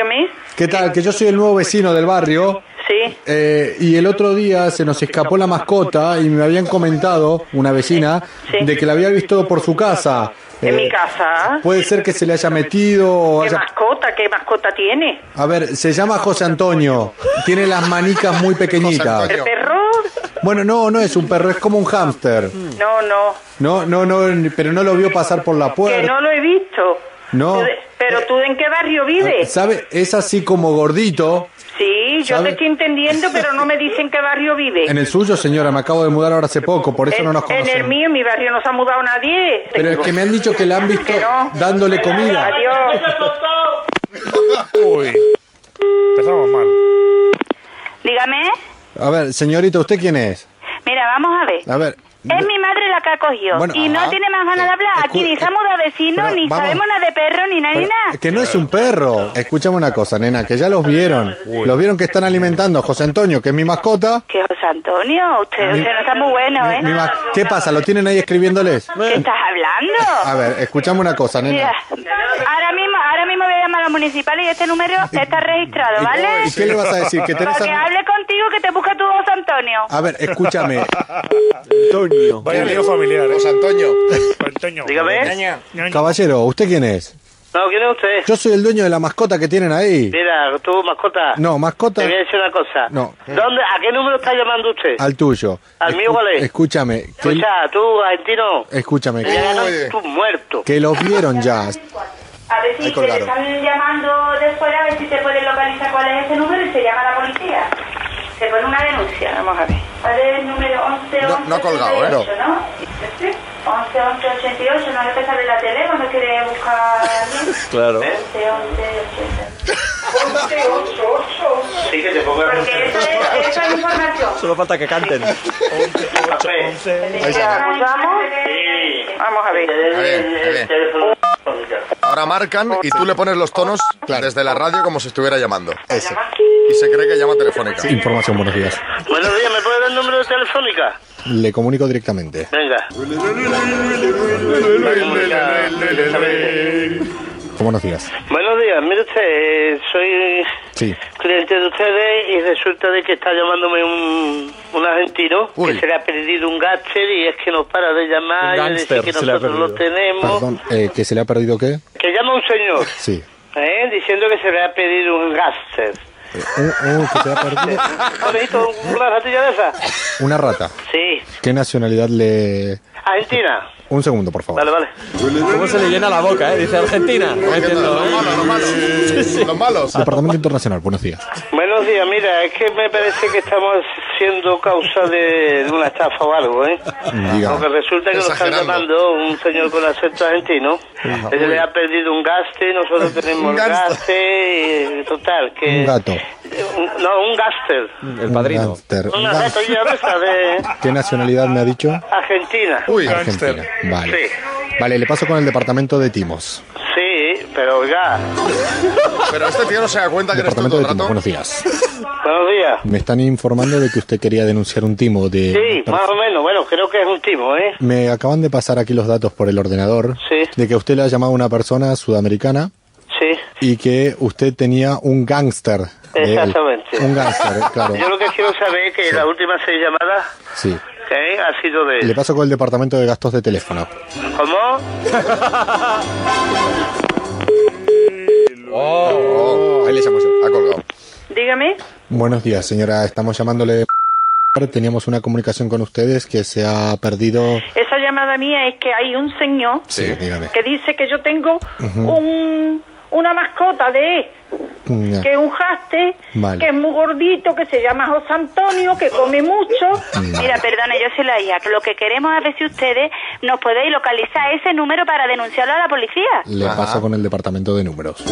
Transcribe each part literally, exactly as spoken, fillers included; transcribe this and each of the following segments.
Dígame. ¿Qué tal? Que yo soy el nuevo vecino del barrio. Sí. Eh, y el otro día se nos escapó la mascota y me habían comentado, una vecina, Sí. de que la había visto por su casa. ¿En Eh, mi casa? Puede ser que se le haya metido o ¿Qué haya... mascota? ¿Qué mascota tiene? A ver, se llama José Antonio. Tiene las manicas muy pequeñitas. ¿El perro? Bueno, no, no es un perro, es como un hámster. No, no. No, no, no, pero no lo vio pasar por la Que puerta. no lo he visto. No. Tú de- ¿Pero tú en qué barrio vives? ¿Sabe? Es así como gordito. Sí, yo ¿Sabe? te estoy entendiendo, pero no me dicen qué barrio vive. En el suyo, señora, me acabo de mudar ahora hace poco, por eso En- no nos en el conocemos. mío, en mi barrio no se ha mudado nadie. Pero es que me han dicho que la han visto Que no. dándole comida. Adiós. Uy, empezamos mal. Dígame. A ver, señorita, ¿usted quién es? Mira, vamos a ver. A ver. Es mi madre la que ha cogido. Bueno, y no ajá. tiene más ganas de hablar. Aquí Escu- ni somos de vecinos, pero ni vamos- sabemos nada de perro, ni nada, ni Pero, nada. que no es un perro. Escúchame una cosa, nena, que ya los vieron. Los vieron que están alimentando a José Antonio, que es mi mascota. ¿Qué, José Antonio? Usted, Mi- usted no está muy bueno, ¿eh? Mi ma- ¿Qué pasa? ¿Lo tienen ahí escribiéndoles? ¿Qué estás hablando? A ver, escúchame una cosa, Mira, nena. ahora mismo, ahora mismo voy a llamar a la municipal y este número está registrado, ¿vale? ¿Y qué le vas a decir? Que tenés Para que a... hable contigo, que te busque tu José Antonio. A ver, escúchame. Antonio. Vaya lío familiar, ¿eh? José Antonio. Antonio. Dígame. Caballero, ¿usted quién es? No, ¿quién es usted? Yo soy el dueño de la mascota que tienen ahí. Mira, tu mascota. No, mascota Te voy a decir una cosa. No. ¿Dónde, ¿A qué número está llamando usted? al tuyo. ¿Al mío Escu- cuál es? Escúchame. Que... Escucha, tú, argentino. Escúchame. Ya Que... ganas tú muerto. que los vieron ya. A ver si Ahí te colgaron. están llamando de fuera, a ver si te pueden localizar cuál es ese número y se llama a la policía. Se pone una denuncia, vamos a ver. ¿Cuál es el número once No- once no ha colgado, ¿eh? ochenta y ocho, ¿no? ¿Este? once once ochenta y ocho, no le pesa de la tele cuando quiere buscar a alguien. Claro. once once ochenta y ocho. Sí, que te ponga el Porque esa es, esa es información. Solo falta que canten. papel. Ahí está. ¿Acusamos? Sí. Vamos a ver. A ver, a ver. Teléfono. Ahora marcan y tú le pones los tonos desde la radio como si estuviera llamando. Ese. Y se cree que llama telefónica. Información, buenos días. Buenos días, ¿me puede dar el número de telefónica? Le comunico directamente. Venga. Buenos días. Buenos días, mire usted, eh, soy Sí. cliente de ustedes y resulta de que está llamándome un, un argentino Uy. que se le ha perdido un gángster y es que no para de llamar Un y decir gángster que se le ha nosotros lo perdido. tenemos. Perdón, eh, ¿que se le ha perdido qué? Que llama un señor, Sí. ¿eh? diciendo que se le ha pedido un gángster. Eh, oh, oh, ¿que se le ha perdido? ¿Has visto una ratilla de esa? Una rata. Sí. ¿Qué nacionalidad le...? Argentina. Un segundo, por favor. Vale, vale. ¿Cómo se le llena la boca, eh? Dice Argentina. No entiendo, Los ¿eh? malos, los malos. Los malos. Departamento Internacional, buenos días. Buenos días, mira, es que me parece que estamos siendo causa de, de una estafa o algo, ¿eh? Diga. Porque resulta que nos están Exagerando. llamando un señor con acento argentino, que se le ha perdido un gaste, nosotros tenemos Un gasto. gaste, y total, que... Un gato. un- no, un gaster. El padrino. Un gángster. Un Una gángster. ratilla de esa de ¿Qué nacionalidad me ha dicho? Argentina. Uy, Argentina. Vale. Sí, Vale, le paso con el departamento de Timos. sí, pero oiga, pero este tío no se da cuenta que eres tú Departamento todo de el Timos, rato. buenos días. buenos días. Me están informando de que usted quería denunciar un timo de... Sí, más o menos, bueno, creo que es un timo, ¿eh? Me acaban de pasar aquí los datos por el ordenador Sí. de que usted le ha llamado a una persona sudamericana Sí. y que usted tenía un gángster. de él. Exactamente. Un gángster, claro. Yo lo que quiero saber es que Sí. las últimas seis llamadas Sí. ¿eh? ha sido de Le él. paso con el departamento de gastos de teléfono. ¿Cómo? Oh, ahí le llamo yo. Ha colgado. Dígame. Buenos días, señora. Estamos llamándole de... Teníamos una comunicación con ustedes que se ha perdido... Esa llamada mía es que hay un señor Sí, dígame. que dice que yo tengo un, una mascota de él, Ya. que es un jaste, Vale. que es muy gordito, que se llama José Antonio, que come mucho. Mira, perdone, yo soy la hija, que lo que queremos es ver si ustedes nos podéis localizar ese número para denunciarlo a la policía. Le Ajá. paso con el departamento de números.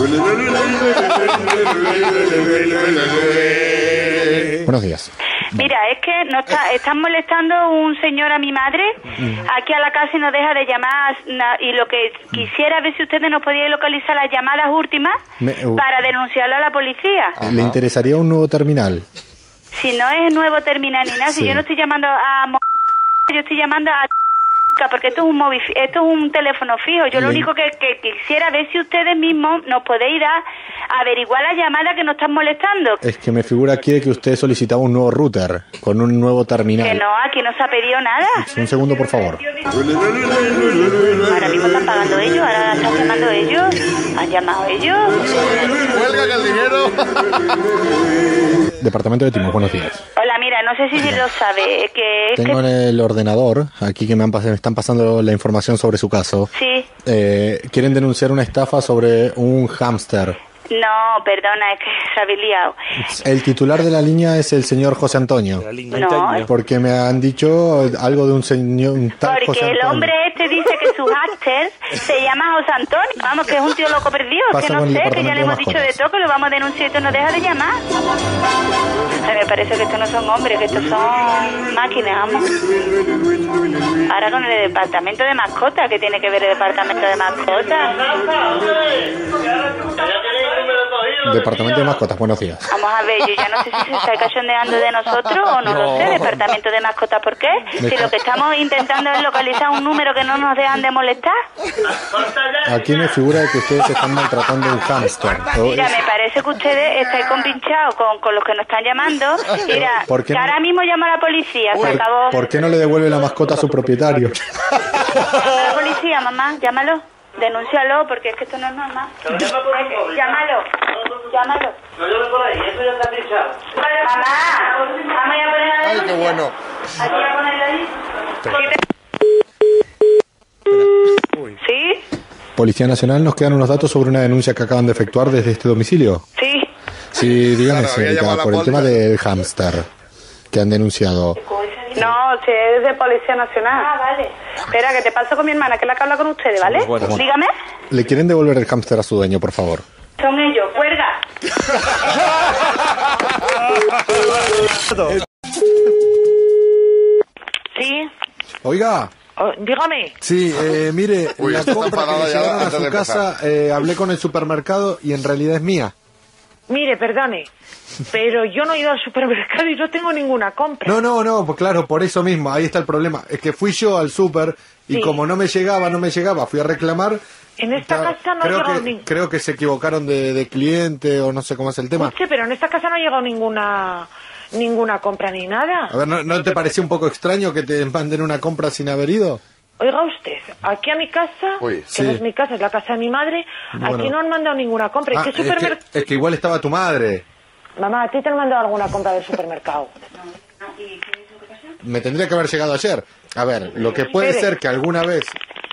Buenos días. Mira, es que nos está, están molestando un señor a mi madre aquí a la casa y no deja de llamar, na- y lo que quisiera ver si ustedes nos podían localizar las llamadas últimas Me- uh. para denunciarlo a la policía. ¿Le interesaría un nuevo terminal? Si no es nuevo terminal ni nada, Sí. si yo no estoy llamando a... Mo- yo estoy llamando a... porque esto es un móvil, esto es un teléfono fijo. Yo lo Le- único que, que quisiera ver si ustedes mismos nos podéis dar averiguar la llamada que nos están molestando. Es que me figura aquí de que usted solicitaba un nuevo router con un nuevo terminal. Que no, aquí no se ha pedido nada. Un segundo, por favor. Ahora mismo están pagando ellos, ahora están llamando ellos. ¿Han llamado ellos? Cuelga que el dinero. Departamento de Timos, buenos días. Hola, mira, no sé si lo sabe, que... es Tengo que- en el ordenador, aquí que me, han pas- me están pasando la información sobre su caso. Sí. Eh, quieren denunciar una estafa sobre un hámster. No, perdona, es que se había liado. El titular de la línea es el señor José Antonio. No, Porque me han dicho algo de un señor, un tal José porque el Antonio. hombre este dice que su hámster se llama José Antonio. Vamos, que es un tío loco perdido. Pasa que no con el sé, que ya departamento le de hemos dicho de mascotas. todo, que lo vamos a denunciar y tú no deja de llamar. Ay, me parece que estos no son hombres, que estos son máquinas, vamos. Ahora con el departamento de mascotas, ¿qué tiene que ver el departamento de mascotas? Departamento de mascotas, buenos días. Vamos a ver, yo ya no sé si se está cachondeando de nosotros o no, lo sé, departamento de mascotas, ¿por qué? Si lo que estamos intentando es localizar un número que no nos dejan de molestar. Aquí me figura que ustedes están maltratando a un hámster. O Mira, es- me parece que ustedes estáis compinchados con, con los que nos están llamando. Mira, ¿Por qué que no? ahora mismo llamo a la policía, se ¿Por, acabó. por qué no le devuelve la mascota a su propietario? Llama a la policía, mamá, llámalo. Denúncialo, porque es que esto no es normal. Llámalo, llámalo. No llame por ahí, eso ya está pinchado. Mamá, vamos a poner a la Ay, qué bueno. ¿Aquí a ponerlo ahí? ¿Sí? Policía Nacional, nos quedan unos datos sobre una denuncia que acaban de efectuar desde este domicilio. Sí. Sí, dígame, Claro, había señorita, llamado a la por el poli- tema del hámster que han denunciado. No, si es de Policía Nacional. Ah, vale. Espera, que te paso con mi hermana, que es la que habla con ustedes, ¿vale? Bueno, Dígame. ¿Le quieren devolver el hámster a su dueño, por favor? Son ellos, cuelga. Sí. Oiga, Oh, dígame. sí, eh, mire, Uy, la esta está compra que enfadada le ya llegaron a antes su de casa, eh, hablé con el supermercado y en realidad es mía. Mire, perdone, pero yo no he ido al supermercado y no tengo ninguna compra. No, no, no, pues claro, por eso mismo, ahí está el problema. Es que fui yo al súper y Sí. como no me llegaba, no me llegaba, fui a reclamar. En esta Claro, casa no ha creo llegado que, ni... creo que se equivocaron de, de cliente o no sé cómo es el tema. Escuche, pero en esta casa no ha llegado ninguna ninguna compra ni nada. A ver, ¿no, ¿no te pareció un poco extraño que te manden una compra sin haber ido? Oiga usted, aquí a mi casa, Uy, que sí. no es mi casa, es la casa de mi madre, Bueno. aquí no han mandado ninguna compra. ¿Y Ah, qué es, que, supermercado? es que igual estaba tu madre. Mamá, ¿a ti te han mandado alguna compra del supermercado? Me tendría que haber llegado ayer. A ver, lo que puede Espere. ser que alguna vez...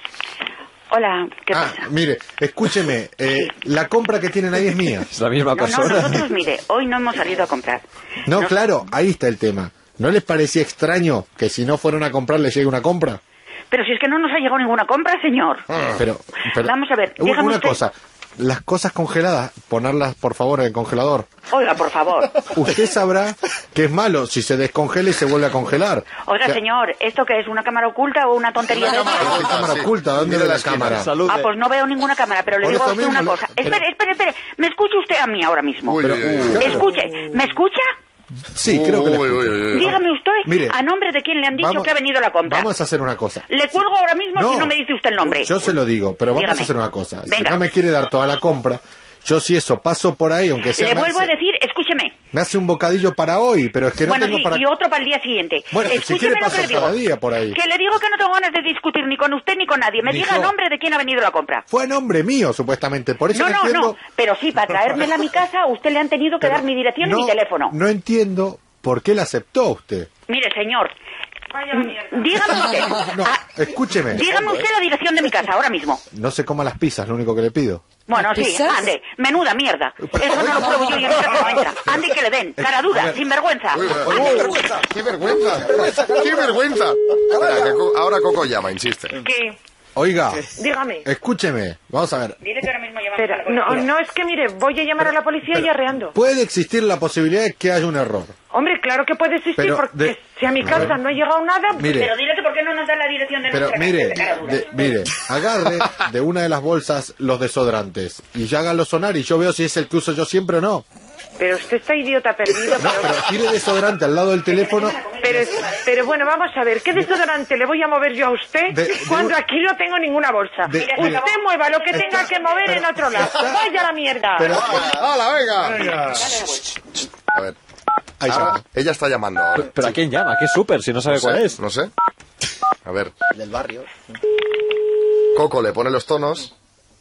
Hola, ¿qué Ah, pasa? mire, escúcheme, eh, la compra que tienen ahí es mía. es la misma No, no, persona. nosotros, mire, hoy no hemos salido a comprar. No, claro, ahí está el tema. ¿No les parecía extraño que si no fueron a comprar les llegue una compra? Pero si es que no nos ha llegado ninguna compra, señor. Pero, pero- Vamos a ver, una dígame una usted. cosa, las cosas congeladas, ponerlas por favor en el congelador. Oiga, por favor. Usted sabrá que es malo si se descongela y se vuelve a congelar. Oiga, O sea, señor, ¿esto qué es? ¿Una cámara oculta o una tontería de ¿qué cámara Sí. oculta? ¿Dónde Mire ve la la esquina. cámara? Salud. Ah, pues no veo ninguna cámara, pero le Por digo a eso usted una mismo, cosa. le- pero- Espere, espere, espere. ¿Me escucha usted a mí ahora mismo? Uy, uy, uy, uy. Escuche, ¿me escucha? Sí, creo que la Uy, escucho. uy, uy, uy. Dígame usted, Mire, ¿a nombre de quién le han dicho Vamos- que ha venido la compra? Vamos a hacer una cosa. Le cuelgo ahora mismo si no me dice usted el nombre. Yo se lo digo, pero vamos Dígame. a hacer una cosa. Si Venga. no me quiere dar toda la compra, yo si eso paso por ahí, aunque sea... Le me vuelvo a hace- decir, escúcheme. Me hace un bocadillo para hoy, pero es que no bueno, tengo sí, para... y otro para el día siguiente. Bueno, si Escúcheme quiere lo que paso le digo. cada día por ahí. Que le digo que no tengo ganas de discutir ni con usted ni con nadie. Me Dijo- diga el nombre de quién ha venido la compra. Fue a nombre mío, supuestamente. Por eso No, no, entiendo... no. Pero sí, para traérmela a mi casa, a usted le han tenido que Pero dar mi dirección no- y mi teléfono. No entiendo por qué la aceptó usted. Mire, señor. mm, Dígame usted. No, ah, escúcheme. dígame usted la dirección de mi casa, ahora mismo. No se coma las pizzas, lo único que le pido. Bueno, sí, ande. Menuda mierda. Eso no lo pruebo yo y en mi casa no entra. Ande que le den. Cara dura, sin vergüenza. Uy, uy, uy. ¡Qué vergüenza! ¡Qué vergüenza! Espera, que Co- ahora Coco llama, insiste. ¿Qué? Oiga, Dígame. escúcheme. Vamos a ver. Dile que ahora mismo llamamos Espera, a la policía. no, no, es que mire, voy a llamar a la policía y arreando. Puede existir la posibilidad de que haya un error. Hombre, claro que puede existir, Pero porque de- si a mi casa no ha llegado nada... Mire, Pero dile que por qué no nos da la dirección de pero nuestra mire, casa, de cara dura. de- mire, agarre de una de las bolsas los desodorantes y ya hágalo sonar y yo veo si es el que uso yo siempre o no. Pero usted está idiota perdido. No, pero- pero tire desodorante al lado del teléfono. Pero Pero, pero bueno, vamos a ver, ¿qué desodorante le voy a mover yo a usted De- de- cuando aquí no tengo ninguna bolsa? De- Usted mira. mueva lo que tenga que mover en otro lado. ¡Vaya la mierda! Pero, ¡Hala, venga! Venga. A ver. ahí Ahora, está. ella está llamando ahora. ¿Pero a quién llama? ¿Qué súper? Si no sabe No cuál sé, es. no sé. A ver. Del barrio. Coco le pone los tonos.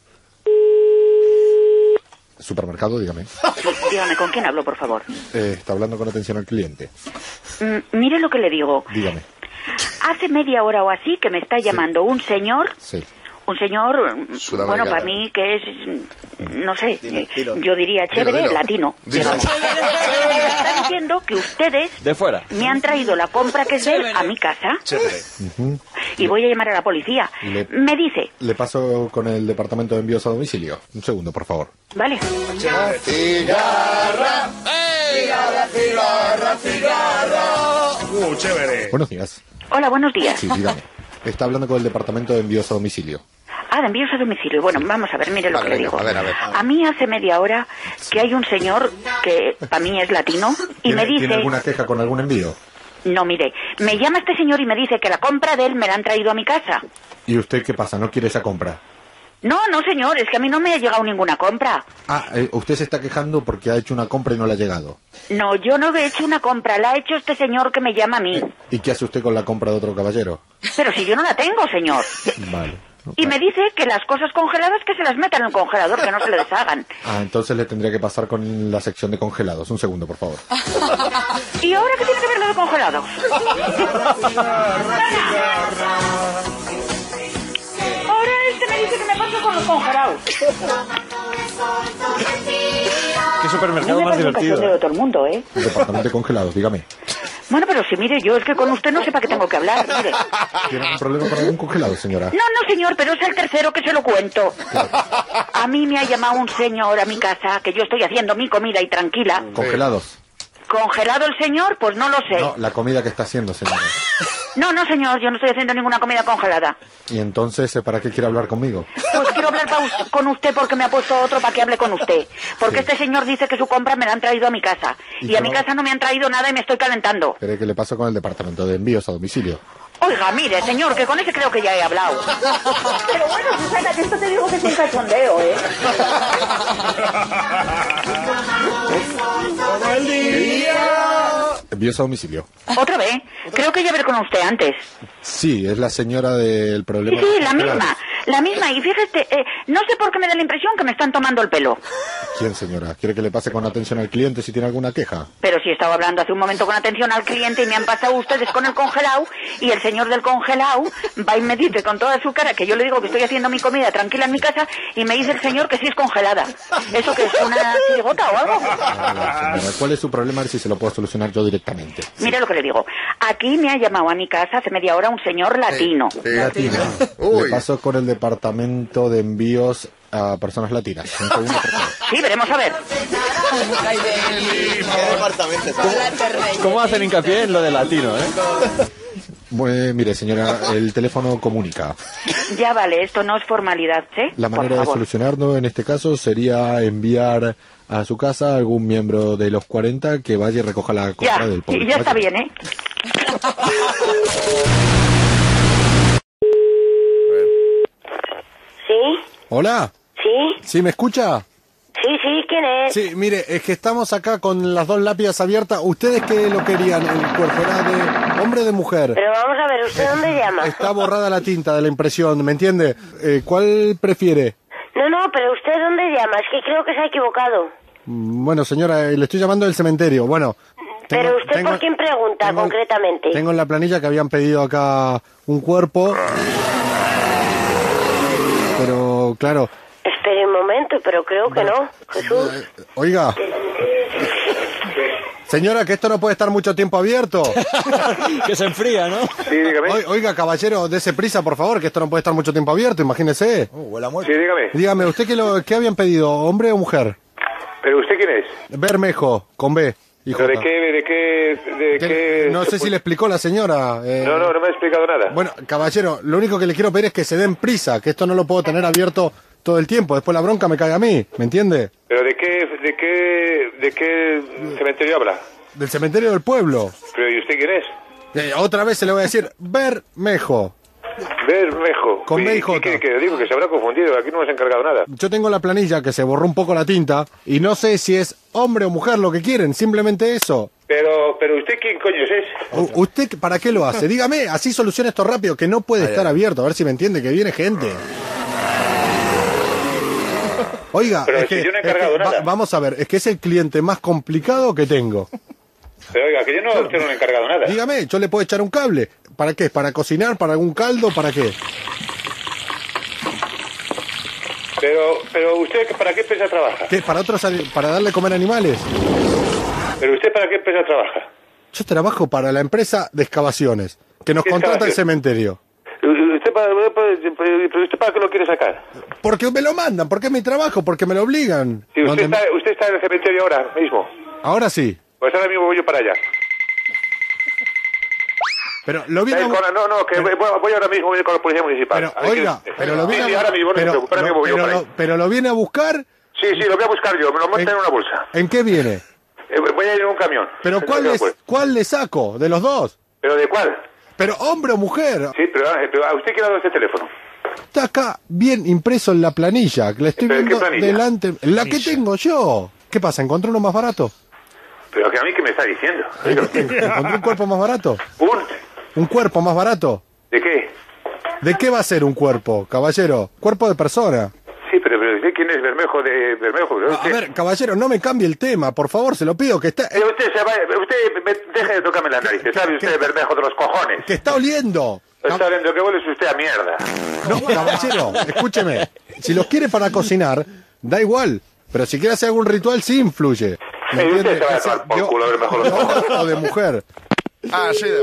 Supermercado, dígame. Dígame, ¿con quién hablo, por favor? Eh, está hablando con atención al cliente. Mm, mire lo que le digo. Dígame. Hace media hora o así que me está llamando un señor, Sí. un señor, mm, Sudamericano. bueno, para mí que es, mm, no sé, Dilo, eh, dilo. yo diría chévere, dilo. latino. Dilo. digamos. Me está diciendo que ustedes De fuera. me han traído la compra que es de él a mi casa y voy a llamar a la policía. Y le- Me dice, Le paso con el departamento de envíos a domicilio. Un segundo, por favor. vale, Uh, chévere. Buenos días. hola, buenos días. Sí, dígame. Está hablando con el departamento de envíos a domicilio. Ah, de envíos a domicilio. Bueno, vamos a ver, mire lo Vale, que le venga, digo. a ver, a ver. A mí hace media hora que hay un señor que para mí es latino y ¿Tiene, me dice... ¿Tiene alguna queja con algún envío? No, mire, me llama este señor y me dice que la compra de él me la han traído a mi casa. ¿Y usted qué pasa? ¿No quiere esa compra? No, no, señor, es que a mí no me ha llegado ninguna compra. Ah, eh, usted se está quejando porque ha hecho una compra y no le ha llegado. No, yo no he hecho una compra, la ha hecho este señor que me llama a mí. ¿Y qué hace usted con la compra de otro caballero? Pero si yo no la tengo, señor. Vale. Y me dice que las cosas congeladas que se las metan en el congelador, que no se le deshagan. Ah, entonces le tendría que pasar con la sección de congelados. Un segundo, por favor. ¿Y ahora qué tiene que ver lo de congelados? Ahora este me dice que me pasa con los congelados. Qué A supermercado mí me más parece un divertido. cachondeo de todo el mundo, ¿eh? El departamento de congelados, dígame. Bueno, pero si mire, yo es que con usted no sé para qué tengo que hablar, mire. ¿Tiene algún problema con algún congelado, señora? No, no, señor, pero es el tercero que se lo cuento. A mí me ha llamado un señor a mi casa, que yo estoy haciendo mi comida y tranquila. ¿Congelados? ¿Congelado el señor? Pues no lo sé. No, la comida que está haciendo, señora. No, no, señor, yo no estoy haciendo ninguna comida congelada. ¿Y entonces eh, para qué quiere hablar conmigo? Pues quiero hablar pa us- con usted porque me ha puesto otro para que hable con usted. Porque Sí. este señor dice que su compra me la han traído a mi casa. ¿Y Y a mi cómo? casa no me han traído nada y me estoy calentando. ¿Cree que le pasó con el departamento de envíos a domicilio? Oiga, mire, señor, que con ese creo que ya he hablado. Pero bueno, Susana, que esto te digo que es un cachondeo, ¿eh? Envíos a domicilio. Otra vez, creo que ya hablé con usted antes. Sí, es la señora del Sí, problema. sí, la misma, la misma. Y fíjate, eh, no sé por qué me da la impresión que me están tomando el pelo. ¿Quién, señora? ¿Quiere que le pase con atención al cliente si tiene alguna queja? Pero si estaba hablando hace un momento con atención al cliente y me han pasado ustedes con el congelado y el señor del congelado va y me dice con toda su cara que yo le digo que estoy haciendo mi comida tranquila en mi casa y me dice el señor que sí es congelada. ¿Eso que es una chirigota o algo? A ver, señora, ¿cuál es su problema? A ver si se lo puedo solucionar yo directamente. Mire lo que le digo. Aquí me ha llamado a mi casa hace media hora un señor latino. Sí. Latina. Uy. Le paso con el departamento de envíos a personas latinas. Un segundo, por favor. Sí, veremos a ver. ¿Qué departamento está? ¿Cómo hacen hincapié en lo de latino, eh? Bueno, mire, señora, el teléfono comunica. Ya vale, esto no es formalidad, ¿sí? La Por manera de favor. solucionarlo en este caso sería enviar a su casa a algún miembro de los cuarenta que vaya y recoja la compra Ya, del pobre. ya está Vaya. bien, ¿eh? ¿Sí? Hola, ¿Sí? ¿sí me escucha? Sí, sí, ¿quién es? Sí, mire, es que estamos acá con las dos lápidas abiertas. ¿Ustedes qué lo querían? ¿El cuerpo era de hombre o de mujer? Pero vamos a ver, ¿usted dónde llama? Está borrada la tinta de la impresión, ¿me entiende? Eh, ¿Cuál prefiere? No, no, pero ¿usted dónde llama? Es que creo que se ha equivocado. Mm, Bueno, señora, eh, le estoy llamando del cementerio. Bueno. tengo- Pero usted tengo- ¿por quién pregunta tengo- concretamente? Tengo en la planilla que habían pedido acá un cuerpo. Pero, claro. Espere un momento, pero creo que no, Jesús. eh, Oiga. Señora, que esto no puede estar mucho tiempo abierto. Que se enfría, ¿no? Sí, dígame. Oi- Oiga, caballero, dese prisa, por favor, que esto no puede estar mucho tiempo abierto, imagínese. Uh, huele a muerto. Sí, dígame. Dígame, ¿usted qué, lo, qué habían pedido, hombre o mujer? ¿Pero usted quién es? Bermejo, con B. y ¿Pero de J. qué, de qué, de Que- qué... No sé si le explicó la señora. eh, No, no, no me ha explicado nada. Bueno, caballero, lo único que le quiero pedir es que se den prisa, que esto no lo puedo tener abierto todo el tiempo. Después la bronca me cae a mí, ¿me entiende? ¿Pero de qué, de qué, de qué cementerio habla? Del cementerio del pueblo. ¿Pero y usted quién es? Eh, otra vez se le voy a decir Bermejo. Bermejo. Con B y J. ¿Qué, qué? Digo que se habrá confundido, aquí no hemos encargado nada. Yo tengo la planilla que se borró un poco la tinta y no sé si es hombre o mujer lo que quieren, simplemente eso. Pero, pero ¿usted quién coño es? U- ¿Usted para qué lo hace? Dígame, así soluciona esto rápido, que no puede estar abierto, a ver si me entiende, que viene gente. Oiga, Pero es si que, yo no he es que encargado nada. va- vamos a ver, es que es el cliente más complicado que tengo. Pero oiga, que yo no, usted no le he encargado nada. Dígame, yo le puedo echar un cable. ¿Para qué? ¿Para cocinar? ¿Para algún caldo? ¿Para qué? Pero, pero ¿usted para qué empresa trabaja? ¿Qué? ¿Para otros, ani- para darle comer animales? ¿Pero usted para qué empresa trabaja? Yo trabajo para la empresa de excavaciones, que nos ¿Qué contrata el excavación? cementerio. ¿Usted para, pero usted para qué lo quiere sacar? Porque me lo mandan, porque es mi trabajo, porque me lo obligan. Si usted Donde- está, usted está en el cementerio ahora mismo. Ahora sí. Pues ahora mismo voy yo para allá. Pero lo viene Eh, a bu- con- no, no, que voy, voy ahora mismo voy con la policía municipal. Pero, A ver oiga, qué- pero lo Sí, viene sí, a ahora mismo, no se pero, preocupe, ahora no, mismo voy yo pero para lo, ahí. pero lo viene a buscar. Sí, sí, lo voy a buscar yo, me lo montan en una bolsa. ¿En qué viene? Eh, voy a ir en un camión. Pero ¿cuál No, le, pues. cuál le saco? ¿De los dos? ¿Pero de cuál? ¿Pero hombre o mujer? Sí, pero, eh, pero ¿a usted quién ha dado este teléfono? Está acá bien impreso en la planilla, que le estoy ¿Pero qué viendo planilla? delante. La que tengo yo. ¿Qué pasa? ¿Encontró uno más barato? Pero que a mí qué me está diciendo. ¿Encontró un cuerpo más barato? ¿Un? ¿Un cuerpo más barato? ¿De qué? ¿De qué va a ser un cuerpo, caballero? Cuerpo de persona. Sí, pero, pero ¿usted quién es Bermejo de Bermejo? No, a ver, caballero, no me cambie el tema, por favor, se lo pido, que está... Eh, usted se va, usted me, deje de tocarme la nariz, ¿sabe usted Bermejo de los cojones? Que está oliendo. Está viendo que huele usted a mierda. No, caballero, escúcheme. Si los quiere para cocinar, da igual. Pero si quiere hacer algún ritual, sí influye. ¿Me Eh, usted entiende? se va a Que sea tomar por de- culo, Bermejo de de los hombre cojones. o de mujer. Así de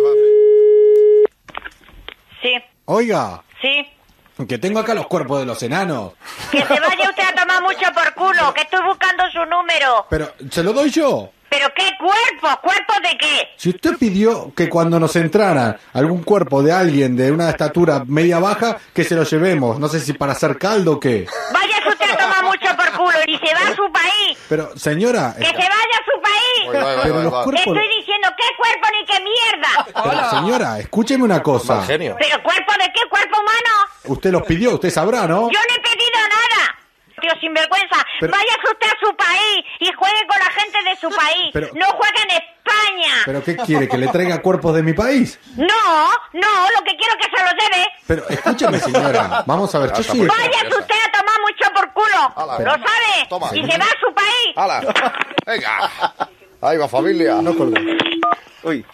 fácil. Sí, Oiga, sí. que tengo acá los cuerpos de los enanos. Que se vaya usted a tomar mucho por culo, que estoy buscando su número. Pero, ¿se lo doy yo? ¿Pero qué cuerpo? ¿Cuerpo de qué? Si usted pidió que cuando nos entrara algún cuerpo de alguien de una estatura media baja, que se lo llevemos. No sé si para hacer caldo o qué. Váyase usted a tomar mucho por culo y se va a su país. Pero, señora... ¡Que se vaya a su país! Voy, voy, voy, Pero voy, los voy. cuerpos... Estoy diciendo qué cuerpo ni qué mierda. Pero, señora, escúcheme una cosa. Mal genio. ¿Pero cuerpo de qué? ¿Cuerpo humano? Usted los pidió, usted sabrá, ¿no? Yo no he pedido nada. Tío sinvergüenza, Pero- váyase usted a su país y juegue con la gente de su país. Pero- No juegue en España. ¿Pero qué quiere? ¿Que le traiga cuerpos de mi país? No, no, lo que quiero es que se lo lleve. Pero, escúcheme, señora. Vamos a ver, yo sí... Váyase usted a tomar mucho por culo. Ala, ¿Lo sabe? toma. Y se va a su país. ¡Hala! ¡Venga! Ahí va, familia. No colgué. Uy.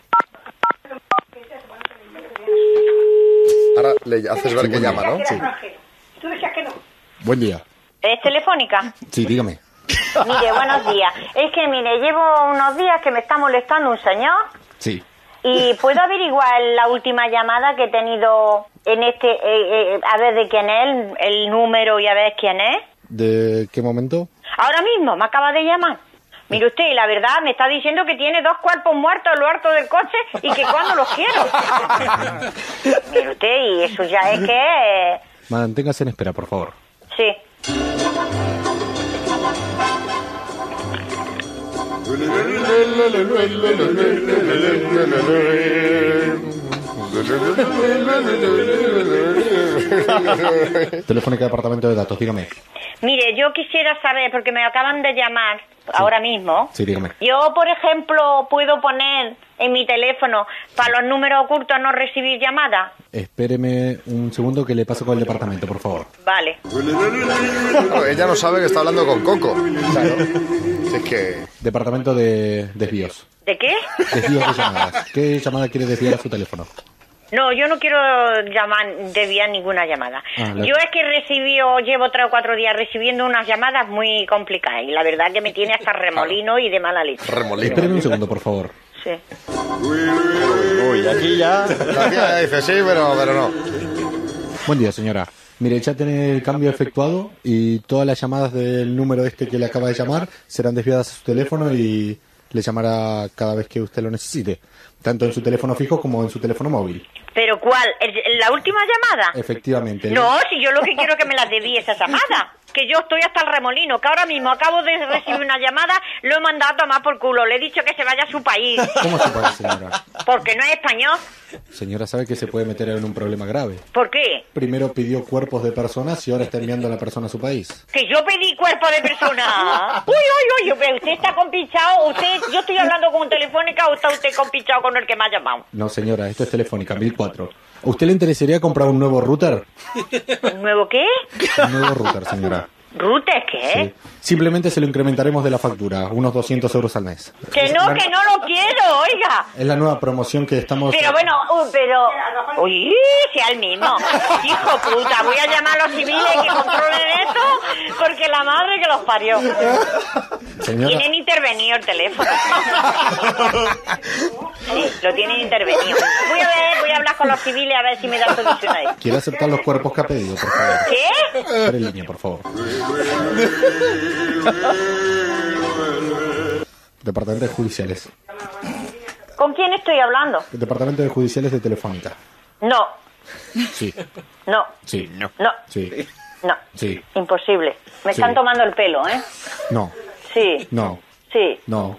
Ahora le haces ver que llama, ¿no? Sí. Buen día. ¿Es telefónica? Sí, dígame. Mire, buenos días. Es que, mire, llevo unos días que me está molestando un señor Sí. y puedo averiguar la última llamada que he tenido en este... eh, eh, a ver de quién es, el, el número y a ver quién es. ¿De qué momento? Ahora mismo, me acaba de llamar. Mire usted, la verdad, me está diciendo que tiene dos cuerpos muertos en lo harto del coche y que cuando los quiero. Mire usted, y eso ya es que... eh, Manténgase en espera, por favor. sí. Telefónica Departamento de Datos, dígame. Mire, yo quisiera saber, porque me acaban de llamar ahora mismo. Sí, dígame. Yo, por ejemplo, puedo poner en mi teléfono para los números ocultos no recibir llamadas. Espéreme un segundo que le paso con el departamento, por favor. Vale. Claro, ella no sabe que está hablando con Coco. Claro. Si es que... Departamento de desvíos. ¿De qué? Desvíos de llamadas. ¿Qué llamada quiere desviar a su teléfono? No, yo no quiero llamar, desviar ninguna llamada. Ah, la- Yo es que recibí, o llevo tres o cuatro días recibiendo unas llamadas muy complicadas y la verdad que me tiene hasta remolino y de mala leche. Remolino. Espéreme un segundo, por favor. Sí. Uy, aquí ya. La tía dice sí, pero, pero no. Buen día, señora. Mire, ya tiene el cambio efectuado y todas las llamadas del número este que le acaba de llamar serán desviadas a su teléfono y le llamará cada vez que usted lo necesite, tanto en su teléfono fijo como en su teléfono móvil. ¿Pero cuál? ¿El- ¿La última llamada? Efectivamente. No, si yo lo que quiero es que me las desvíe esa llamada. que yo estoy hasta el remolino, que ahora mismo acabo de recibir una llamada, lo he mandado a tomar por culo, le he dicho que se vaya a su país. ¿Cómo se puede, señora? Porque no es español. Señora, sabe que se puede meter en un problema grave. ¿Por qué? Primero pidió cuerpos de personas y ahora está enviando a la persona a su país. Que yo pedí cuerpo de persona. Uy, uy, uy, pero usted está compinchado, usted, yo estoy hablando con Telefónica o está usted compinchado con el que me ha llamado. No, señora, esto es Telefónica, mil cuatro. ¿A usted le interesaría comprar un nuevo router? ¿Un nuevo qué? Un nuevo router, señora. ¿Router qué? Sí. Simplemente se lo incrementaremos de la factura, unos doscientos euros al mes. Que no, que no lo quiero, oiga. Es la nueva promoción que estamos... Pero bueno, uh, pero... Uy, sea el mismo. Hijo puta, voy a llamar a los civiles que controlen esto, porque la madre que los parió. Señora... Tienen intervenido el teléfono. Sí, lo tienen intervenido. Voy a ver, voy a hablar con los civiles a ver si me dan solución ahí. ¿Quiere aceptar los cuerpos que ha pedido, por favor? ¿Qué? Espere en línea, por favor. Departamento de Judiciales. ¿Con quién estoy hablando? Departamento de Judiciales de Telefónica. No, Sí. no, Sí. No. no, Sí. no. Sí. Imposible. Me Sí. están tomando el pelo, ¿eh? No. Sí, No. sí. No.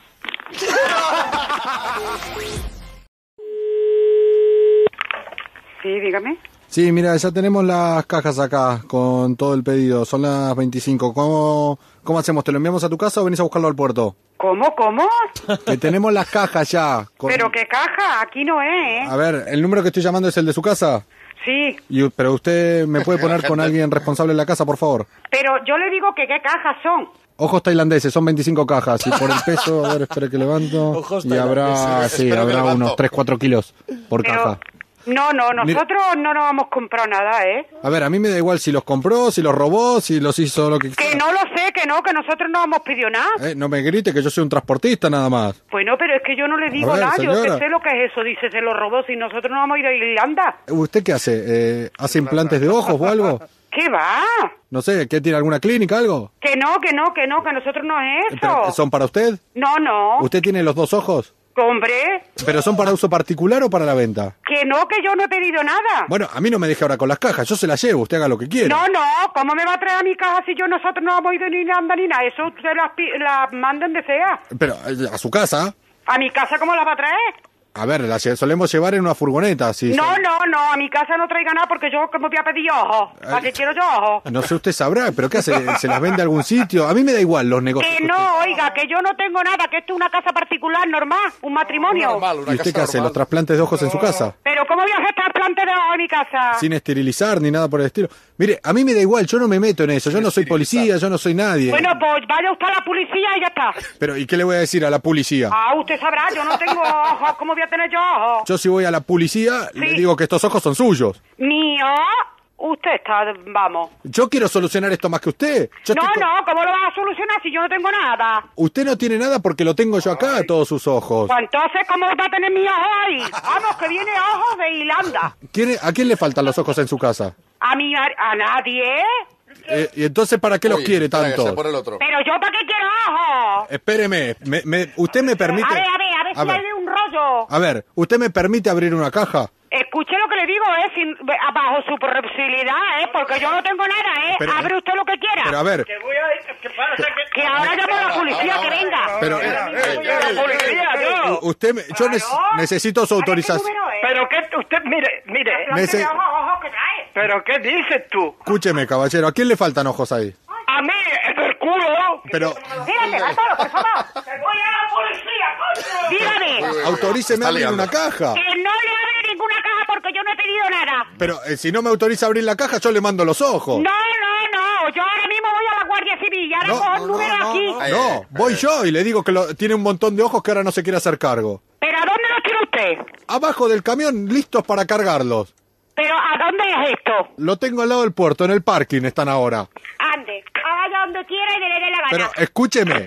Sí, dígame. Sí, mira, ya tenemos las cajas acá con todo el pedido. Son las veinticinco. ¿Cómo, cómo hacemos? ¿Te lo enviamos a tu casa o venís a buscarlo al puerto? ¿Cómo, cómo? Que tenemos las cajas ya. con- ¿Pero qué caja? Aquí no es, ¿eh? A ver, ¿el número que estoy llamando es el de su casa? Sí, Y, pero usted me puede poner con alguien responsable en la casa, por favor. pero yo le digo que qué cajas son. Ojos tailandeses, son veinticinco cajas. Y por el peso, a ver, espera que levanto. Ojos y habrá, tailandeses. sí, Espero que habrá levanto. unos tres cuatro kilos por Pero... caja. No, no, Mira- nosotros no nos hemos comprado nada, ¿eh? A ver, a mí me da igual si los compró, si los robó, si los hizo lo que Que quiera. no lo sé, que no, que nosotros no hemos pedido nada. Eh, no me grite que yo soy un transportista nada más. Bueno, pero es que yo no le digo A ver, nada, yo señora. que sé lo que es eso, dice, se lo robó, si nosotros no vamos a ir a Irlanda. ¿Usted qué hace? Eh, ¿Hace implantes de ojos o algo? ¿Qué va? No sé, ¿qué tiene alguna clínica, algo? Que no, que no, que no, que nosotros no es Pero, eso. ¿son para usted? No, no, ¿Usted tiene los dos ojos? hombre, ¿Pero son para uso particular o para la venta? que no, que yo no he pedido nada. Bueno, a mí no me deje ahora con las cajas, yo se las llevo, usted haga lo que quiera. No, no, ¿cómo me va a traer a mi caja si yo nosotros no hemos ido ni Irlanda ni nada? Eso usted las, pi- las manden de sea. Pero, eh, a su casa, ¿A mi casa cómo las va a traer? a ver, las lle- solemos llevar en una furgoneta, sí. No, no, no, a mi casa no traiga nada porque yo como voy a pedir ojos. ¿Para qué quiero yo ojos? No sé, usted sabrá, pero ¿qué hace? ¿Se las vende a algún sitio? A mí me da igual los negocios. Que no, oiga, que yo no tengo nada, que esto es una casa particular, normal, un matrimonio. Normal, una ¿Y usted casa qué hace? normal. ¿Los trasplantes de ojos en su casa? Pero ¿cómo voy a hacer trasplante de ojos en mi casa? Sin esterilizar ni nada por el estilo. Mire, a mí me da igual, yo no me meto en eso. Yo no soy policía, yo no soy nadie. Bueno, pues vaya usted a la policía y ya está. Pero, ¿y qué le voy a decir a la policía? Ah, usted sabrá, yo no tengo ojos, ¿cómo voy a tener yo ojos? Yo si voy a la policía, le Sí. digo que estos ojos son suyos. Mío, usted está, vamos. Yo quiero solucionar esto más que usted. Yo No, estoy con- no, ¿cómo lo vas a solucionar si yo no tengo nada? Usted no tiene nada porque lo tengo yo acá, todos sus ojos. Pues entonces, ¿cómo va a tener mi ojo ahí? Vamos, que viene ojos de Irlanda. ¿Quién- ¿A quién le faltan los ojos en su casa? A mí, a, a nadie. Eh, ¿Y entonces para qué los Uy, quiere espera, que tanto? se pone el otro. Pero yo, ¿para qué quiero ojos? Espéreme, me- me- ¿usted me permite...? A ver, a ver, a ver A si ver. hay un rollo. A ver, ¿usted me permite abrir una caja? Escuche lo que le digo, ¿eh? Sin, bajo su posibilidad, ¿eh? Porque yo no tengo nada, ¿eh? Pero- Abre usted lo que quiera. Pero a ver, Que voy a... ¿Qué pasa? Que... Que ahora llamo a la policía, ahora, que ahora, venga. pero... Voy a la policía, yo. u- Usted, me- yo ne- Claro. necesito su ¿A qué autorización. número es? Pero que usted... Mire, mire. Trasplante de Nece- ojos, ojos que trae. ¿Pero qué dices tú? Escúcheme, caballero, ¿a quién le faltan ojos ahí? A mí, es el culo. Pero Mira, levántalo, por favor. Voy a la policía, coño. Dígame. autoríceme a Está abrir liando. una caja. Que no le abre ninguna caja porque yo no he pedido nada. Pero eh, si no me autoriza a abrir la caja, yo le mando los ojos. No, no, no. Yo ahora mismo voy a la Guardia Civil y ahora No, cojo el no, número no, aquí. no, no, voy yo y le digo que lo- tiene un montón de ojos que ahora no se quiere hacer cargo. ¿Pero a dónde los tiene usted? Abajo del camión, listos para cargarlos. ¿Pero a dónde es esto? Lo tengo al lado del puerto, en el parking están ahora. Ande, vaya donde quiera y le dé la gana. Pero escúcheme.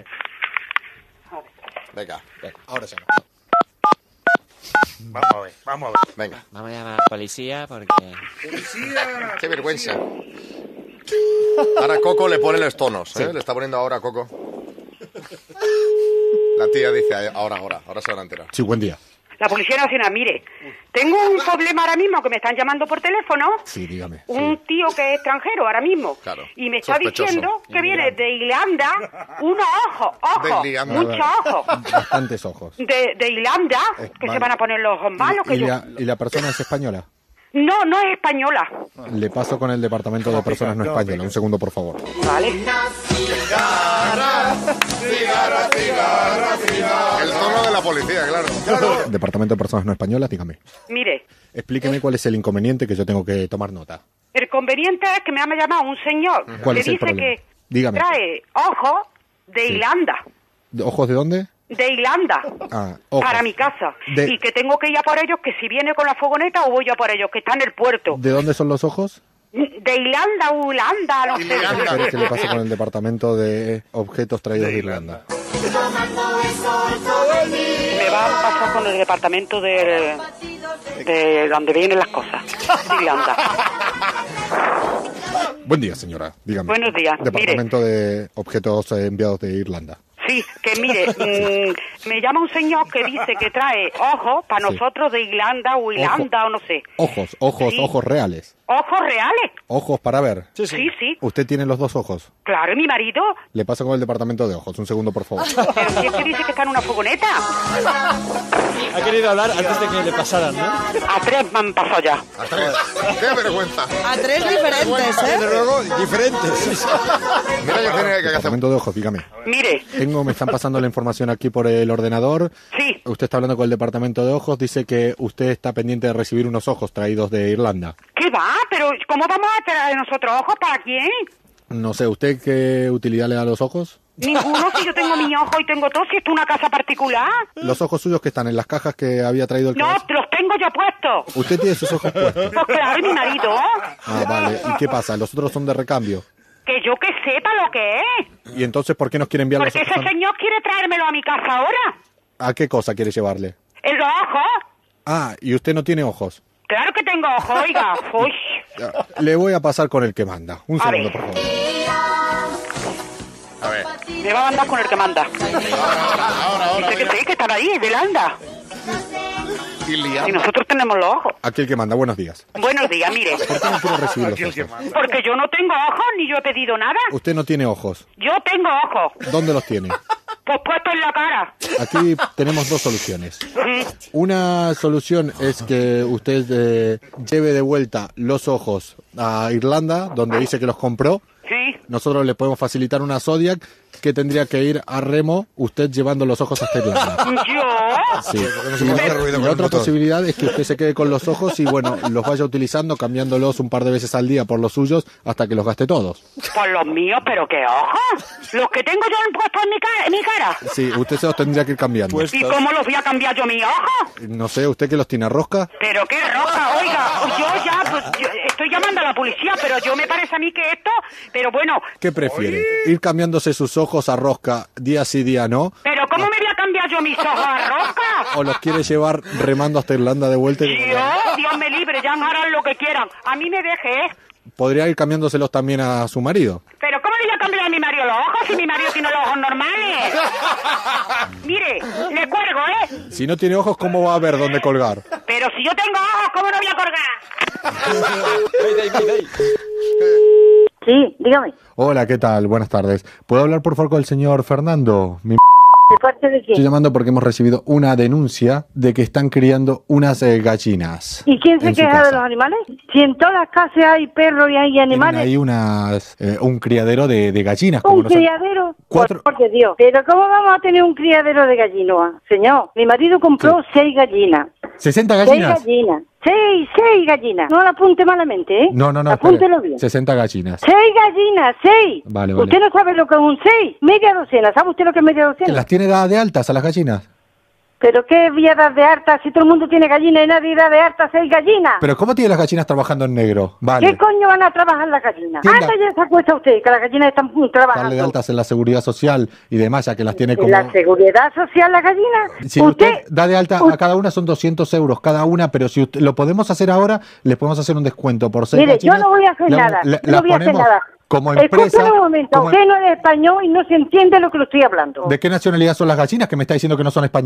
Venga, venga, Ahora ya no. Vamos a ver, vamos a ver. venga. Vamos a llamar a la policía porque... Qué vergüenza. Ahora Coco le pone los tonos, ¿eh? Le está poniendo ahora a Coco. La tía dice, ahora, ahora, ahora se van a enterar. Sí, buen día. La Policía Nacional, mire, tengo un problema ahora mismo que me están llamando por teléfono. Sí, dígame. Un sí. tío que es extranjero ahora mismo. Claro. Y me está Sospechoso. diciendo que viene de Irlanda, unos ojos, ojos, De Irlanda. muchos ojos. Bastantes ojos. De, de Irlanda, Eh, que vale. se van a poner los ojos malos. ¿Y, Que y yo... la, ¿Y la persona es española? No, no es española. Le paso con el departamento de personas no españolas. Un segundo, por favor. Vale. El tono de la policía, claro. Departamento de personas no españolas, dígame. Mire, Explíqueme cuál es el inconveniente que yo tengo que tomar nota. el conveniente es que me ha llamado un señor ¿Cuál que es el dice problema? que Dígame. trae ojos de Sí. Irlanda. ¿Ojos de dónde? De Irlanda. Ah, ojos. Para mi casa. De- Y que tengo que ir a por ellos, que si viene con la fogoneta o voy a por ellos, que está en el puerto. ¿De dónde son los ojos? De Irlanda, Holanda, no sé. Irlanda. Espere que le pase con el departamento de objetos traídos de Irlanda. Me va a pasar con el departamento de, de donde vienen las cosas. De Irlanda. Buen día, señora. Dígame. Buenos días. Departamento de objetos eh, enviados de Irlanda. Sí, que mire, mm, me llama un señor que dice que trae ojos para Sí. nosotros de Irlanda o Irlanda o no sé. Ojos, ojos, Sí. ojos reales. ¿Ojos reales? Ojos para ver. Sí, sí. Sí, sí. ¿Usted tiene los dos ojos? Claro, ¿y mi marido? Le paso con el departamento de ojos. Un segundo, por favor. Pero si es que dice que está en una fogoneta. Ha querido hablar antes de que le pasaran, ¿no? A tres me han pasado ya. A tres. ¡Qué vergüenza! A tres diferentes, ¿eh? Desde luego, diferentes. Mira que tiene que hacer. Departamento de ojos, dígame. Mire, Tengo, me están pasando la información aquí por el ordenador. sí, Usted está hablando con el departamento de ojos. Dice que usted está pendiente de recibir unos ojos traídos de Irlanda. ¿qué va? Pero ¿cómo vamos a traer nosotros ojos? ¿Para quién? No sé, ¿usted qué utilidad le da a los ojos? Ninguno, si yo tengo mi ojo y tengo todo, si esto es una casa particular. Los ojos suyos que están en las cajas que había traído el No, caballero. los tengo yo puestos. Usted tiene sus ojos puestos. Pues claro, y mi marido. Ah, vale. ¿Y qué pasa? ¿Los otros son de recambio? Que yo que sepa lo que es. ¿Y entonces por qué nos quiere enviar los Porque ojos? ese señor quiere traérmelo a mi casa ahora. ¿A qué cosa quiere llevarle? ¿En los ojos? Ah, y usted no tiene ojos. Claro que tengo ojos, oiga. Uy. Le voy a pasar con el que manda. Un A segundo, ver. por favor. A ver. Me va a mandar con el que manda. Ahora, ahora, Dice que venga. sí, que están ahí, de Irlanda. Y Y liando. nosotros tenemos los ojos. Aquí el que manda. Buenos días. Buenos días, mire. ¿Por qué no quiere recibir los ojos? Porque yo no tengo ojos ni yo he pedido nada. Usted no tiene ojos. Yo tengo ojos. ¿Dónde los tiene? Pues puesto en la cara. Aquí tenemos dos soluciones. Mm, Una solución es que usted eh, lleve de vuelta los ojos a Irlanda, donde dice que los compró. Sí. Nosotros le podemos facilitar una Zodiac que tendría que ir a remo, usted llevando los ojos hasta Irlanda. Yo. Sí. no se Y puede hacer la- ruido y con la el otra motor. posibilidad es que usted se quede con los ojos y, bueno, los vaya utilizando, cambiándolos un par de veces al día por los suyos hasta que los gaste todos. Por los míos, pero qué ojos. Los que tengo yo puestos en mi, ca- en mi cara. Sí, usted se los tendría que ir cambiando. Pues- ¿Y cómo los voy a cambiar yo mis ojos? No sé, ¿usted que los tiene a rosca? Pero qué roja, oiga, yo ya pues, yo estoy llamando a la policía, pero yo me parece a mí que esto, pero bueno, ¿Qué prefiere? ¿Ir cambiándose sus ojos a rosca día sí, día no? pero ¿cómo me voy a cambiar yo mis ojos a roca? ¿O los quiere llevar remando hasta Irlanda de vuelta? y- Yo, Dios me libre, ya harán lo que quieran. A mí me deje, ¿eh? ¿Podría ir cambiándoselos también a su marido? Pero ¿cómo le voy a cambiar a mi marido los ojos si mi marido tiene los ojos normales? Mire, le cuelgo, ¿eh? Si no tiene ojos, ¿cómo va a ver dónde colgar? Pero si yo tengo ojos, ¿cómo no voy a colgar? Ey, ey, ey, ey. Sí, dígame. Hola, ¿qué tal? Buenas tardes. ¿Puedo hablar por favor con el señor Fernando? Mi ¿De parte de Estoy quién? llamando porque hemos recibido una denuncia de que están criando unas eh, gallinas. ¿Y quién se en su queja de casa. los animales? Si en todas las casas hay perros y hay Tienen animales. ahí unas, eh, un criadero de, de gallinas. como ¿Un nos han- criadero? Cuatro- Por favor de Dios. ¿Pero cómo vamos a tener un criadero de gallinas? Señor, mi marido compró seis gallinas. ¿sesenta Seis gallinas? gallinas. Seis, seis gallinas. No la apunte malamente, ¿eh? No, no, no. Apúntelo espere. bien. sesenta gallinas. Seis gallinas, seis. Vale, vale. Usted no sabe lo que es un seis. Media docena. ¿Sabe usted lo que es media docena? ¿Las tiene dadas de altas a las gallinas? ¿Pero qué voy a dar de harta si todo el mundo tiene gallina y nadie da de harta seis gallinas? ¿Pero cómo tiene las gallinas trabajando en negro? Vale. ¿Qué coño van a trabajar las gallinas? Tienda- Anda, ya se acuesta usted, que las gallinas están mm, trabajando. Darle de altas en la seguridad social y demás, ya que las tiene como... ¿La seguridad social las gallinas? Si usted, da de alta a cada una son doscientos euros cada una, pero si usted- lo podemos hacer ahora, les podemos hacer un descuento por seis Mire, gallinas. yo no voy a hacer La- nada. la- yo las no voy a hacer ponemos nada. como empresa... Escúchame un momento, como- usted no es español y no se entiende lo que le estoy hablando. ¿De qué nacionalidad son las gallinas que me está diciendo que no son españolas?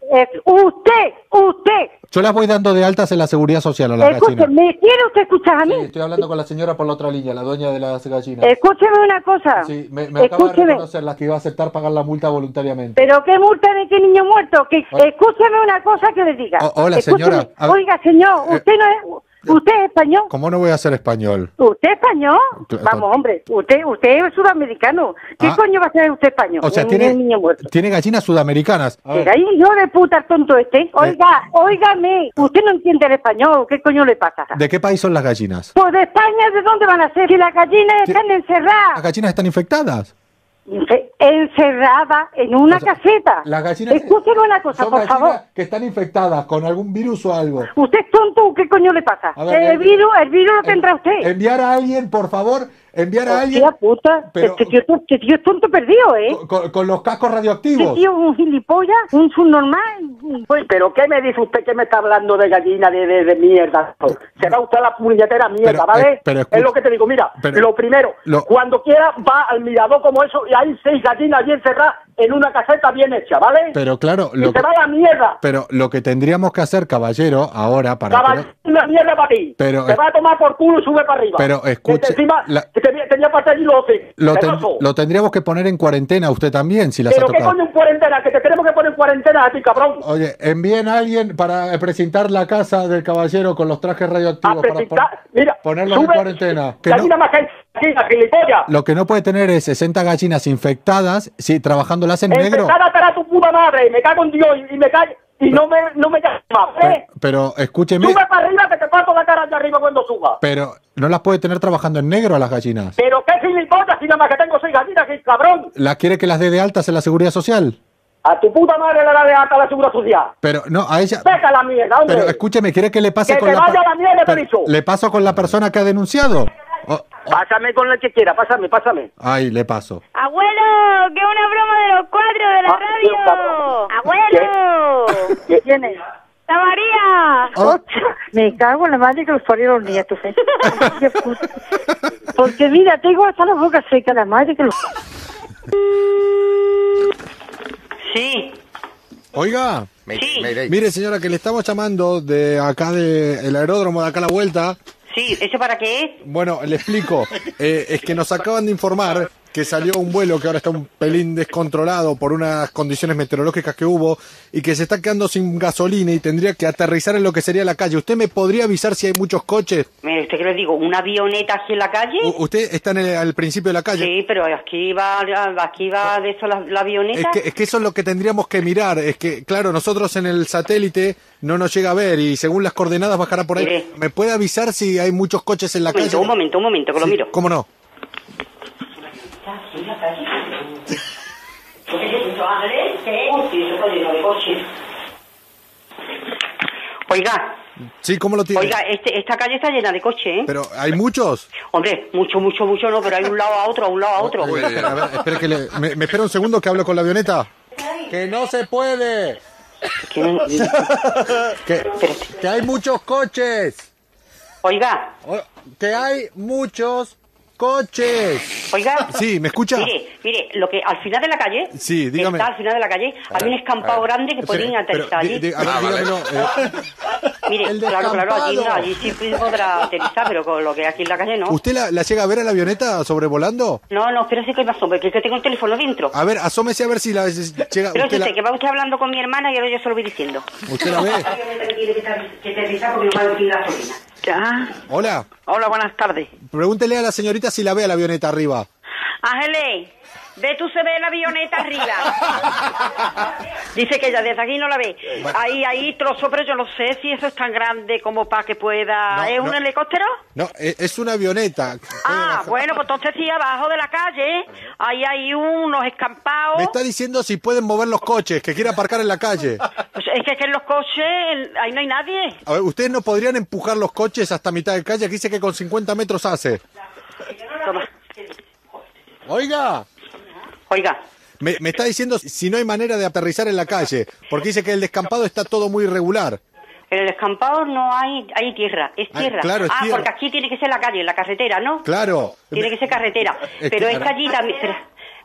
eh, usted, usted. Yo las voy dando de altas en la seguridad social a las Escuche, gallinas. ¿me quiere usted escuchar a mí? Sí, estoy hablando con la señora por la otra línea, la dueña de las gallinas. Escúcheme una cosa. Sí, me, me acaba de Escúcheme. reconocer la que iba a aceptar pagar la multa voluntariamente. ¿Pero qué multa de qué niño muerto? Que, Ah. escúcheme una cosa que le diga. Oh, hola, Escúcheme. señora. A ver. Oiga, señor, Eh. usted no es... ¿Usted es español? ¿Cómo no voy a ser español? ¿Usted es español? Cl- Vamos, hombre, usted usted es sudamericano. ¿Qué Ah. coño va a ser usted español? O sea, Un- tiene, un niño muerto. tiene gallinas sudamericanas. A ver. Mira, ahí yo de puta el tonto este. Oiga, óigame, usted no entiende el español, ¿qué coño le pasa? ¿De qué país son las gallinas? Pues de España, ¿de dónde van a ser? Si las gallinas Sí. están ¿Las encerradas, gallinas están infectadas? Enfe- encerradas en una O sea, caseta. Las gallinas Escúcheme una cosa, son por gallinas favor. que están infectadas con algún virus o algo. ¿Usted es tonto o qué coño le pasa? A ver, el eh, virus, el virus lo tendrá usted. Enviar a alguien, por favor, enviar a alguien Hostia puta, pero- este, tío, este tío es tonto perdido, ¿eh? con, con- con los cascos Este radioactivos. tío es un gilipollas, un subnormal. Pues, ¿pero qué me dice usted que me está hablando de gallina de, de, de mierda? Se va usted a la puñetera mierda, Pero, ¿vale? eh, pero escucha- es lo que te digo, mira, pero- lo primero, lo- cuando quiera va al mirador como eso y hay seis gallinas bien cerradas en una caseta bien hecha, ¿vale? Pero claro, y lo se que, va a la mierda. pero lo que tendríamos que hacer, caballero, ahora para Caballero, una mierda para ti. Pero, te eh, va a tomar por culo y sube para arriba. pero, Que escuche, te encima, la- que te, tenía para allí los hocicos, lo, ten- pedazo. lo tendríamos que poner en cuarentena usted también, si las ha Pero qué tocado. coño en cuarentena, que te tenemos que poner en cuarentena a ti, cabrón. Oye, envíen a alguien para eh, presentar la casa del caballero con los trajes A radioactivos para presentar, pon- mira, ponerlos en sube cuarentena. Que no, gallina más que gallina, gilipollas. lo que no puede tener es sesenta gallinas infectadas, sí, trabajándolas en negro. Empezar a cara a tu puta madre, me cago en Dios y, y me cago y no me no me llamas, Pero, ¿eh? pero escúcheme, Sube para arriba que te parto la cara allá arriba cuando suba. pero no las puede tener trabajando en negro a las gallinas. Pero qué gilipollas, si nada más que tengo seis gallinas, que cabrón. ¿Las quiere que las dé de altas en la seguridad social? A tu puta madre le da de alta la seguridad social. Pero no, a ella... Deja la mierda, hombre. Pero escúcheme, ¿quiere que le pase Que con te la... vaya per- a la mierda, te he Pero, dicho. ¿le paso con la persona que ha denunciado? Oh, Pásame con el que quiera, pásame, pásame. ay, le paso. Abuelo, que una broma de los cuatro de la Ah, radio. Dios, cabrón. Abuelo, ¿Qué tienes? la María. Oh, Me cago en la madre que los parió los nietos, ¿eh? Hostia puta. Porque mira, tengo hasta la boca seca, la madre que los... Sí, oiga, Mayday, Mayday. mire señora, que le estamos llamando de acá del aeródromo de acá a la vuelta. sí, ¿eso para qué es? Bueno, le explico. Eh, es que nos acaban de informar que salió un vuelo que ahora está un pelín descontrolado por unas condiciones meteorológicas que hubo y que se está quedando sin gasolina y tendría que aterrizar en lo que sería la calle. ¿Usted me podría avisar si hay muchos coches? Mire, ¿usted qué le digo? ¿Una avioneta aquí en la calle? U- ¿Usted está en el- al principio de la calle? Sí, pero aquí va, aquí va de eso la, la avioneta. Es que, es que eso es lo que tendríamos que mirar. Es que, claro, nosotros en el satélite no nos llega a ver y según las coordenadas bajará por ahí. Mire. ¿Me puede avisar si hay muchos coches en la un momento, calle? un momento, un momento, que lo Sí, miro. ¿Cómo no? Oiga, Sí, ¿cómo lo tiene? oiga, este, esta calle está llena de coches, ¿eh? Pero hay muchos. Hombre, mucho, mucho, mucho no, pero hay un lado a otro, a un lado a otro. Uy, espera, a ver, espera que le- me, me espera un segundo que hablo con la avioneta. ¡Que no se puede! ¿Quién- Que, que hay muchos coches. Oiga, O- Que hay muchos coches. oiga. Sí, ¿me escucha? Mire, mire, lo que al final de la calle. Sí, dígame. Está al final de la calle, hay un escampado grande que pueden Pero, aterrizar di- allí. di- a ver, Ah, vale. dígamelo. eh, Mire, el claro, claro, allí no, descampado. allí sí podrá aterrizar, pero con lo que hay aquí en la calle no. ¿Usted la, la llega a ver a la avioneta sobrevolando? No, no, espérese que pasó, porque es que tengo el teléfono dentro. A ver, asómese a ver si la llega. Pero Usted usted, la, que va usted hablando con mi hermana y ahora yo se lo voy diciendo. ¿Usted la ve? Que aterrizar porque no va a decir gasolina. Ya. Hola. Hola, buenas tardes. Pregúntele a la señorita si la ve a la avioneta arriba. Ángeles, ve tú se ve la avioneta arriba. Dice que ella desde aquí no la ve. Ahí, ahí trozo, pero yo no sé si eso es tan grande como para que pueda... No, ¿Es un no. helicóptero? No, e- es una avioneta. Ah, bueno, pues entonces sí, abajo de la calle, ahí hay unos escampados. Me está diciendo si pueden mover los coches, que quiere aparcar en la calle. Pues es que, que en los coches, ahí no hay nadie. A ver, ¿ustedes no podrían empujar los coches hasta mitad de calle? Aquí dice que con cincuenta metros hace. Toma. Oiga, Oiga, me, me está diciendo si no hay manera de aterrizar en la calle, porque dice que el descampado está todo muy irregular. en el escampado no hay, hay tierra, es Ah, tierra. claro, es ah, tierra. porque aquí tiene que ser la calle, la carretera, ¿no? Claro. Tiene que ser carretera. Es Pero que- es que allí también... Espera,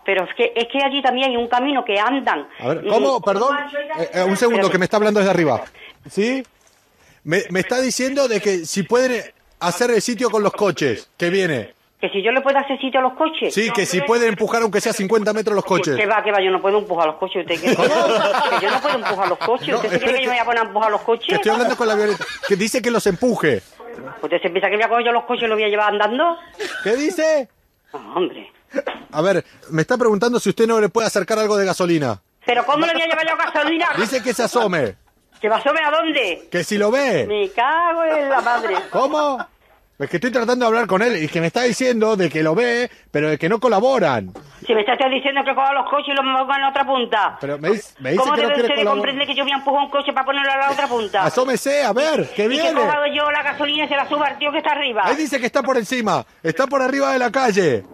Pero es que, es que allí también hay un camino que andan. A ver, ¿cómo? Mm, Perdón. Eh, eh, un segundo, que me está hablando desde arriba. ¿Sí? Me, me está diciendo de que si pueden hacer el sitio con los coches, que viene. Que si yo le puedo hacer sitio a los coches. Sí, que si pueden empujar aunque sea cincuenta metros los coches. Que va, que va, yo no puedo empujar los coches. ¿Usted cree que, que yo no puedo empujar los coches? No, ¿Usted se cree que yo me voy a poner a empujar los coches? Que estoy hablando con la Violeta. Que dice que los empuje. ¿Usted se piensa que voy a coger yo los coches y los voy a llevar andando? ¿Qué dice? No, hombre. A ver, me está preguntando si usted no le puede acercar algo de gasolina. ¿Pero cómo le voy a llevar yo gasolina? Dice que se asome. ¿Que me asome a dónde? Que si lo ve. Me cago en la madre. ¿Cómo? Es que estoy tratando de hablar con él y que me está diciendo de que lo ve, pero de que no colaboran. Si me estás diciendo que coja los coches y los pongo en la otra punta. Pero me dice, me dice ¿Cómo que no debe quiere usted de colaborar. comprender que yo voy a empujar un coche para ponerlo a la otra punta? Asómese, a ver, que Y viene. que coja yo la gasolina y se la suba al tío que está arriba. Ahí dice que está por encima, está por arriba de la calle.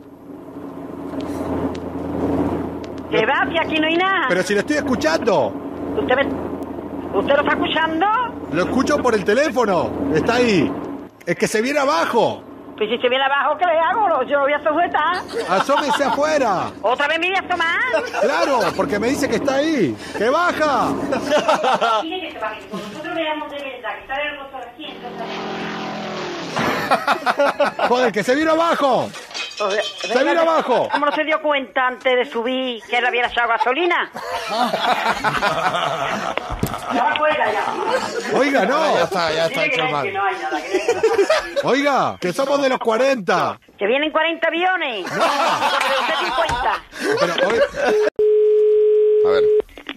¿Qué va? Si aquí no hay nada. Pero si lo estoy escuchando. ¿Usted, me... ¿Usted lo está escuchando? Lo escucho por el teléfono. Está ahí. Es que se viene abajo. Pues si se viene abajo, ¿qué le hago? Yo lo voy a sujetar. Asómese afuera. ¿Otra vez me voy a asomar? Claro, porque me dice que está ahí. ¡Que baja! Tiene que bajar. Nosotros veamos de verdad que está el motor aquí, entonces... Joder, que se vino abajo. ¡Se vino abajo! ¿Cómo no se dio cuenta antes de subir que él había echado gasolina? Ya fuera, ya. Oiga, no. Ya está, ya está Dile hecho que mal. que no hay nada, que no hay nada. Oiga, que somos de los cuarenta. Que vienen cuarenta aviones. No. Porque de usted cincuenta. Pero, hoy... A ver.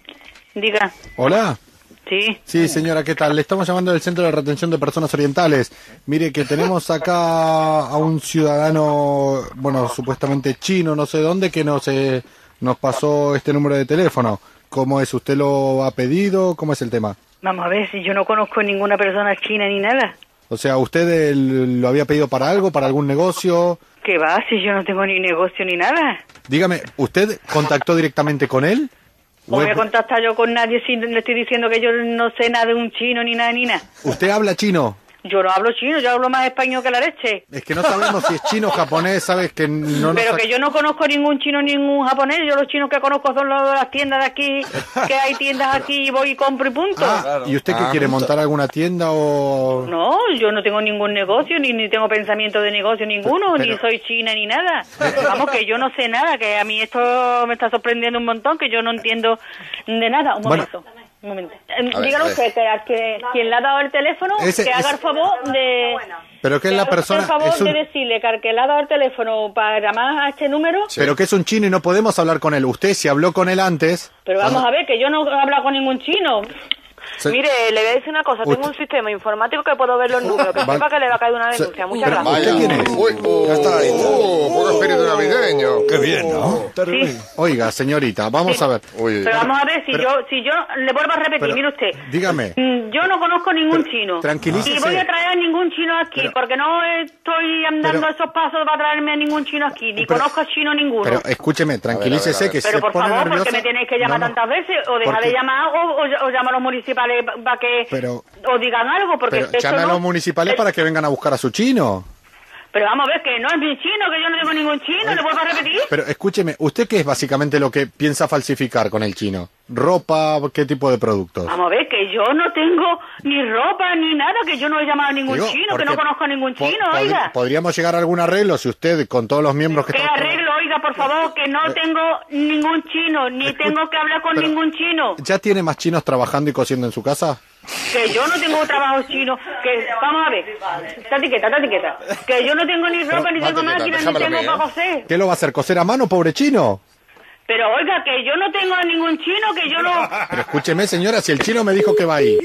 Diga. Hola. Sí. Sí, señora, ¿qué tal? Le estamos llamando del Centro de Retención de Personas Orientales. Mire, que tenemos acá a un ciudadano, bueno, supuestamente chino, no sé dónde, que nos, eh, nos pasó este número de teléfono. ¿Cómo es? ¿Usted lo ha pedido? ¿Cómo es el tema? Vamos a ver, si yo no conozco ninguna persona china ni nada. O sea, ¿usted eh, lo había pedido para algo, para algún negocio? ¿Qué va? Si yo no tengo ni negocio ni nada. Dígame, ¿usted contactó directamente con él? No voy a contactar yo con nadie si le estoy diciendo que yo no sé nada de un chino ni nada ni nada. ¿Usted habla chino? Yo no hablo chino, yo hablo más español que la leche. Es que no sabemos si es chino o japonés, ¿sabes? Que no nos Pero ha- que yo no conozco ningún chino ni ningún japonés. Yo los chinos que conozco son los de las tiendas de aquí, que hay tiendas aquí y voy y compro y punto. Ah, ¿y usted qué quiere, montar alguna tienda o...? No, yo no tengo ningún negocio, ni, ni tengo pensamiento de negocio ninguno, Pero- ni soy china ni nada. Vamos, que yo no sé nada, que a mí esto me está sorprendiendo un montón, que yo no entiendo de nada. Un Bueno. momento. Un momento. Eh, A ver, dígale a ver. usted que, al que quien le ha dado el teléfono, Ese- que haga ese- el favor de... Pero que es que la haga persona... el favor es un- de decirle que al que le ha dado el teléfono para llamar a este número... Pero que es un chino y no podemos hablar con él. Usted, si habló con él antes... Pero vamos a ver, que yo no he hablado con ningún chino. Se- Mire, le voy a decir una cosa. Tengo un sistema informático que puedo ver los números. Que Va- sepa que le va a caer una denuncia. Muchas Pero, gracias. ¿usted quién es? Uy, oh, Ya está ahí. oh, poco espíritu navideño. Qué bien, ¿no? Sí. Oiga, señorita, vamos a ver. Uy, Pero vamos a ver, si Pero- yo si yo le vuelvo a repetir, pero- mire usted. Dígame. Mm, Yo no conozco ningún chino. tranquilícese. Y voy a traer a ningún chino aquí, Pero- porque no estoy andando pero- esos pasos para traerme a ningún chino aquí, ni Pero- conozco chino ninguno. Pero escúcheme, tranquilícese, A ver, a ver, a ver. que Pero se por pone favor, nerviosa. porque me tenéis que llamar No, no. tantas veces, o deja Porque- de llamar, o, o, o llama a los municipales para que Pero- o digan algo, porque Pero esto llame a no- los municipales eh, para que vengan a buscar a su chino. Pero vamos a ver, que no es mi chino, que yo no tengo ningún chino, ¿le vuelvo a repetir? Pero escúcheme, ¿usted qué es básicamente lo que piensa falsificar con el chino? ¿Ropa? ¿Qué tipo de productos? Vamos a ver, que yo no tengo ni ropa ni nada, que yo no he llamado a ningún Digo, chino, que porque no conozco a ningún po- chino, pod- oiga. ¿Podríamos llegar a algún arreglo si usted, con todos los miembros que ¿Qué estamos- arreglo, oiga, por favor? Que no Eh, tengo ningún chino, ni escu- tengo que hablar con pero- ningún chino. ¿Ya tiene más chinos trabajando y cosiendo en su casa? Que yo no tengo trabajo chino. Que, vamos a ver, esta etiqueta, esta etiqueta. Que yo no tengo ni ropa, Pero- ni tengo etiqueta, máquina, ni déjamelo tengo a mí, para ¿eh? coser. ¿Qué lo va a hacer? ¿Coser a mano, pobre chino? Pero oiga, que yo no tengo a ningún chino, que yo no... Pero escúcheme, señora, si el chino me dijo que va ahí.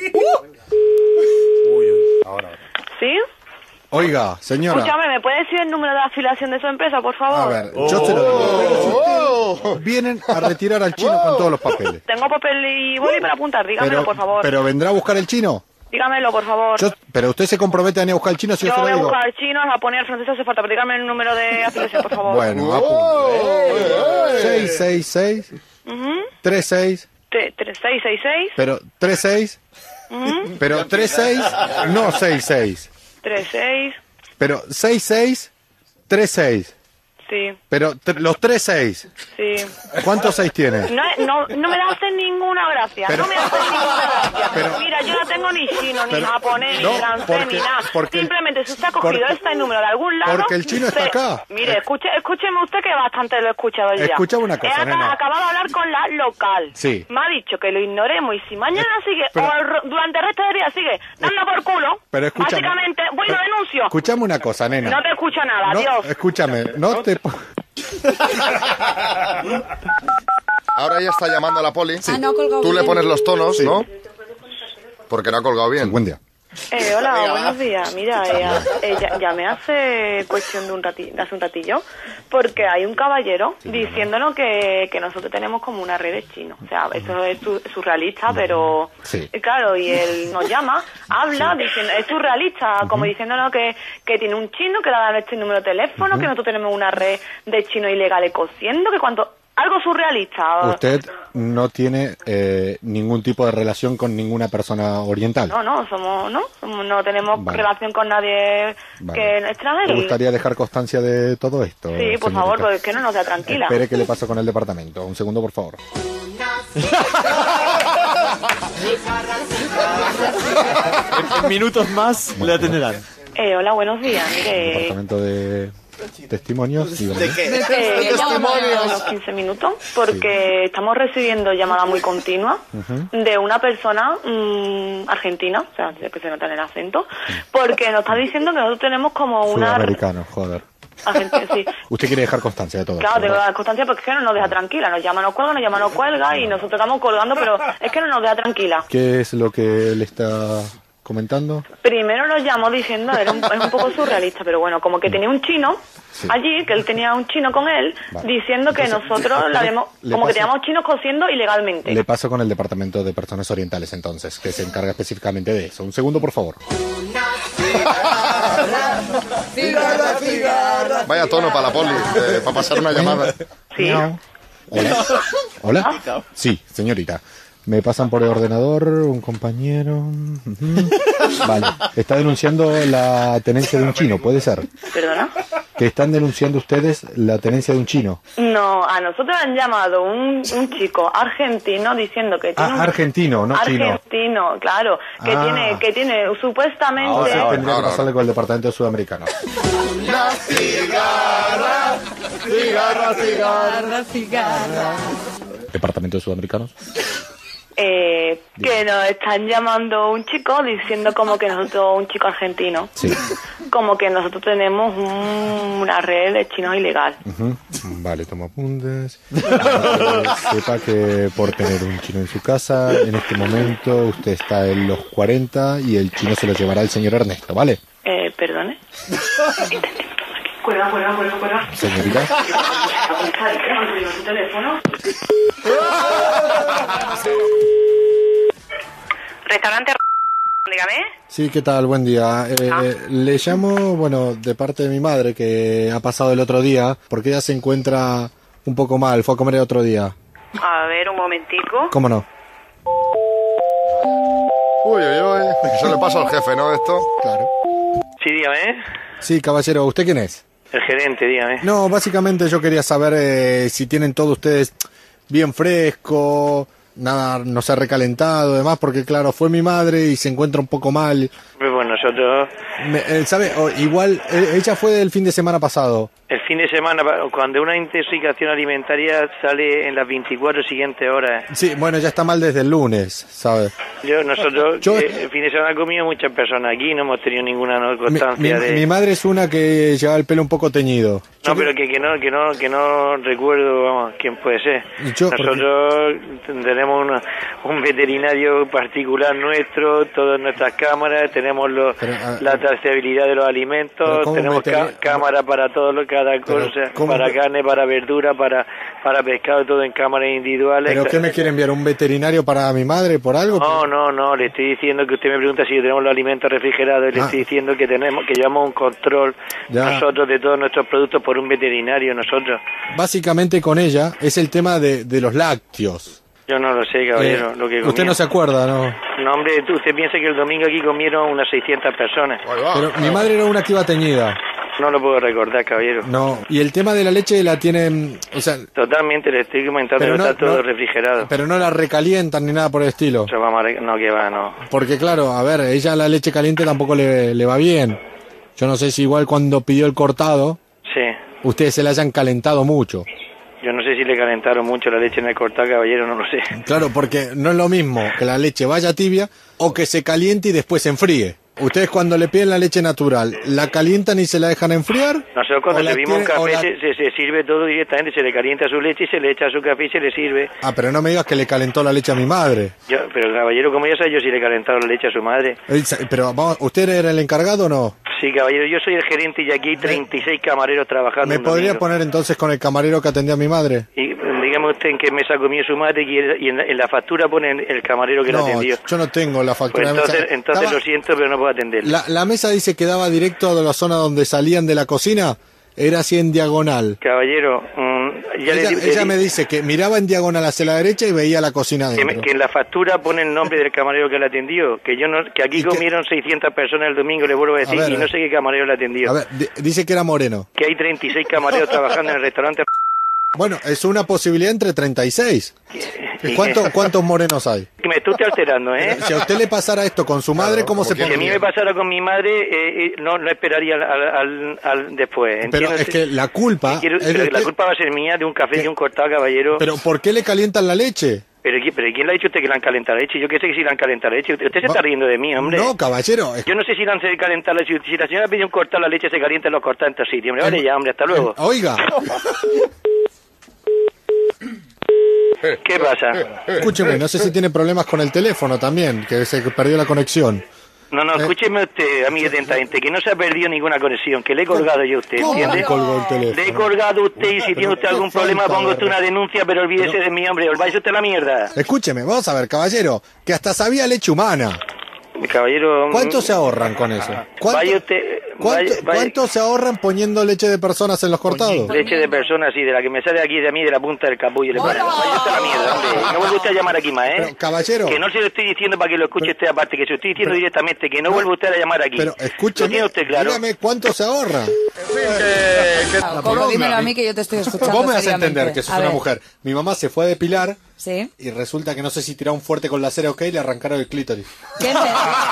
¿Sí? Oiga, señora. Escúchame, ¿me puede decir el número de afiliación de su empresa, por favor? A ver, yo se lo digo. Pero si ustedes vienen a retirar al chino con todos los papeles. Tengo papel y boli para apuntar. Dígamelo, Pero, por favor. pero vendrá a buscar el chino. Dígamelo, por favor. Yo- pero usted se compromete a venir a buscar el chino si yo, Yo se voy lo a digo. buscar al chino, al japonés, al francés hace falta, pero dígame el número de afiliación, por favor. Bueno, apunte. seis seis seis, Ujú. tres seis, Tre- tres seis seis seis. pero tres seis, Ujú. pero tres seis, no seis seis, tres seis pero seis seis, tres seis. Sí, Pero tre- los tres seis. sí. ¿Cuántos seis tiene? No, no, no me haces ninguna gracia, Pero- no me haces ninguna gracia. pero- Mira, yo no tengo ni chino, ni pero- japonés, no, ni francés, porque- ni nada. porque- Simplemente si usted ha cogido porque- este número de algún lado... porque el chino está se- acá. Mire, escuche, escúcheme usted que bastante lo he escuchado ya. Escúchame una cosa, He aca- nena. acabado de hablar con la local. Sí. Me ha dicho que lo ignoremos y si mañana sigue, pero- o el- durante el resto del día sigue dando por culo, Pero escúchame. básicamente, voy y lo Pero- denuncio. Escúchame una cosa, nena. No te escucho nada, No, adiós. escúchame, no te... po- Ahora ella está llamando a la poli. Ah, no ha colgado Tú le bien. pones los tonos, ¿no? Porque no ha colgado bien. Buen día. Eh, hola, buenos días. Mira, eh, eh, ya- llamé hace cuestión de un rati- de hace un ratillo porque hay un caballero diciéndonos que, que nosotros tenemos como una red de chinos. O sea, eso es su- surrealista, pero Sí. eh, claro, y él nos llama, habla, diciendo, es surrealista, como diciéndonos que, que tiene un chino, que le dan este número de teléfono, Ujú. que nosotros tenemos una red de chinos ilegales cosiendo, que cuanto... Algo surrealista. Usted no tiene eh, ningún tipo de relación con ninguna persona oriental. No, no, somos, no, somos- no tenemos Vale. relación con nadie Vale. que es ¿Le extranjero. gustaría dejar constancia de todo esto? Sí, por señorita? favor, porque es que no nos da tranquila. Espere que le paso con el departamento. Un segundo, por favor. En minutos más le atenderán. Eh, hola, buenos días. Mire, Departamento de testimonios. dígame. eh, llamo a unos quince minutos porque estamos recibiendo llamadas muy continuas Ujú. de una persona mm, argentina, o sea, que se nota en el acento, porque nos está diciendo que nosotros tenemos como una... Sudamericano, joder. Argentina, sí. Usted quiere dejar constancia de todo Claro, esto, tengo ¿verdad? la constancia porque es que no nos deja tranquila. Nos llama, nos cuelga, nos llama, nos cuelga y nosotros estamos colgando, pero es que no nos deja tranquila. ¿Qué es lo que le está comentando? Primero nos llamó diciendo, era un, es un poco surrealista, pero bueno, como que tenía un chino allí, que él tenía un chino con él, Vale. diciendo que Entonces, nosotros la habíamos, le como que paso- teníamos chinos cosiendo ilegalmente. Le paso con el departamento de personas orientales entonces, que se encarga específicamente de eso. Un segundo, por favor. Vaya tono para la poli, eh, para pasar una llamada. Sí. Hola. Hola. Sí, señorita. Me pasan por el ordenador un compañero. Ujú. Vale. Está denunciando la tenencia de un chino, ¿puede ser? ¿Perdona? Que están denunciando ustedes la tenencia de un chino. No, a nosotros han llamado un, un chico argentino diciendo que tiene Ah, un... argentino, no chino. Argentino, claro, que Ah. tiene que tiene supuestamente... Ahora tendría que pasarle con el departamento sudamericano. Cigarra, cigarra, cigarra, cigarra. ¿Departamento de sudamericanos? Eh, que nos están llamando un chico diciendo como que nosotros, un chico argentino, Sí. como que nosotros tenemos un- una red de chinos ilegal. Ujú. Vale, toma apuntes. Eh, sepa que por tener un chino en su casa, en este momento usted está en los cuarenta y el chino se lo llevará el señor Ernesto, ¿vale? Eh, perdone. Cuelga, cuelga, cuelga, cuelga. Señorita. su teléfono. Restaurante, dígame. Sí, ¿qué tal? Buen día. Eh, Le llamo, bueno, de parte de mi madre que ha pasado el otro día, porque ella se encuentra un poco mal, fue a comer el otro día. A ver, un momentico. ¿Cómo no? Uy, uy, uy. Eso le pasa al jefe, ¿no? Esto. Claro. Sí, dígame. Sí, caballero, ¿usted quién es? El gerente, dígame. No, básicamente yo quería saber eh, si tienen todo ustedes bien fresco, nada, no se ha recalentado, demás, porque claro, fue mi madre y se encuentra un poco mal. Pues bueno, nosotros Me- eh, ¿Sabe? O, igual, eh, ella fue del fin de semana pasado. el fin de semana, cuando una intoxicación alimentaria sale en las veinticuatro siguientes horas. Sí, bueno, ya está mal desde el lunes, ¿sabe? Yo, nosotros, Yo- eh, el fin de semana han comido muchas personas aquí, no hemos tenido ninguna no- Mi, constancia mi- de... mi madre es una que lleva el pelo un poco teñido. No, pero que, que no que no que no recuerdo, vamos, quién puede ser. Yo, porque- Nosotros tenemos una- un veterinario particular nuestro, todas nuestras cámaras, tenemos los, Pero, ah, la trazabilidad de los alimentos, pero ¿cómo tenemos veteri- ca- cámaras para todo, lo, cada Pero cosa, ¿cómo para ve- carne, para verdura, para para pescado, todo en cámaras individuales. ¿Pero qué me quiere enviar? ¿Un veterinario para mi madre por algo? No, no, no, le estoy diciendo que usted me pregunta si tenemos los alimentos refrigerados y le Ah. estoy diciendo que tenemos que llevamos un control Ya. nosotros de todos nuestros productos por un veterinario nosotros. Básicamente con ella es el tema de, de los lácteos. Yo no lo sé, caballero, Eh, lo que usted comía. no se acuerda, ¿no? No, hombre, tú- usted piensa que el domingo aquí comieron unas seiscientas personas. Pero mi madre era una que iba teñida. No lo puedo recordar, caballero. No. Y el tema de la leche la tienen, o sea, Totalmente, le estoy comentando Pero que no- está todo no- refrigerado. pero no la recalientan ni nada por el estilo. Eso vamos a re- No, que va, no. Porque claro, a ver, ella la leche caliente tampoco le, le va bien. Yo no sé si igual cuando pidió el cortado, Sí. ustedes se la hayan calentado mucho. Yo no sé si le calentaron mucho la leche en el cortado, caballero, no lo sé. Claro, porque no es lo mismo que la leche vaya tibia o que se caliente y después se enfríe. Ustedes cuando le piden la leche natural, ¿la calientan y se la dejan enfriar? Nosotros cuando ¿O la servimos un tiene- o café la- se, se, se sirve todo directamente, se le calienta su leche y se le echa su café y se le sirve. Ah, pero no me digas que le calentó la leche a mi madre. Yo, pero caballero, ¿cómo ya sé yo si le calentaron la leche a su madre? Eh, Pero vamos, ¿usted era el encargado o no? Sí, caballero, yo soy el gerente y aquí hay treinta y seis camareros trabajando. ¿Me un podría domingo. poner entonces con el camarero que atendía a mi madre? Y dígame usted en qué mesa comió su madre y, el- y en, la, en la factura pone el camarero que la No, atendió. yo no tengo la Pues factura de entonces, mesa. entonces Estaba- lo siento, pero no puedo atenderle. la, la mesa dice que daba directo a la zona donde salían de la cocina. Era así en diagonal. Caballero, mm, ya Ella, le, le- ella me dice que miraba en diagonal hacia la derecha y veía la cocina que, me- adentro. que en la factura pone el nombre del camarero que la atendió. Que yo no, que aquí comieron seiscientas personas el domingo, le vuelvo a decir, ver, y a no ver. sé qué camarero la atendió. A ver, di- dice que era moreno. Que hay treinta y seis camareros trabajando en el restaurante. Bueno, es una posibilidad entre treinta y seis. ¿Cuánto, ¿Cuántos morenos hay? Que me estoy alterando, ¿eh? Si a usted le pasara esto con su madre, ¿cómo se Si a mí pondría? me pasara con mi madre, eh, eh, no, no esperaría al, al, al- al después. Pero ¿entiendes? es que la culpa... Quiero- es pero de la usted. culpa va a ser mía de un café, de un cortado, caballero. Pero ¿por qué le calientan la leche? Pero, ¿qui- pero ¿quién le ha dicho a usted que le han calentado la leche? Yo qué sé que si le han calentado la leche. Usted, usted se está riendo de mí, hombre. No, caballero. es- Yo no sé si le han calentado la leche. Si la señora pide un cortado, la leche se calienta en los cortados en otro sitio. Hombre, vale ya, hombre, hasta luego. Oiga, ¿Qué pasa? escúcheme, no sé si tiene problemas con el teléfono también, que se perdió la conexión. No, no, escúcheme usted, amigo atentamente, que no se ha perdido ninguna conexión, que le he colgado yo a usted, ¿Cómo ¿entiende? le colgó el teléfono? Le he colgado a usted y si tiene usted algún problema ponga usted una denuncia, pero olvídese de mí, hombre, olvídese usted la mierda. Escúcheme, vamos a ver, caballero, que hasta sabía leche humana. Caballero... ¿Cuánto se ahorran con eso? ¿Cuánto, Vaya usted... cuánto- vaya- vaya- cuánto se ahorran poniendo leche de personas en los cortados? Leche de persona así, de la que me sale aquí de mí, de la punta del capullo. Le pone. Vaya usted a la mierda, hombre. No vuelve usted a llamar aquí más, ¿eh? Pero, caballero. Que no se lo estoy diciendo para que lo escuche usted aparte, que se lo estoy diciendo directamente, que no, vuelva usted a llamar aquí. Pero ¿Lo escúcheme, tiene usted claro? dígame cuánto se ahorra. Coco, dímelo a mí que yo te estoy escuchando. Vos me vas a seriamente. entender que sos A una ver, mujer. Mi mamá se fue a depilar Sí. y resulta que no sé si tiraba un fuerte con la cera ok y le arrancaron el clítoris. ¿Qué me-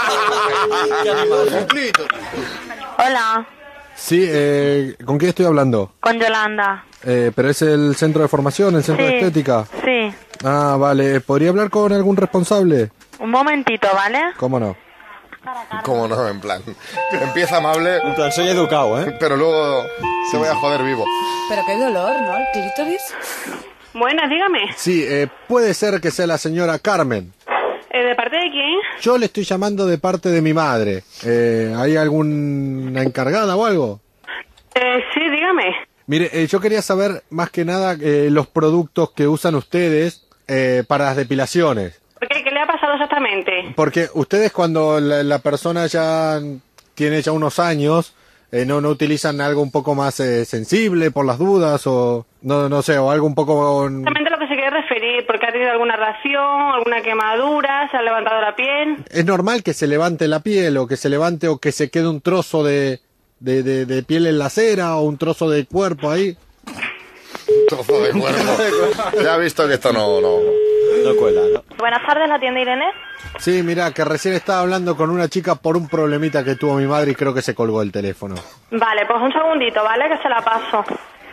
Hola, Sí, eh, ¿con quién estoy hablando? con Yolanda. Eh, pero es el centro de formación, el centro de Sí. estética. Sí, Ah, vale. ¿Podría hablar con algún responsable? un momentito, ¿vale? ¿Cómo no? ¿Cómo no? En plan, empieza amable. En plan, soy educado, ¿eh? Pero luego se voy a joder vivo. Pero qué dolor, ¿no? El clítoris. Buenas, dígame. Sí, eh, puede ser que sea la señora Carmen. Eh, ¿De parte de quién? Yo le estoy llamando de parte de mi madre. Eh, ¿Hay alguna encargada o algo? Eh, sí, dígame. Mire, eh, yo quería saber más que nada eh, los productos que usan ustedes eh, para las depilaciones. ¿Por qué? ¿Qué le ha pasado exactamente? Porque ustedes cuando la, la persona ya tiene ya unos años, eh, no, no utilizan algo un poco más eh, sensible por las dudas o no no sé, o algo un poco... Exactamente lo que se quiere referir, porque ha tenido alguna reacción, alguna quemadura, se ha levantado la piel. ¿Es normal que se levante la piel o que se levante o que se quede un trozo de, de, de, de piel en la cera o un trozo de cuerpo ahí? Un trozo de cuerpo. Ya he visto que esto no... No, no cuela, ¿no? Buenas tardes, ¿la tienda Irene? Sí, mira, que recién estaba hablando con una chica por un problemita que tuvo mi madre y creo que se colgó el teléfono. Vale, pues un segundito, ¿vale? Que se la paso.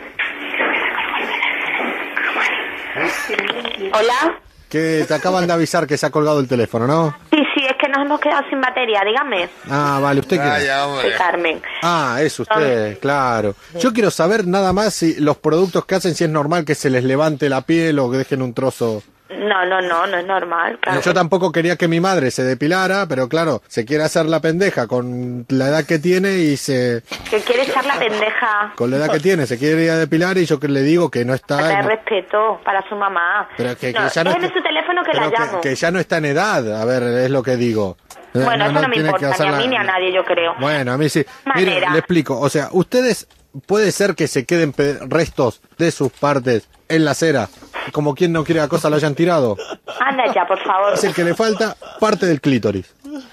Hola. Que te acaban de avisar que se ha colgado el teléfono, ¿no? Sí, sí, es que nos hemos quedado sin batería, dígame. Ah, vale, ¿usted qué? Soy Carmen. Ah, es usted, claro. Yo quiero saber nada más si los productos que hacen, si es normal que se les levante la piel o que dejen un trozo. No, no, no, no es normal, claro. Yo tampoco quería que mi madre se depilara, pero claro, se quiere hacer la pendeja con la edad que tiene y se... Que quiere echar la pendeja. Con la edad que tiene, se quiere ir a depilar y yo que le digo que no está... Falta de en- respeto para su mamá. Pero que, que No, ya no déjeme está- su teléfono que pero la llamo. que, que ya no está en edad, a ver, es lo que digo. Eh, Bueno, eso no, me tiene que importa, ni a hacerla- mí ni a nadie, yo creo. Bueno, a mí sí. Mire, Manera. le explico. O sea, ustedes, puede ser que se queden pe- restos de sus partes en la acera. Como quien no quiere la cosa lo hayan tirado. Anda ya, por favor. Es el que le falta parte del clítoris.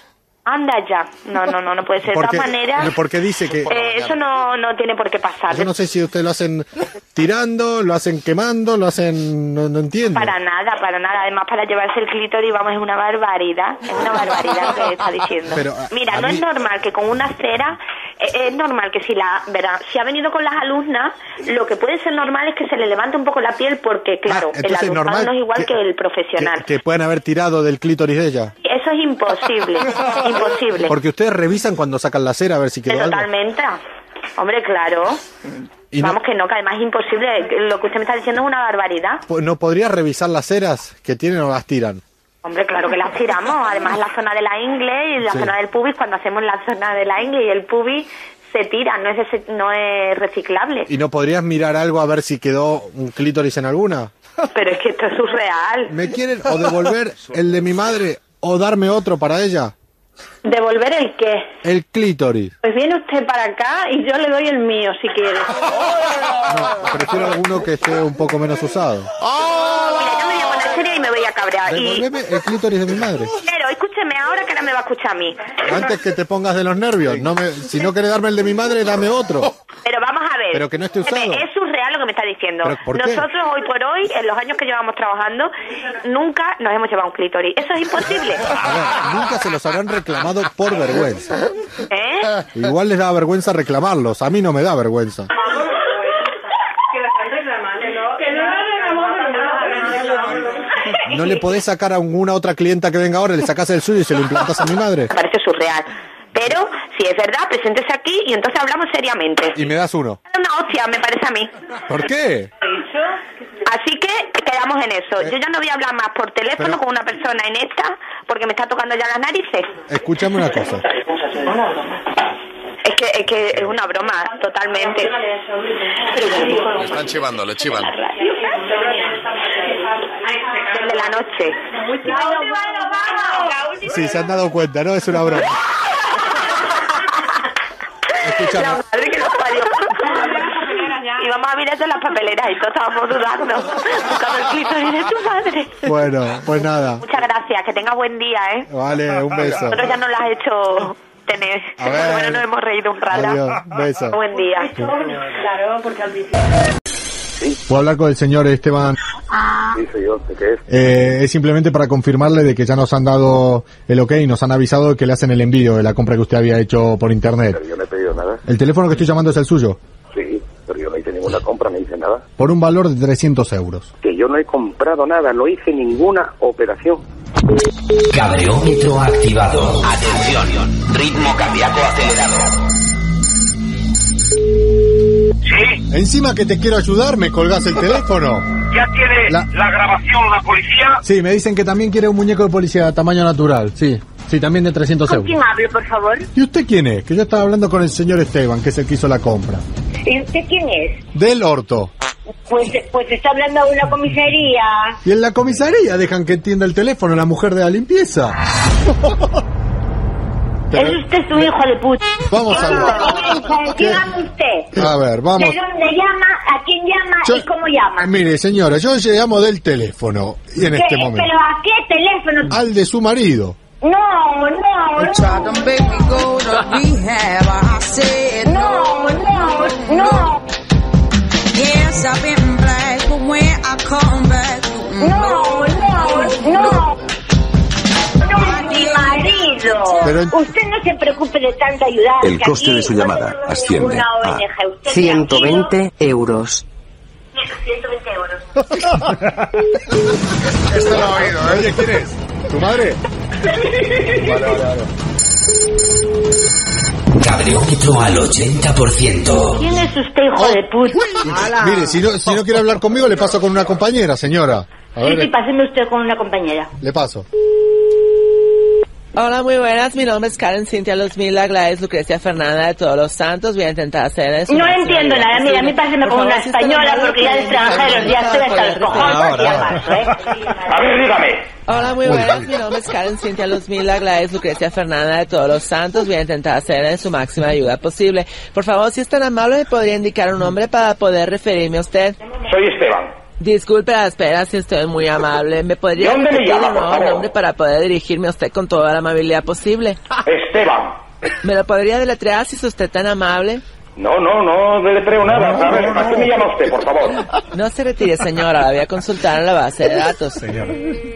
Anda ya. No, no, no, no puede ser de Porque, todas maneras. porque dice que... Eh, eso no, no tiene por qué pasar. Yo no sé si ustedes lo hacen tirando, lo hacen quemando, lo hacen... No, no entiendo. Para nada, para nada. Además, para llevarse el clítoris, vamos, es una barbaridad. Es una barbaridad lo que está diciendo. Pero, a- Mira, a no mí- es normal que con una cera... eh, es normal que si la... Verá, si ha venido con las alumnas, lo que puede ser normal es que se le levante un poco la piel porque, claro, el entonces alumnado normal no es igual que, que- el profesional. Que puedan haber tirado del clítoris de ella. Eso es imposible. Imposible. Porque ustedes revisan cuando sacan la cera a ver si quedó algo. Totalmente. Hombre, claro. Y no- Vamos que no, que además es imposible. Lo que usted me está diciendo es una barbaridad. Pues, ¿no podría revisar las ceras que tienen o las tiran? Hombre, claro que las tiramos. Además, la zona de la ingle y la Sí. zona del pubis, cuando hacemos la zona de la ingle y el pubis, se tira, no es, ese- no es reciclable. ¿Y no podrías mirar algo a ver si quedó un clítoris en alguna? Pero es que esto es surreal. ¿Me quieren o devolver el de mi madre o darme otro para ella? ¿Devolver el qué? El clítoris. Pues viene usted para acá y yo le doy el mío, si quiere. No, prefiero alguno que esté un poco menos usado. Mira, yo me voy a poner seria y me voy a cabrear. Y... Devolveme el clítoris de mi madre. Pero escúcheme ahora que ahora me va a escuchar a mí. Antes que te pongas de los nervios. No me, si no quieres darme el de mi madre, dame otro. Pero vamos a ver. Pero que no esté usado. Es surreal lo que me está diciendo. ¿Pero por qué? Nosotros hoy por hoy, en los años que llevamos trabajando, nunca nos hemos llevado un clítoris. Eso es imposible. A ver, nunca se los habrán reclamado por vergüenza. ¿Eh? Igual les da vergüenza reclamarlos. A mí no me da vergüenza. ¿No le podés sacar a alguna otra clienta que venga ahora, le sacás el suyo y se lo implantas a mi madre? Me parece surreal. Pero, si es verdad, preséntese aquí y entonces hablamos seriamente. Y me das uno. Una hostia, me parece a mí. ¿Por qué? Así que quedamos en eso. Yo ya no voy a hablar más por teléfono Pero- con una persona en esta porque me está tocando ya las narices. Escúchame una cosa. Es que, es que es una broma, totalmente. Le están chivando, le chivan. Desde la noche. Sí, se han dado cuenta, ¿no? Es una broma. Escúchame. La madre que nos parió. Y vamos a mirar todas las papeleras y todos estábamos dudando. Buscando el clítoris de tu madre. Bueno, pues nada. Muchas gracias, que tengas buen día, ¿eh? Vale, un beso. Nosotros ya nos las has hecho tener. A ver. Por lo menos nos hemos reído un rato. Adiós, beso. Buen día. Claro, porque al principio... ¿Puedo hablar con el señor Esteban? Sí, soy yo. ¿De qué es? Eh, es simplemente para confirmarle de que ya nos han dado el ok y nos han avisado de que le hacen el envío de la compra que usted había hecho por internet. Pero yo no he pedido nada. El teléfono que estoy llamando es el suyo, Sí, pero yo no hice ninguna compra, no hice nada. por un valor de trescientos euros. Que yo no he comprado nada, no hice ninguna operación. Cabreómetro activado. Atención. Ritmo cardíaco acelerado. ¿Sí? Encima que te quiero ayudar, me colgás el teléfono. ¿Ya tiene La- la, grabación la policía? Sí, me dicen que también quiere un muñeco de policía de tamaño natural, sí. Sí, también de trescientos ¿Con euros. quién hablo, por favor? ¿Y usted quién es? Que yo estaba hablando con el señor Esteban, que es el que hizo la compra. ¿Y usted quién es? Del orto. Pues, pues está hablando de una comisaría. Y en la comisaría dejan que entienda el teléfono la mujer de la limpieza. Pero- Es usted su hijo de puta. Vamos a ver. ¿Qué? Dígame usted. A ver, vamos. ¿De dónde llama? ¿A quién llama? Yo- ¿Y cómo llama? Mire, señora, yo llamo del teléfono. Y en ¿Qué? este momento. ¿Pero a qué teléfono? Al de su marido. No, no, no. No, no, no. Yes, I've been black, but when I come back, No, no, no. No, mi marido. Pero- Usted no se preocupe de tanta ayuda. El que coste aquí de su no llamada tenemos asciende ninguna O N G. a Usted ciento veinte euros. ciento veinte euros. Esto lo ha oído, ¿eh? Oye, ¿quién es? ¿Tu madre? Vale, vale, vale. Cabreómetro al ochenta por ciento. ¿Quién es usted, hijo de puta? Mire, si no, si no quiere hablar conmigo, le paso con una compañera, señora. A Sí, ver, sí, le, páseme usted con una compañera. le paso. Hola, muy buenas. Mi nombre es Karen Cintia Luzmila Gladys Lucrecia Fernanda de Todos los Santos. Voy a intentar hacer eso. No entiendo nada. Mira, a mí páseme con una española porque ya de extranjeros ya estoy hasta los cojones y ya paso, ¿eh? A ver, dígame. Hola, muy buenas. Mi nombre es Karen Cintia Luzmila Gladys Lucrecia Fernanda de Todos los Santos. Voy a intentar hacer en su máxima ayuda posible. Por favor, si es tan amable, ¿me podría indicar un nombre para poder referirme a usted? Soy Esteban. Disculpe la espera, si usted es muy amable. ¿Me podría ¿De dónde me repetir llama, de por nuevo el favor? nombre para poder dirigirme a usted con toda la amabilidad posible? Esteban. ¿Me lo podría deletrear si es usted tan amable? No, no, no deletreo nada. A ver, ¿para qué me llama usted, por favor? No se retire, señora. La voy a consultar en la base de datos. Señora.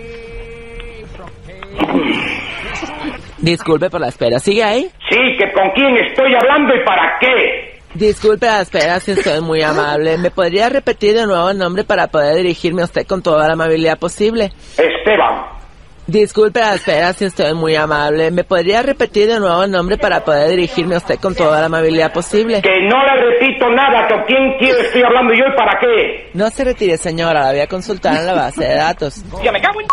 Disculpe por la espera. ¿Sigue ahí? Sí, que con quién estoy hablando y para qué. Disculpe la espera, si usted es muy amable. ¿Me podría repetir de nuevo el nombre para poder dirigirme a usted con toda la amabilidad posible? Esteban. Disculpe la espera, si usted es muy amable. ¿Me podría repetir de nuevo el nombre para poder dirigirme a usted con toda la amabilidad posible? Que no le repito nada. ¿Con quién quiero estoy hablando yo y para qué? No se retire, señora. La voy a consultar en la base de datos. Ya me cago en...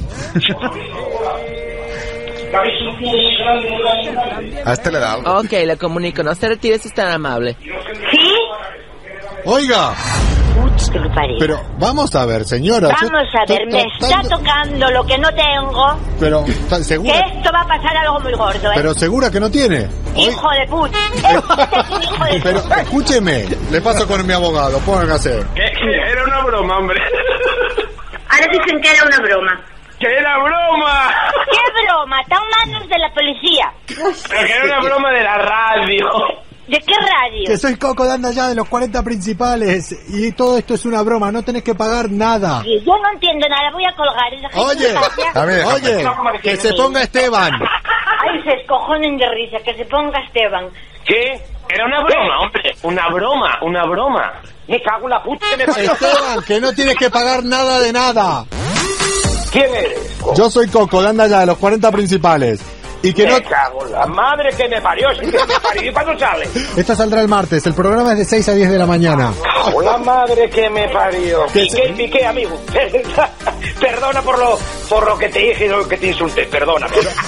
A este le da algo. Ok, le comunico. No se retire si es tan amable. ¿Sí? Oiga, Uch, que lo parió. pero vamos a ver, señora. yo Vamos a estoy ver, me está tratando- tocando lo que no tengo. Pero, ¿está Que segura? esto va a pasar algo muy gordo, ¿eh? Pero segura que no tiene. Hijo de puta. Este es un hijo de Pero puta. escúcheme, le paso con mi abogado, póngase. Era una broma, hombre. Ahora dicen que era una broma. ¡Que era broma! ¿Qué broma? Están manos de la policía. Pero que era una broma de la radio. ¿De qué radio? Que soy Coco de Anda ya de los cuarenta principales y todo esto es una broma, no tenés que pagar nada. Y yo no entiendo nada, voy a colgar. Esa gente Oye, me a ver, oye, que se ponga Esteban. Ay, se escojonen de risa, que se ponga Esteban. ¿Qué? Era una broma, hombre. Una broma, una broma. Me cago en la puta que me Esteban, que no tienes que pagar nada de nada. ¿Quién eres? Yo soy Coco de Anda ya de los cuarenta principales. Y que no... Me cago en la madre que me parió. ¿Sí que me parió? ¿Y cuándo sale? Esta saldrá el martes, el programa es de seis a diez de la mañana. Cago en la madre que me parió. ¿Qué Piqué, piqué, amigo. Perdona por lo, por lo que te dije y lo que te insulté. Perdona.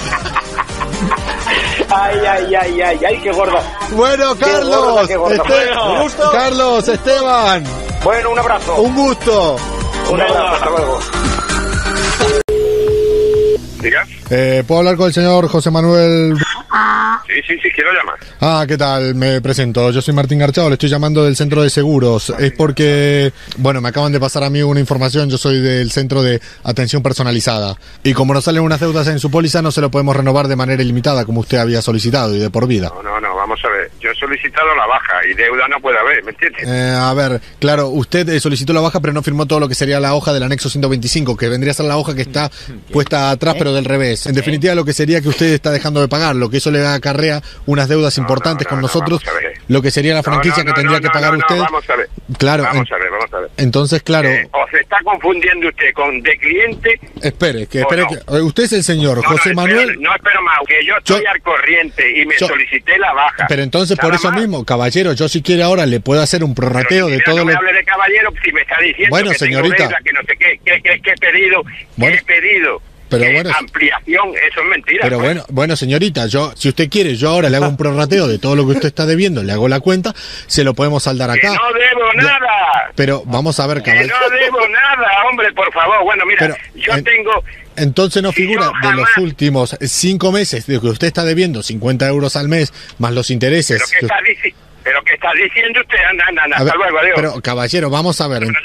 Ay, ay, ay, ay, ay, qué gorda. Bueno, Qué Carlos. gorda, qué gorda. Este- Bueno, gusto. Carlos, Esteban. Bueno, un abrazo. Un gusto. Un abrazo, hasta luego. ¿Diga? Eh, ¿Puedo hablar con el señor José Manuel? Sí, sí, sí, quiero llamar. Ah, ¿qué tal? Me presento. Yo soy Martín Garchado, le estoy llamando del Centro de Seguros. Es porque, bueno, me acaban de pasar a mí una información. Yo soy del Centro de Atención Personalizada. Y como nos salen unas deudas en su póliza, no se lo podemos renovar de manera ilimitada, como usted había solicitado, y de por vida. No, no, no, vamos a ver. Yo he solicitado la baja y deuda no puede haber, ¿me entiendes? Eh, a ver, claro, usted eh, solicitó la baja, pero no firmó todo lo que sería la hoja del anexo ciento veinticinco, que vendría a ser la hoja que está puesta atrás, pero del revés. En definitiva, lo que sería que usted está dejando de pagar, lo que eso le acarrea unas deudas importantes no, con no, nosotros, vamos a ver. lo que sería la No, franquicia no, que tendría no, que no, pagar no, no, usted. vamos a ver. Claro, Vamos en- a ver, vamos a ver. entonces, claro, Eh, o se está confundiendo usted con de cliente. espere, que o espere, no. que- eh, usted es el señor No, José no, Manuel. espero- no, espero más, que yo estoy Yo- al corriente y me yo- solicité la baja. Pero entonces, por Nada eso más. mismo, caballero, yo si quiere ahora le puedo hacer un prorrateo de Mira, todo no me lo... hable de caballero si me está diciendo Bueno, que señorita. tengo deuda, que no sé qué, qué, qué, qué he pedido, Bueno, qué he pedido. pero qué bueno, ampliación, eso es mentira. Pero pues. bueno, bueno, señorita, yo, si usted quiere, yo ahora le hago un prorrateo de todo lo que usted está debiendo, le hago la cuenta, se lo podemos saldar Que acá. no debo Ya. nada. Pero vamos a ver, Que caballero. no debo nada, hombre, por favor. Bueno, mira, Pero, yo en- tengo... Entonces no Si figura yo de los jamás- últimos cinco meses de que usted está debiendo cincuenta euros al mes, más los intereses. ¿Pero qué está, dici- ¿Pero qué está diciendo usted? Anda, anda, anda. A Hasta ver, luego, adiós. pero caballero, vamos a ver. en-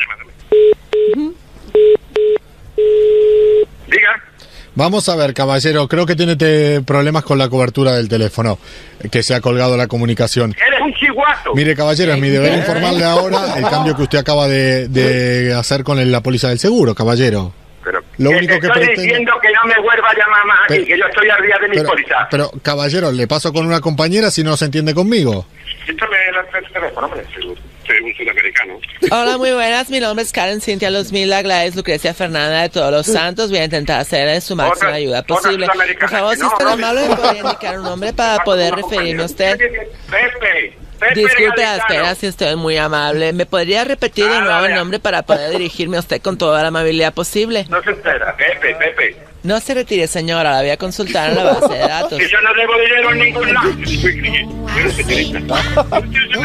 Diga. Vamos a ver, caballero, creo que tiene te- problemas con la cobertura del teléfono, que se ha colgado la comunicación. Eres un chihuazo. Mire, caballero, es mi deber informarle ahora el cambio que usted acaba de, de hacer con el- la póliza del seguro, caballero. Pero Lo que único te que estoy pretende- diciendo que no me vuelva a llamar más Pero- aquí, que yo estoy al día de mi Pero, póliza. pero, caballero, le paso con una compañera si no se entiende conmigo. Siéntame el teléfono, hombre. Soy soy un sudamericano. Hola, muy buenas. Mi nombre es Karen Cintia Luzmila Gladys Lucrecia Fernanda de Todos los Santos. Voy a intentar hacer su máxima Otra- ayuda otra posible. Por sudamericana. favor, si No, es tan no, amable, ¿me podría indicar un nombre para poder referirme a usted? Pepe. Pepe Disculpe la Galicano. espera si estoy muy amable. ¿Me podría repetir de Nada, nuevo el vea. nombre para poder dirigirme a usted con toda la amabilidad posible? No se espera. Pepe, Pepe. No se retire, señora. La voy a consultar en la base de datos. Que yo no debo dinero en ningún lado. Yo soy cliente. Yo no soy señorita.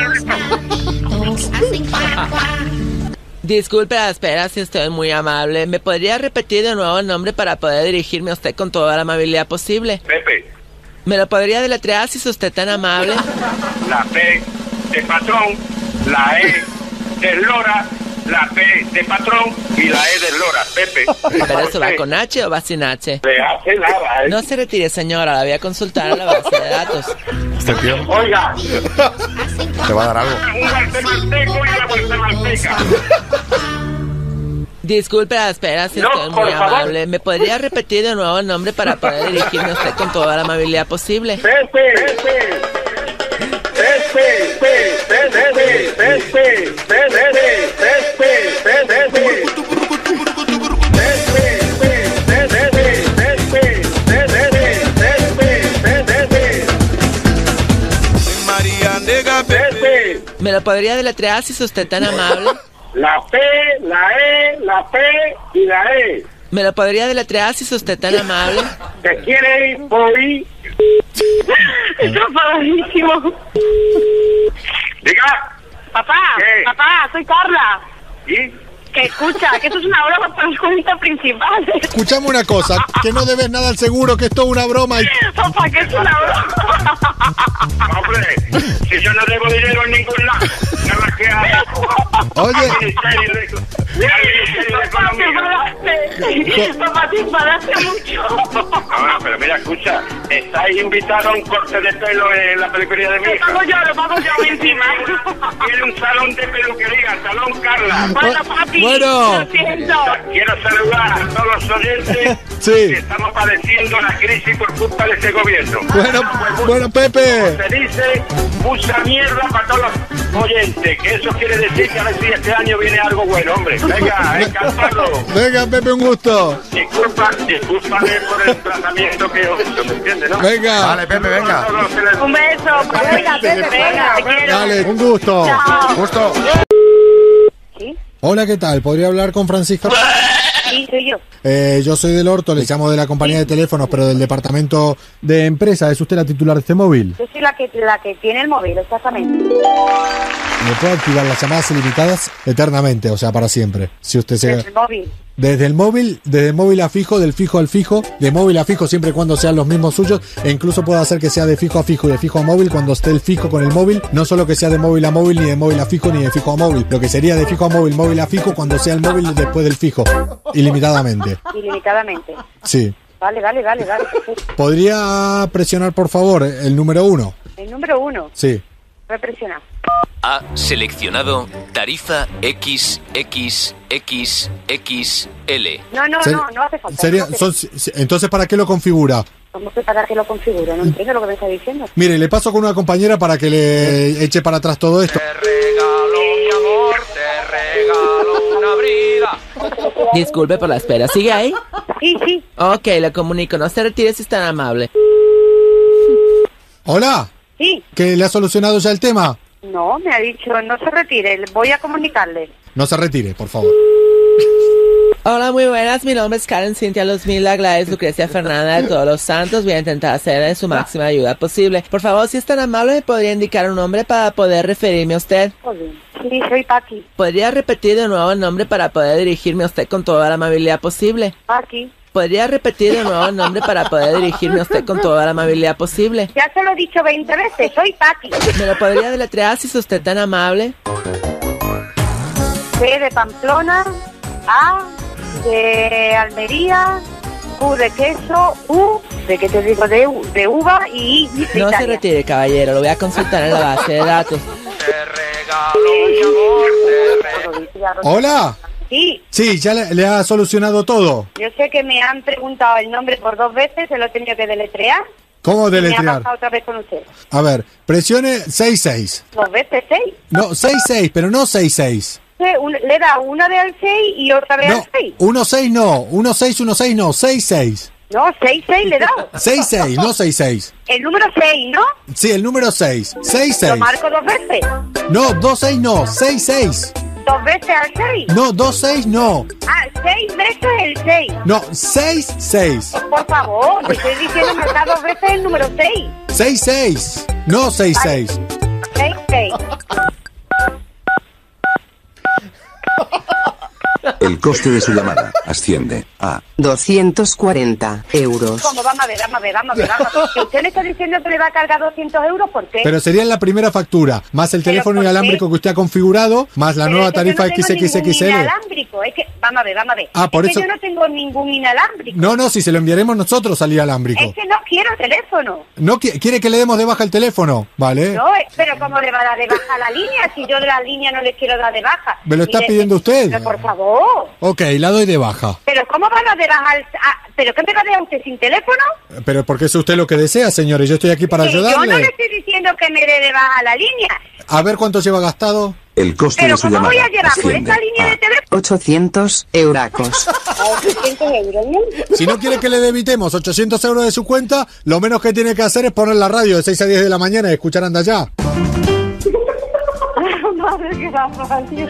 Disculpe la espera si estoy muy amable. ¿Me podría repetir de nuevo el nombre para poder dirigirme a usted con toda la amabilidad posible? Pepe. ¿Me lo podría deletrear si es usted tan amable? La P de patrón, la E de Lora, la P de patrón y la E de Lora, Pepe. ¿Pero eso va con H o va sin H? Se hace nada, ¿eh? No se retire, señora, la voy a consultar en la base de datos. Este tío Oiga, te va a dar algo. un guatemalteco y una guatemalteca. Disculpe la espera, si No, estoy por muy favor. amable. ¿Me podría repetir de nuevo el nombre para poder dirigirme a usted con toda la amabilidad posible? Pepe, Pepe. Pepe, Pepe, Pepe, Pepe, Pepe, Pepe, Pepe. ¿Me lo podría deletrear si es usted tan amable? La P, la E, la P y la E. ¿Me lo podría deletrear si es usted tan amable? ¿Te quiere ir por ahí? Está padrísimo. Diga. Papá, ¿Qué? papá, soy Carla. ¿Y? Que escucha, que esto es una broma para el cuenta principal. Escuchame una cosa, que no debes nada al seguro, que esto es una broma. Y... Papá, que es una broma. Hombre, si yo no debo dinero en ningún lado, nada más que a... Oye. al Ministerio de, al Ministerio de Papá, te Economía. enfadaste. Papá, te enfadaste mucho. No, pero mira, escucha, estáis invitados a un corte de pelo en la peluquería de mi Lo hija. pago yo, lo pago yo encima. Tiene un salón de peluquería, Salón Carla. Bueno, papi, Bueno. lo siento. Quiero saludar a todos los oyentes Sí. que estamos padeciendo la crisis por culpa de ese gobierno. Bueno, bueno, Pepe. Se dice mucha mierda para todos los oyentes, que eso quiere decir que a ver si este año viene algo bueno, hombre. Venga, encantado. Venga, Pepe, un gusto. Disculpa, discúlpame por el tratamiento que os he hecho, ¿me entiendes, no? Venga. Vale, Pepe, venga. Un beso. Venga, Pepe, venga, te quiero. Dale, un gusto. Chao. Justo. Hola, ¿qué tal? ¿Podría hablar con Francisca? Sí, soy yo. Eh, yo soy del Horto, le llamo de la compañía de teléfonos, pero del departamento de empresa. ¿Es usted la titular de este móvil? Yo soy la que, la que tiene el móvil, exactamente. Me puede activar las llamadas ilimitadas eternamente, o sea, para siempre. Si usted se... Desde el móvil. Desde el móvil, desde el móvil a fijo, del fijo al fijo, de móvil a fijo siempre y cuando sean los mismos suyos, e incluso puede hacer que sea de fijo a fijo y de fijo a móvil cuando esté el fijo con el móvil, no solo que sea de móvil a móvil, ni de móvil a fijo, ni de fijo a móvil, lo que sería de fijo a móvil, móvil a fijo cuando sea el móvil después del fijo, ilimitadamente. Ilimitadamente. Sí. Vale, vale, vale, vale. ¿Podría presionar, por favor, el número uno? El número uno. Sí. Voy a presionar. Ha seleccionado tarifa X X X X L. No, no, Ser- no, no hace falta. Sería, no hace- son- si- entonces, ¿para qué lo configura? ¿Cómo que para que lo configure? No entiendo lo que me está diciendo. Mire, le paso con una compañera para que le eche para atrás todo esto. Disculpe por la espera, ¿sigue ahí? Sí, sí. Ok, le comunico, no se retire si es tan amable. Hola. Sí. ¿Que le ha solucionado ya el tema? No, me ha dicho, no se retire, voy a comunicarle. No se retire, por favor. Hola, muy buenas, mi nombre es Karen Cintia Luzmila Gladys Lucrecia Fernanda de Todos los Santos. Voy a intentar hacer de su máxima ayuda posible. Por favor, si es tan amable, ¿me podría indicar un nombre para poder referirme a usted? Sí, soy Paqui. ¿Podría repetir de nuevo el nombre para poder dirigirme a usted con toda la amabilidad posible? Paqui. ¿Podría repetir de nuevo el nombre para poder dirigirme a usted con toda la amabilidad posible? Ya se lo he dicho veinte veces, soy Paqui. ¿Me lo podría deletrear si es usted tan amable? P de Pamplona, A de Almería, Q de queso, U de que te digo de, u- de uva y I de No se Italia. retire, caballero, lo voy a consultar en la base de datos. Hola. Sí, Sí, ya le, le ha solucionado todo. yo sé que me han preguntado el nombre por dos veces, se lo he tenido que deletrear. ¿Cómo Y me ha deletrear? pasado otra vez con usted. A ver, presione seis seis. Dos veces seis. No, seis seis, pero no seis seis. Sí, un- le da una de al seis y otra de No, al seis. uno seis no, uno seis, uno seis no, seis seis. No, seis, seis le da. seis seis, no seis seis. El número seis, ¿no? Sí, el número seis. seis Lo seis. marco dos veces. No, dos seis no, seis seis. Dos veces al seis. No, dos seis no. Ah, seis veces el seis. No, seis seis. Por favor, te estoy diciendo que da dos veces el número seis. seis seis. No seis seis. seis, seis. El coste de su llamada asciende a doscientos cuarenta euros. ¿Cómo? Vamos a ver, vamos a ver, vamos a ver, vamos a ver. Que usted me está diciendo que le va a cargar doscientos euros, ¿por qué? Pero sería en la primera factura, más el teléfono ¿por qué? inalámbrico que usted ha configurado, más la Pero nueva es que tarifa yo no tengo ningún X X X L. inalámbrico, es que, vamos a ver, vamos a ver. Ah, por es eso- que yo no tengo ningún inalámbrico. No, no, si se lo enviaremos nosotros al inalámbrico. Es que no quiero teléfono. ¿No qui- quiere que le demos de baja el teléfono? Vale. No, eh, pero ¿cómo le va a dar de baja la línea si yo de la línea no le quiero dar de baja? ¿Me lo está Mire, pidiendo usted? Pero por favor. Ok, la doy de baja. ¿Pero cómo van a de baja al- ah, ¿pero qué me va a dejar usted sin teléfono? Pero porque es usted lo que desea, señores. Yo estoy aquí para Que yo no le ayudarle. estoy diciendo que me dé de baja la línea. A ver cuánto lleva gastado. El coste Pero de su ¿cómo llamada voy a llevar por asciende esta línea de teléfono? ochocientos euracos. A ochocientos euros, ¿no? Si no quiere que le debitemos ochocientos euros de su cuenta, lo menos que tiene que hacer es poner la radio de seis a diez de la mañana y escuchar Anda Ya. Madre que la parió.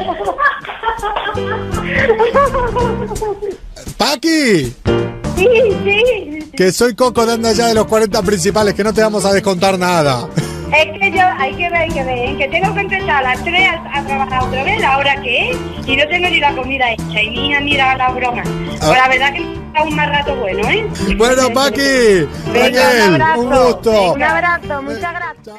¡Paqui! Sí, sí. Que soy Coco de Anda Ya de los cuarenta principales, que no te vamos a descontar nada. Es que yo, hay que ver, hay que ver, que tengo que empezar a las tres a, a trabajar otra vez, la hora que es, y no tengo ni la comida hecha, y ni a mirar la broma. Pero la verdad que está un más rato bueno, ¿eh? Bueno, Paqui, Venga, Raquel, un abrazo. un gusto. Un abrazo, muchas gracias.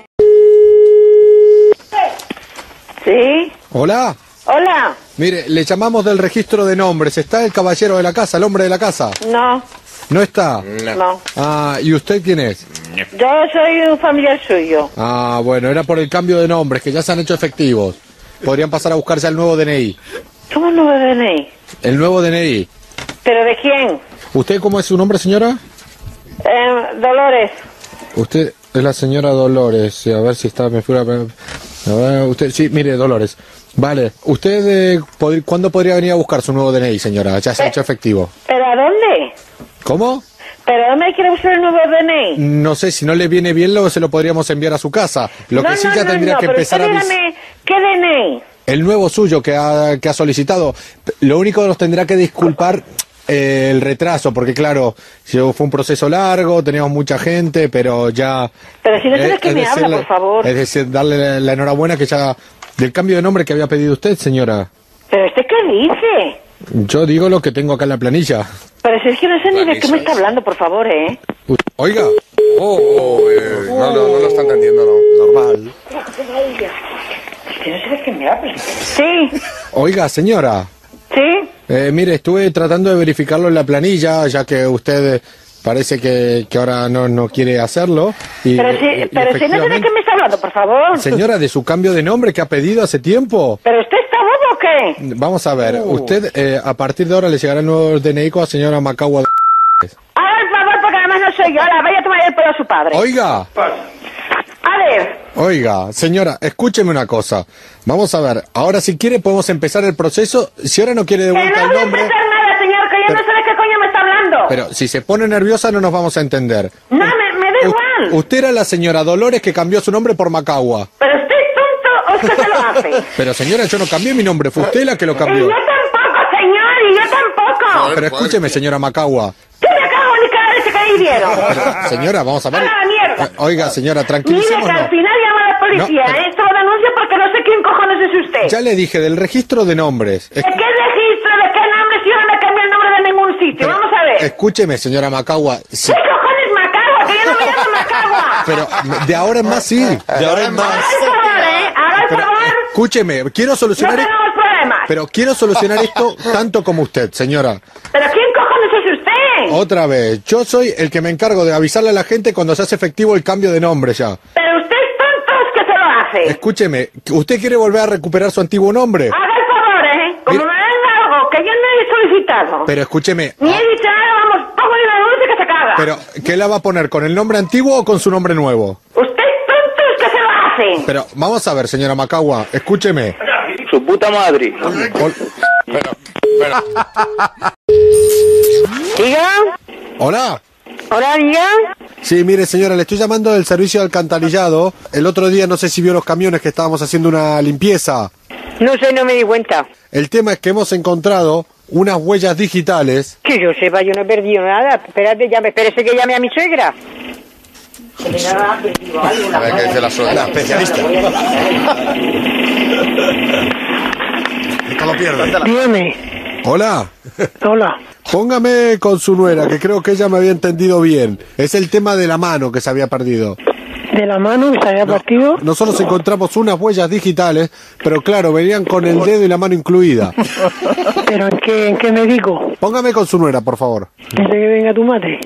Sí. Hola. Hola. Mire, le llamamos del registro de nombres. ¿Está el caballero de la casa, el hombre de la casa? No, ¿No está? no. Ah, ¿y usted quién es? Yo soy un familiar suyo. Ah, bueno, era por el cambio de nombres, que ya se han hecho efectivos. Podrían pasar a buscarse el nuevo D N I. ¿Cómo no me D N I? El nuevo D N I. ¿Pero de quién? ¿Usted cómo es su nombre, señora? Eh, Dolores. Usted es la señora Dolores. Sí, a ver si está, me fui a... a ver, usted, sí, mire, Dolores. Vale, ¿usted eh, pod- cuándo podría venir a buscar su nuevo D N I, señora? Ya se ha hecho efectivo. ¿Pero a dónde? ¿Cómo? ¿Pero a dónde quiere buscar el nuevo D N I? No sé, si no le viene bien, luego se lo podríamos enviar a su casa. Lo no, que sí no, ya no, tendría no, que pero empezar usted a... vis- dígame, ¿qué D N I? El nuevo suyo que ha, que ha solicitado. Lo único que nos tendrá que disculpar eh, el retraso, porque claro, si fue un proceso largo, teníamos mucha gente, pero ya... Pero si no sabes eh, que es me habla, decirle- por favor. Es decir, darle la, la enhorabuena que ya... Del cambio de nombre que había pedido usted, señora. ¿Pero este qué dice? Yo digo lo que tengo acá en la planilla. Pero si es que no sé ni de qué me está hablando, por favor, ¿eh? Oiga. Oh, oh, eh, no, no, no lo está entendiendo, no. Normal. Es que no sé de qué me habla. Sí, Oiga, señora. sí. Eh, mire, estuve tratando de verificarlo en la planilla, ya que usted eh, parece que, que ahora no, no quiere hacerlo. Y, Pero si, y pero si no sé de efectivamente- qué me está hablando, por favor. Señora, de su cambio de nombre que ha pedido hace tiempo. ¿Pero usted está bobo o qué? Vamos a ver, Uh. usted eh, a partir de ahora le llegará el nuevo D N I con la señora Macagua. de- Haga el favor, porque además no soy yo. Ahora vaya a tomar el pelo a su padre. Oiga, A ver, oiga, señora, escúcheme una cosa. Vamos a ver, ahora si quiere podemos empezar el proceso. Si ahora no quiere de que vuelta no el voy a nombre, empezar nada, señor, que yo Pero- no sé de qué coño me está hablando. pero si se pone nerviosa no nos vamos a entender. No, me, me da U- igual. Usted era la señora Dolores que cambió su nombre por Macagua. ¿Pero usted es tonto o es que se lo hace? Pero señora, yo no cambié mi nombre, fue usted la que lo Y cambió. yo tampoco, señor, y yo tampoco. Pero escúcheme, señora Macagua. ¿Qué me cago en cada vez que le dieron? Pero, señora, vamos a ver. ¡A la mierda! Eh, Oiga, señora, Mire, que tranquilicémonos. al final llama a la policía, No, pero- ¿eh? Esto lo denuncio porque no sé quién cojones es usted. Ya le dije, del registro de nombres. ¿De qué registro? ¿De qué nombre? Si yo no me cambié el nombre de ningún sitio. Vamos a ver. Escúcheme, señora Macagua. si- ¿Qué cojones Macagua? Que yo no me llamo Macagua. Pero de ahora en más sí. De ahora en más. Haga el favor, ¿eh? Haga el Pero favor. escúcheme, quiero No solucionar. tenemos problemas. Pero quiero solucionar esto tanto como usted, señora. ¿Pero quién cojones es usted? Otra vez, yo soy el que me encargo de avisarle a la gente cuando se hace efectivo el cambio de nombre ya. Pero usted es tonto, es que se lo hace. Escúcheme, ¿usted quiere volver a recuperar su antiguo nombre? Haga el favor, ¿eh? Como Mira- me den algo que yo no he solicitado. Pero escúcheme, Ni he dicho nada, vamos, pongo una denuncia que se caga. pero ¿qué la va a poner? ¿Con el nombre antiguo o con su nombre nuevo? Usted es tonto, es que se lo hace. Pero vamos a ver, señora Macagua, escúcheme. Su puta madre. Ol- ¿Diga? Hola. ¿Hola, diga? Sí, mire, señora, le estoy llamando del servicio de alcantarillado. El otro día no sé si vio los camiones que estábamos haciendo una limpieza. No sé, no me di cuenta. El tema es que hemos encontrado unas huellas digitales. Que yo sepa, yo no he perdido nada. Espérate, llame, espérese que llame a mi suegra. A ver qué dice la suegra. La especialista. Esto lo pierde. Dígame. Hola. Hola. Póngame con su nuera, que creo que ella me había entendido bien. Es el tema de la mano que se había perdido. ¿De la mano que se había No, partido? Nosotros encontramos unas huellas digitales, pero claro, venían con el dedo y la mano incluida. ¿Pero en qué, en qué me digo? Póngame con su nuera, por favor. Dice que venga tu madre.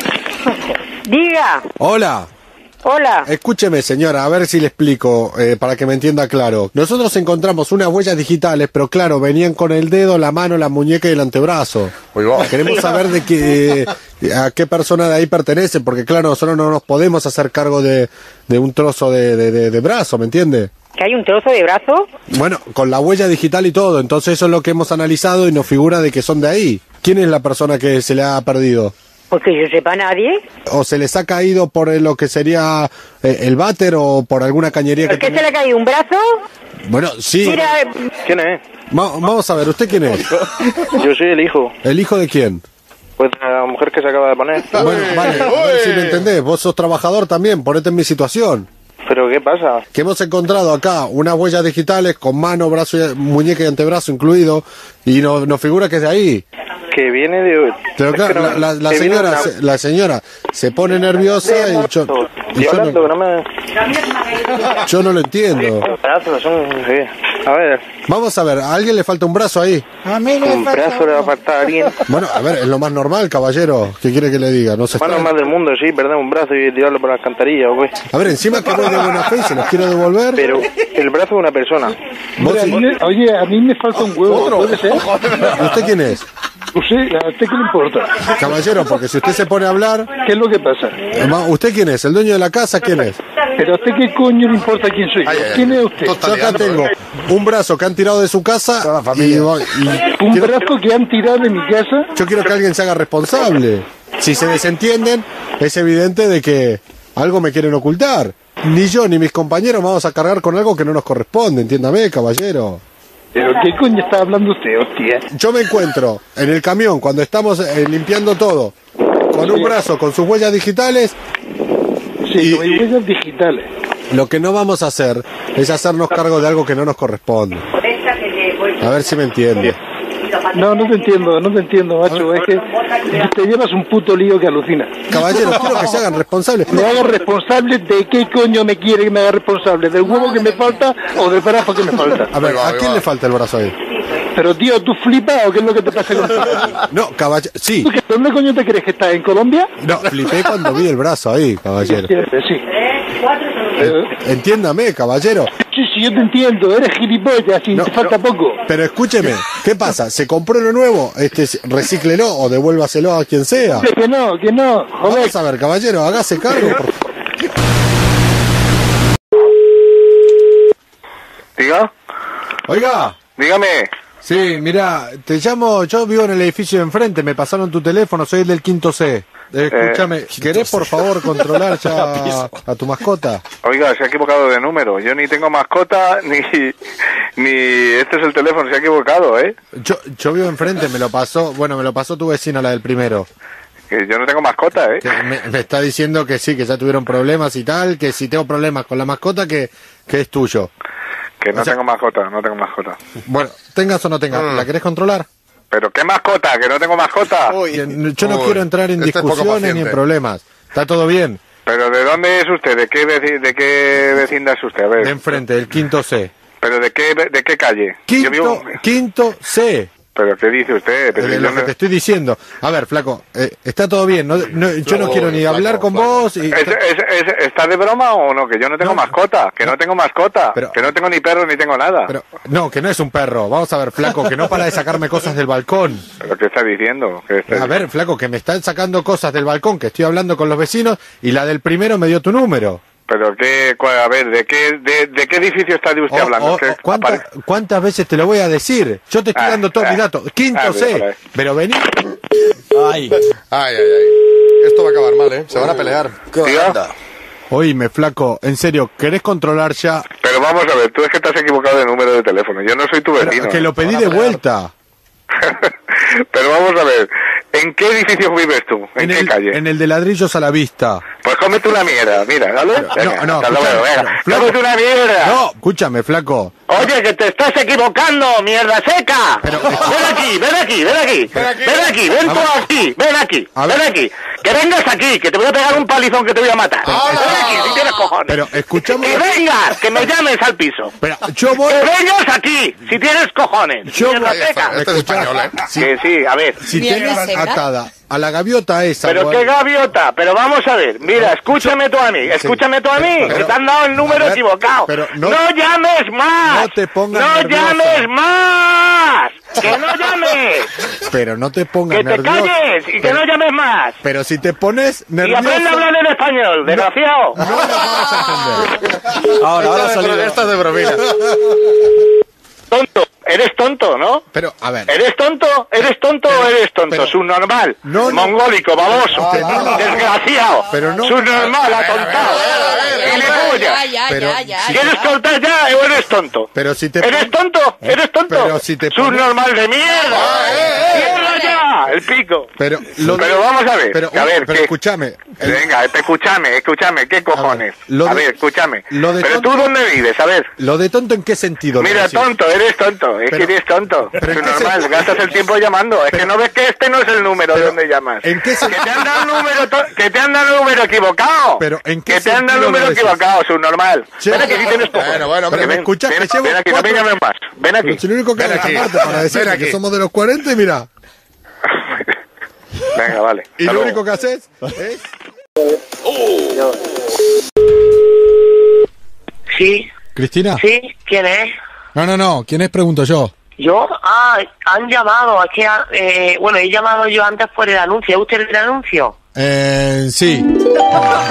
Diga. Hola. Hola. Escúcheme, señora, a ver si le explico, eh, para que me entienda claro. Nosotros encontramos unas huellas digitales, pero claro, venían con el dedo, la mano, la muñeca y el antebrazo. Queremos saber de qué, a qué persona de ahí pertenece, porque claro, nosotros no nos podemos hacer cargo de, de un trozo de, de, de, de brazo, ¿me entiende? ¿Que hay un trozo de brazo? Bueno, con la huella digital y todo, entonces eso es lo que hemos analizado y nos figura de que son de ahí. ¿Quién es la persona que se le ha perdido? Pues que yo sepa nadie. ¿O se les ha caído por lo que sería eh, el váter o por alguna cañería ¿Por que qué se le ha caído un brazo? Bueno, sí. Mira, ¿Quién es? Va- vamos a ver, ¿usted quién es? Yo soy el hijo. ¿El hijo de quién? Pues de la mujer que se acaba de poner. Bueno, vale, a ver si me entendés. Vos sos trabajador también, ponete en mi situación. ¿Pero qué pasa? Que hemos encontrado acá unas huellas digitales con mano, brazo, y- muñeca y antebrazo incluido, y nos nos figura que es de ahí. Que viene de... Pero es claro, que no- la, la- la que viene señora, una- se- la señora se pone nerviosa y yo, y Y yo hablando, no, que no me... yo no lo entiendo. Brazos, son... sí. A ver, Vamos a ver, ¿a alguien le falta un brazo ahí? A mí un brazo le va a faltar a alguien. Bueno, a ver, es lo más normal, caballero. ¿Qué quiere que le diga? No se Más está... normal del mundo, sí, perder un brazo y tirarlo por la alcantarilla, güey. A ver, encima que voy de buena fe y se los quiero devolver. Pero el brazo de una persona. Vos Mira, sí- a mí me- oye, a mí me falta un huevo, ¿puede ser? ¿Usted quién es? ¿Usted, ¿A usted qué le importa? Caballero, porque si usted se pone a hablar... ¿Qué es lo que pasa? eh, va- ¿Usted quién es? ¿El dueño de la casa? ¿Quién es? ¿Pero a usted qué coño le importa quién soy yo? ¿Quién es usted? Yo acá tengo un brazo que han tirado de su casa y, y- ¿Un quiero- brazo que han tirado de mi casa? yo quiero que alguien se haga responsable. Si se desentienden, es evidente de que algo me quieren ocultar. Ni yo ni mis compañeros vamos a cargar con algo que no nos corresponde, entiéndame, caballero. ¿Pero qué coño está hablando usted, hostia? Yo me encuentro en el camión cuando estamos eh, limpiando todo, con un brazo, con sus huellas digitales. Sí, con mis huellas digitales. Lo que no vamos a hacer es hacernos cargo de algo que no nos corresponde. A ver si me entiende. No, no te entiendo, no te entiendo, macho. Es que te llevas un puto lío que alucina. Caballero, quiero que se hagan responsables. ¿Me hago responsable de qué coño me quiere que me haga responsable? ¿Del huevo que me falta o del brazo que me falta? A ver, ¿a quién le falta el brazo ahí? Pero tío, ¿tú flipas o qué es lo que te pasa con No, caballero, sí. ¿Tú qué- ¿Dónde coño te crees que estás? ¿En Colombia? No, flipé cuando vi el brazo ahí, caballero. Sí. Eh, Entiéndame, caballero. Sí, sí, yo te entiendo. Eres gilipollas y te falta poco. Pero escúcheme, ¿qué pasa? ¿Se compró uno nuevo? Este, recíclelo o devuélvaselo a quien sea. Que no, que no. Joder. Vamos a ver, caballero, hágase cargo, por favor. ¿Diga? Oiga. Dígame. Sí, mira, te llamo, yo vivo en el edificio de enfrente, me pasaron tu teléfono, soy el del quinto C. Eh, escúchame, Eh, ¿querés por favor controlar ya a tu mascota? Oiga, se ha equivocado de número. Yo ni tengo mascota, ni... ni este es el teléfono, se ha equivocado, ¿eh? Yo, yo vivo enfrente, me lo pasó, bueno, me lo pasó tu vecina, la del primero. Que yo no tengo mascota, ¿eh? Que me, me está diciendo que sí, que ya tuvieron problemas y tal, que si tengo problemas con la mascota, que, que es tuyo. Que no O sea- tengo mascota, no tengo mascota. Bueno, tengas o no tengas, Mm. ¿la querés controlar? ¿Pero qué mascota? ¿Que no tengo mascota? Que n- Yo no Uy, quiero entrar en este es poco discusiones ni en paciente. problemas. Está todo bien. ¿Pero de dónde es usted? ¿De qué, veci- de qué vecindad es usted? A ver. De enfrente, del quinto C. ¿Pero de qué, de qué calle? Yo Quinto, vivo... quinto C. ¿Pero qué dice usted? Pero De yo lo no- que te estoy diciendo. A ver, flaco, eh, está todo bien. No, no- yo no quiero ni hablar con vos. Y, ¿Es, es- es- ¿Está de broma o no? Que yo no tengo mascota, que no tengo mascota, que no tengo ni perro ni tengo nada. Pero, no, que no es un perro. Vamos a ver, flaco, que no para de sacarme cosas del balcón. ¿Pero qué está diciendo? ¿Qué está A ver, flaco, que me están sacando cosas del balcón, que estoy hablando con los vecinos y la del primero me dio tu número. ¿Pero qué? cuál- A ver, ¿de qué, de, de qué edificio está de usted Oh, hablando? oh, ¿Qué- oh, ¿cuánta- ¿Cuántas veces te lo voy a decir? Yo te estoy Ah, dando todos ah, mis datos. Quinto ah, C. vale. Pero vení. Ay. Ay, ay, ay. Esto va a acabar mal, ¿eh? Se van a pelear. ¿Diga? Oíme, flaco, en serio, ¿querés controlar ya? Pero vamos a ver, tú es que te has equivocado de número de teléfono. Yo no soy tu vecino. Que lo pedí de vuelta. Pero vamos a ver, ¿En qué edificio vives tú? ¿En, En qué el, calle? en el de ladrillos a la vista. Pues cómete una mierda, mira, ¿vale? Venga, No, no, hasta luego, escúchame, venga. flaco. Cómete una mierda. No, escúchame, flaco. Oye, que te estás equivocando, mierda seca. ven aquí, ven aquí, ven aquí. Ven aquí, ven tú aquí, ven aquí, ven aquí. Que vengas aquí, que te voy a pegar un palizón que te voy a matar. Ven aquí, si tienes cojones. Pero escuchamos. Que vengas, que me llames al piso. Pero yo voy. Que vengas aquí, si tienes cojones. Yo mierda voy- seca. Este es español, ¿eh? Sí, sí, a ver. Si tienes atada a la gaviota esa. Pero o qué al- gaviota, pero vamos a ver, mira, escúchame tú a mí, escúchame tú a mí, Pero- que te han dado el número a ver, equivocado. pero no- no, llames más, No te pongas no nerviosa. llames más, que no llames, Pero no te pongas que te nervioso. calles y que Pero- no llames más. Pero si te pones Y nervioso. aprende a hablar en español, desgraciado. Ahora, ahora Esta salió. de- Esta de bromina. Tonto, eres tonto, ¿no? Pero, a ver. ¿Eres tonto? ¿Eres tonto o eres tonto? Subnormal, no, no. mongólico, baboso, Que no, no. desgraciado, Pero no. subnormal, atontado, gilipollas. Ya, ya, Pero ya, ya. si- ¿Quieres cortar ya o eres tonto? Pero si te. ¿Eres tonto? ¿Eres tonto? Pero si te pones- Subnormal de mierda. ¡Cierra ya! El pico. Pero, lo de- Pero vamos a ver, Pero, a ver, pero ¿qué? escúchame. el- Venga, escúchame, escúchame, ¿qué cojones? lo A de- ver, escúchame. lo de Pero tonto- tú, ¿dónde vives? A ver. Lo de tonto, ¿en qué sentido? lo Mira, decís? tonto, eres tonto, es Pero- que eres tonto. pero Es ¿en qué normal, se- gastas el tiempo llamando. Es Pero- que no ves que este no es el número de Pero- donde llamas. ¿En qué se- Que te han dado el número, to- que te han dado el número equivocado. Pero ¿en qué Que te han dado el sentido número lo decís? equivocado, subnormal. Che, Ven aquí si tienes cojones. bueno, bueno, pero Que me ven, escuchás ven, que llevo ven aquí, no me cuatro- llames más. Ven aquí. Pero si lo único que Ven hago es aquí. llamarte para decirte Ven que aquí. somos de los cuarenta y mira. Venga, vale. Y Hasta lo luego. único que haces es. Sí, ¿Cristina? sí, ¿quién es? No, no, no. ¿Quién es? Pregunto yo. ¿Yo? Ah, han llamado, es que, eh, bueno, he llamado yo antes por el anuncio. ¿Es usted el anuncio? Eh, sí. Pero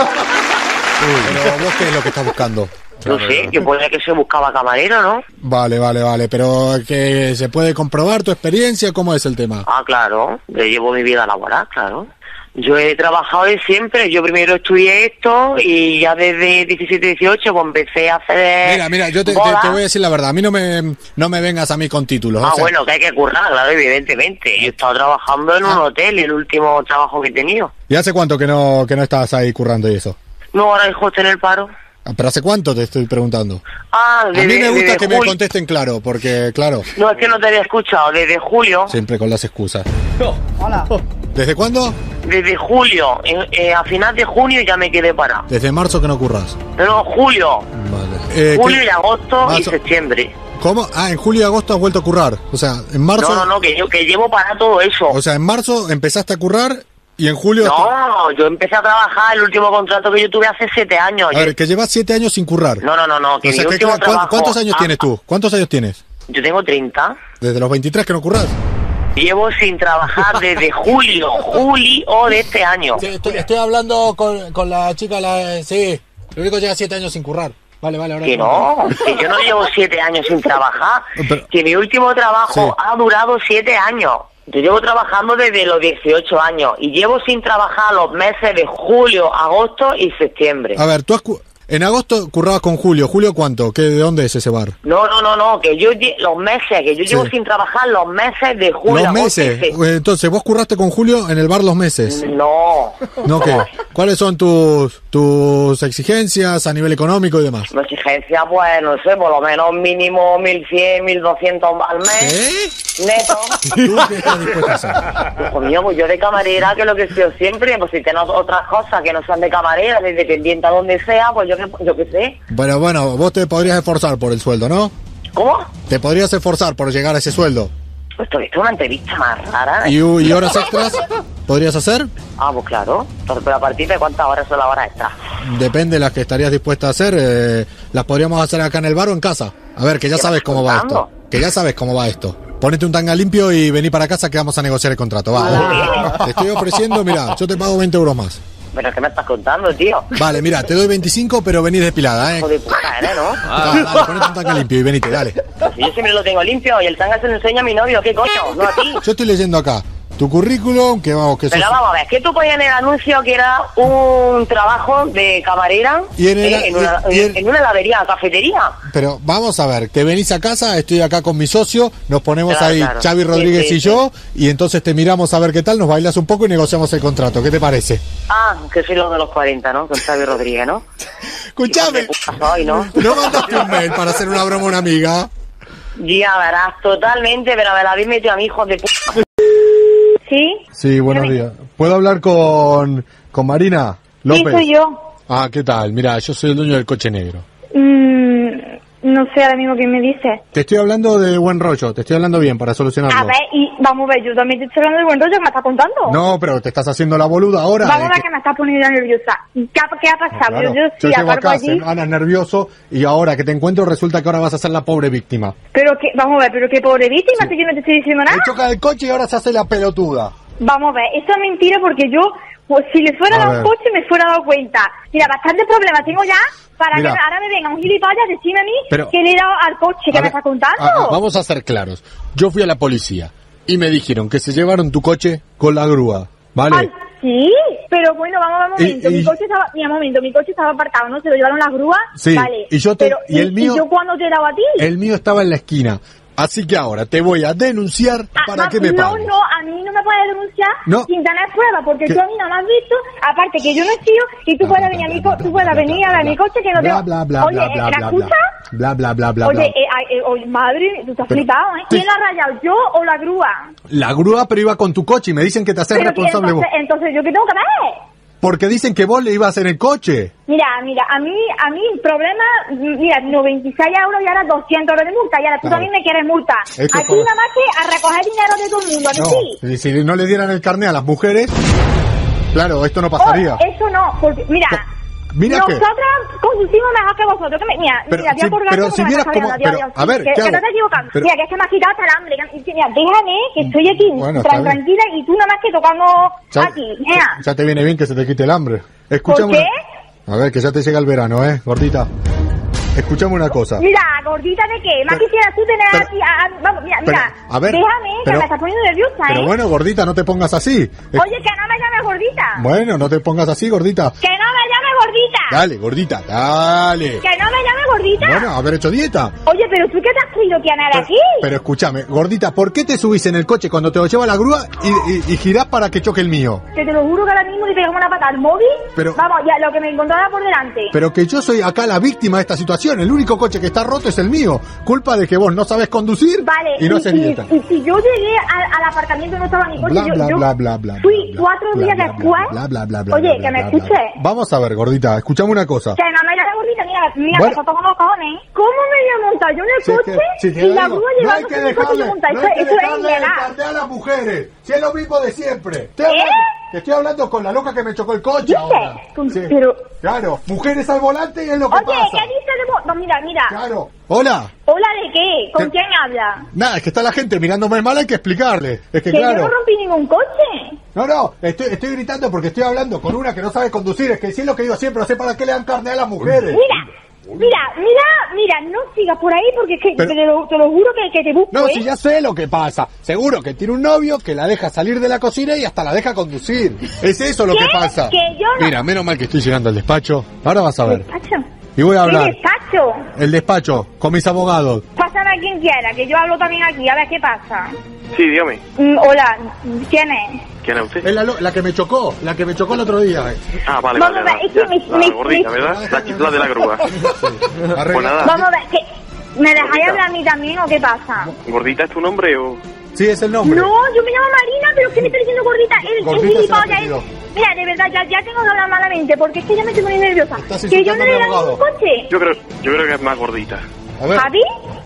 vos qué es lo que estás buscando. No sé, que ponía que se buscaba camarero, ¿no? Vale, vale, vale. Pero que se puede comprobar tu experiencia, ¿cómo es el tema? Ah, claro, yo llevo mi vida laboral, claro. Yo he trabajado de siempre, yo primero estudié esto y ya desde diecisiete, dieciocho pues empecé a hacer... Mira, mira, yo te, te- bodas. te voy a decir la verdad. A mí no me, no me vengas a mí con títulos. Ah, o sea, bueno, que hay que currar, claro, evidentemente. Yo he estado trabajando en un hotel, el último trabajo que he tenido. ¿Y hace cuánto que no, que no estás ahí currando y eso? No, ahora hijo está en el paro. Ah, ¿pero hace cuánto te estoy preguntando? Ah, A desde, mí me gusta desde que me julio. contesten claro, porque, claro, No, es que no te había escuchado, desde julio. siempre con las excusas. Hola. ¿Desde cuándo? Desde julio, en- eh, a final de junio ya me quedé parado. Desde marzo que no curras. No, julio. Eh, julio ¿qué- y agosto y Marzo- septiembre. ¿Cómo? Ah, en julio y agosto has vuelto a currar. O sea, en marzo... No, no, no, que yo que llevo para todo eso. O sea, en marzo empezaste a currar y en julio... No, yo empecé a trabajar, el último contrato que yo tuve hace siete años. A Yo- ver, que llevas siete años sin currar. No, no, no, no, que O sea, mi que, último ¿cu- trabajo... ¿Cuántos años Ah, tienes tú? ¿Cuántos años tienes? Yo tengo treinta. Desde los veintitrés que no curras. Llevo sin trabajar desde julio, julio de este año. Estoy, estoy hablando con, con la chica, la... Sí, lo único que lleva siete años sin currar. Vale, vale, ahora... Que no, que yo no llevo siete años sin trabajar, Pero- que mi último trabajo Sí. ha durado siete años. Yo llevo trabajando desde los dieciocho años y llevo sin trabajar los meses de julio, agosto y septiembre. A ver, tú has cu- en agosto currabas con Julio. ¿Julio cuánto? ¿Qué, ¿De dónde es ese bar? No, no, no, no, que yo lle- los meses, que yo llevo Sí. sin trabajar los meses de julio, Los agosto y meses. septiembre. Eh, Entonces, vos curraste con Julio en el bar los meses. No. ¿No qué? ¿Cuáles son tus, tus exigencias a nivel económico y demás? Mi exigencia, pues, no sé, por lo menos mínimo mil cien, mil doscientos al mes. Neto. ¿Tú qué estás dispuesto a hacer? Pues mío, pues yo de camarera, que es lo que estoy siempre, pues si tenés otras cosas que no sean de camarera, de dependiente a donde sea, pues yo que, yo que sé. Bueno, bueno, vos te podrías esforzar por el sueldo, ¿no? ¿Cómo? Te podrías esforzar por llegar a ese sueldo. Pues esto es una entrevista más rara. ¿Y, y horas extras podrías hacer? Ah, pues claro. Entonces, pero a partir de cuántas horas son las horas extras. Depende de las que estarías dispuesta a hacer. eh, las podríamos hacer acá en el bar o en casa. A ver, que ya ¿Qué sabes estás cómo va contando? esto. Que ya sabes cómo va esto. Ponete un tanga limpio y vení para casa que vamos a negociar el contrato. Va, Hola. Te estoy ofreciendo, mira, yo te pago veinte euros más. Pero ¿qué me estás contando, tío? Vale, mira, te doy veinticinco, pero venís depilada, ¿eh? Hijo de puta eres, ¿no? Dale, dale, ponete un tanga limpio y venite, dale. Si yo siempre lo tengo limpio y el tanga se lo enseña a mi novio, ¿qué coño? No a ti. Yo estoy leyendo acá. Tu currículum, que vamos, que Pero sos- vamos a ver, que tú ponías en el anuncio que era un trabajo de camarera Y en el- eh, en, una, y- y en, en- en una heladería, cafetería. Pero vamos a ver, te venís a casa, estoy acá con mi socio, nos ponemos Claro, ahí claro. Xavi Rodríguez Sí, sí, y yo, y entonces te miramos a ver qué tal, nos bailas un poco y negociamos el contrato. ¿Qué te parece? Ah, que soy lo de los cuarenta, ¿no? Con Xavi Rodríguez, ¿no? Escuchame. Soy, ¿no? ¿No mandaste un mail para hacer una broma a una amiga? Ya verás, totalmente, pero me la habéis metido a mi hijo de puta. ¿Sí? Sí, buenos días. ¿Puedo hablar con, con Marina López? Sí, soy yo. Ah, ¿qué tal? Mira, yo soy el dueño del coche negro. Mm, no sé ahora mismo qué me dice. Te estoy hablando de buen rollo, te estoy hablando bien para solucionarlo. A ver, y vamos a ver, yo también te estoy hablando de buen rollo que me estás contando. No, pero te estás haciendo la boluda ahora. Vamos a de ver que me estás poniendo nerviosa. ¿Qué ha, qué ha pasado? Claro. Yo, yo Yo sí, llego aparco acá, allí. Ana nervioso, y ahora que te encuentro resulta que ahora vas a ser la pobre víctima. Pero que, vamos a ver, pero qué pobre víctima, si yo no te estoy diciendo nada. Me choca el coche y ahora se hace la pelotuda. Vamos a ver, eso es mentira porque yo, pues si le fuera A dado ver. un coche me fuera dado cuenta. Mira, bastante problema tengo ya para Mira. que ahora me venga un gilipollas a decirme a mí Pero- que le he dado al coche. ¿Qué A me ver, está contando? Ah, ah, vamos a ser claros. Yo fui a la policía y me dijeron que se llevaron tu coche con la grúa, ¿vale? Ay, sí, pero bueno, vamos a ver un Y- momento. y- Mi coche estaba, mira, un momento, mi coche estaba aparcado, ¿no? Se lo llevaron las grúas. Sí, Vale. y yo te- pero, y el mío- ¿Y yo cuándo te he dado a ti? El mío estaba en la esquina. Así que ahora te voy a denunciar Ah, para ma- que me no, pagues. no, a mí no me puedes denunciar No. sin tener pruebas, porque ¿Qué? tú a mí no me has visto, aparte que yo no he sido, y tú puedes venir a mi, co- tú puedes venir a ver mi coche que no te... Bla, bla, bla, Oye, bla, ¿eh, bla, ¿la bla, bla. escucha? Bla, bla, bla, bla, Oye, bla. eh, eh, oye, madre, tú te has Pero- flipado, ¿eh? ¿Quién la ha rayado, yo o la grúa? La grúa, pero iba con tu coche y me dicen que te haces Pero que responsable vos. entonces, entonces, ¿yo qué tengo que ver? Porque dicen que vos le ibas en el coche. Mira, mira, a mí, a mí el problema, mira, noventa y seis euros y ahora doscientos euros de multa, y ahora tú Claro. también me quieres multa. Esto Aquí es nada más que a recoger dinero de todo el mundo, ¿a que No, sí? y si no le dieran el carné a las mujeres, claro, esto no pasaría. Oh, eso no, porque, mira, Mira que- nosotras conducimos mejor que vosotros. Que me, mira, Pero mira, voy si- a colgar pero porque si me vieras está cómo- fallando, adiós, pero, adiós, a ver, que, ¿qué que hago? no te equivocando. Pero- Mira, que es que me has quitado hasta el hambre. que- Mira, déjame, que estoy aquí Bueno, está tan bien. tranquila y tú nada más que tocando Ya- aquí. Mira, Ya te viene bien que se te quite el hambre. Escúchame ¿por qué? una- A ver, que ya te llega el verano, ¿eh, gordita? Escúchame una cosa. Mira, gordita de qué, más Pero- quisieras tú tener pero- aquí, a- a- vamos, mira, pero, mira, a ver, déjame, que pero- me estás poniendo nerviosa, Pero ¿eh? bueno, gordita, no te pongas así. Es- Oye, que no me llames gordita. Bueno, no te pongas así, gordita. Que no me llames gordita. Dale, gordita, dale. Que no me llames gordita. Bueno, haber hecho dieta. Oye, pero tú qué te has creído que andar aquí. Pero escúchame, gordita, ¿por qué te subís en el coche cuando te lo lleva la grúa y, y, y girás para que choque el mío? Que te lo juro que ahora mismo te pegamos una patada al móvil. Pero- Vamos, ya lo que me encontraba por delante. Pero que yo soy acá la víctima de esta situación. El único coche que está roto es el mío. Culpa de que vos no sabes conducir Vale, y no haces y, dieta. y, y si yo llegué al, al aparcamiento y no estaba mi coche, Bla, yo, bla, yo bla, bla, bla, fui bla, cuatro bla, días bla, después. bla, bla, bla, bla, Oye, bla, que bla, me bla, bla. escuche. Vamos a ver, gordita, escuchame una cosa. Que no me llames gordita, mira, mira, Bueno. que toco los cojones. ¿Cómo me voy a montar yo en el Si es coche que- si te y la digo, grúa no hay llevando que el coche y dejarle, yo montar? no Eso, hay que eso es dejarle el ilegal. carné a las mujeres. Si es lo mismo de siempre. Estoy ¿Eh? hablando, que estoy hablando con la loca que me chocó el coche. ¿Dice? ahora. Con- Sí. pero- Claro, mujeres al volante y es lo que Oye, pasa. ¿qué dices de vos? No, mira, mira. Claro. Hola. ¿Hola de qué? ¿Con ¿Qué? quién habla? Nada, es que está la gente mirándome mal, hay que explicarle. Es que Que yo claro. no rompí ningún coche. No, no, estoy, estoy gritando porque estoy hablando con una que no sabe conducir. Es que si es lo que digo siempre, no sé para qué le dan carne a las mujeres. Mira, mira, mira, mira, no sigas por ahí porque es que Pero- te, lo, te lo juro que, que te busco, No, ¿eh? si ya sé lo que pasa. Seguro que tiene un novio que la deja salir de la cocina y hasta la deja conducir. Es eso lo ¿Qué? que pasa. Que yo no- Mira, menos mal que estoy llegando al despacho. Ahora vas a ver. ¿Despacho? Y voy a hablar. ¿Qué despacho? El despacho, con mis abogados. Pásame a quien quiera, que yo hablo también aquí, a ver qué pasa. Sí, dígame. Mm, hola, ¿quién es? ¿Quién es usted? Es la, lo- la que me chocó, la que me chocó el otro día. Ah, vale, Vamos vale. a ver, es ya, que me- la me- gordita, me- ¿verdad? La chifla de la grúa. Pues nada, Vamos a ver, que ¿me dejáis Gordita. hablar a mí también o qué pasa? ¿gordita es tu nombre o...? Sí, es el nombre. No, yo me llamo Marina, pero ¿qué me está diciendo gordita? El, Gordita el es el gilipollas apellido. es... Mira, de verdad, ya, ya tengo que hablar malamente, porque es que ya me estoy poniendo nerviosa. Estás Que yo insultando no a le mi he dado abogado. ningún coche. Yo creo, yo creo que es más gordita. A ver. ¿Javi?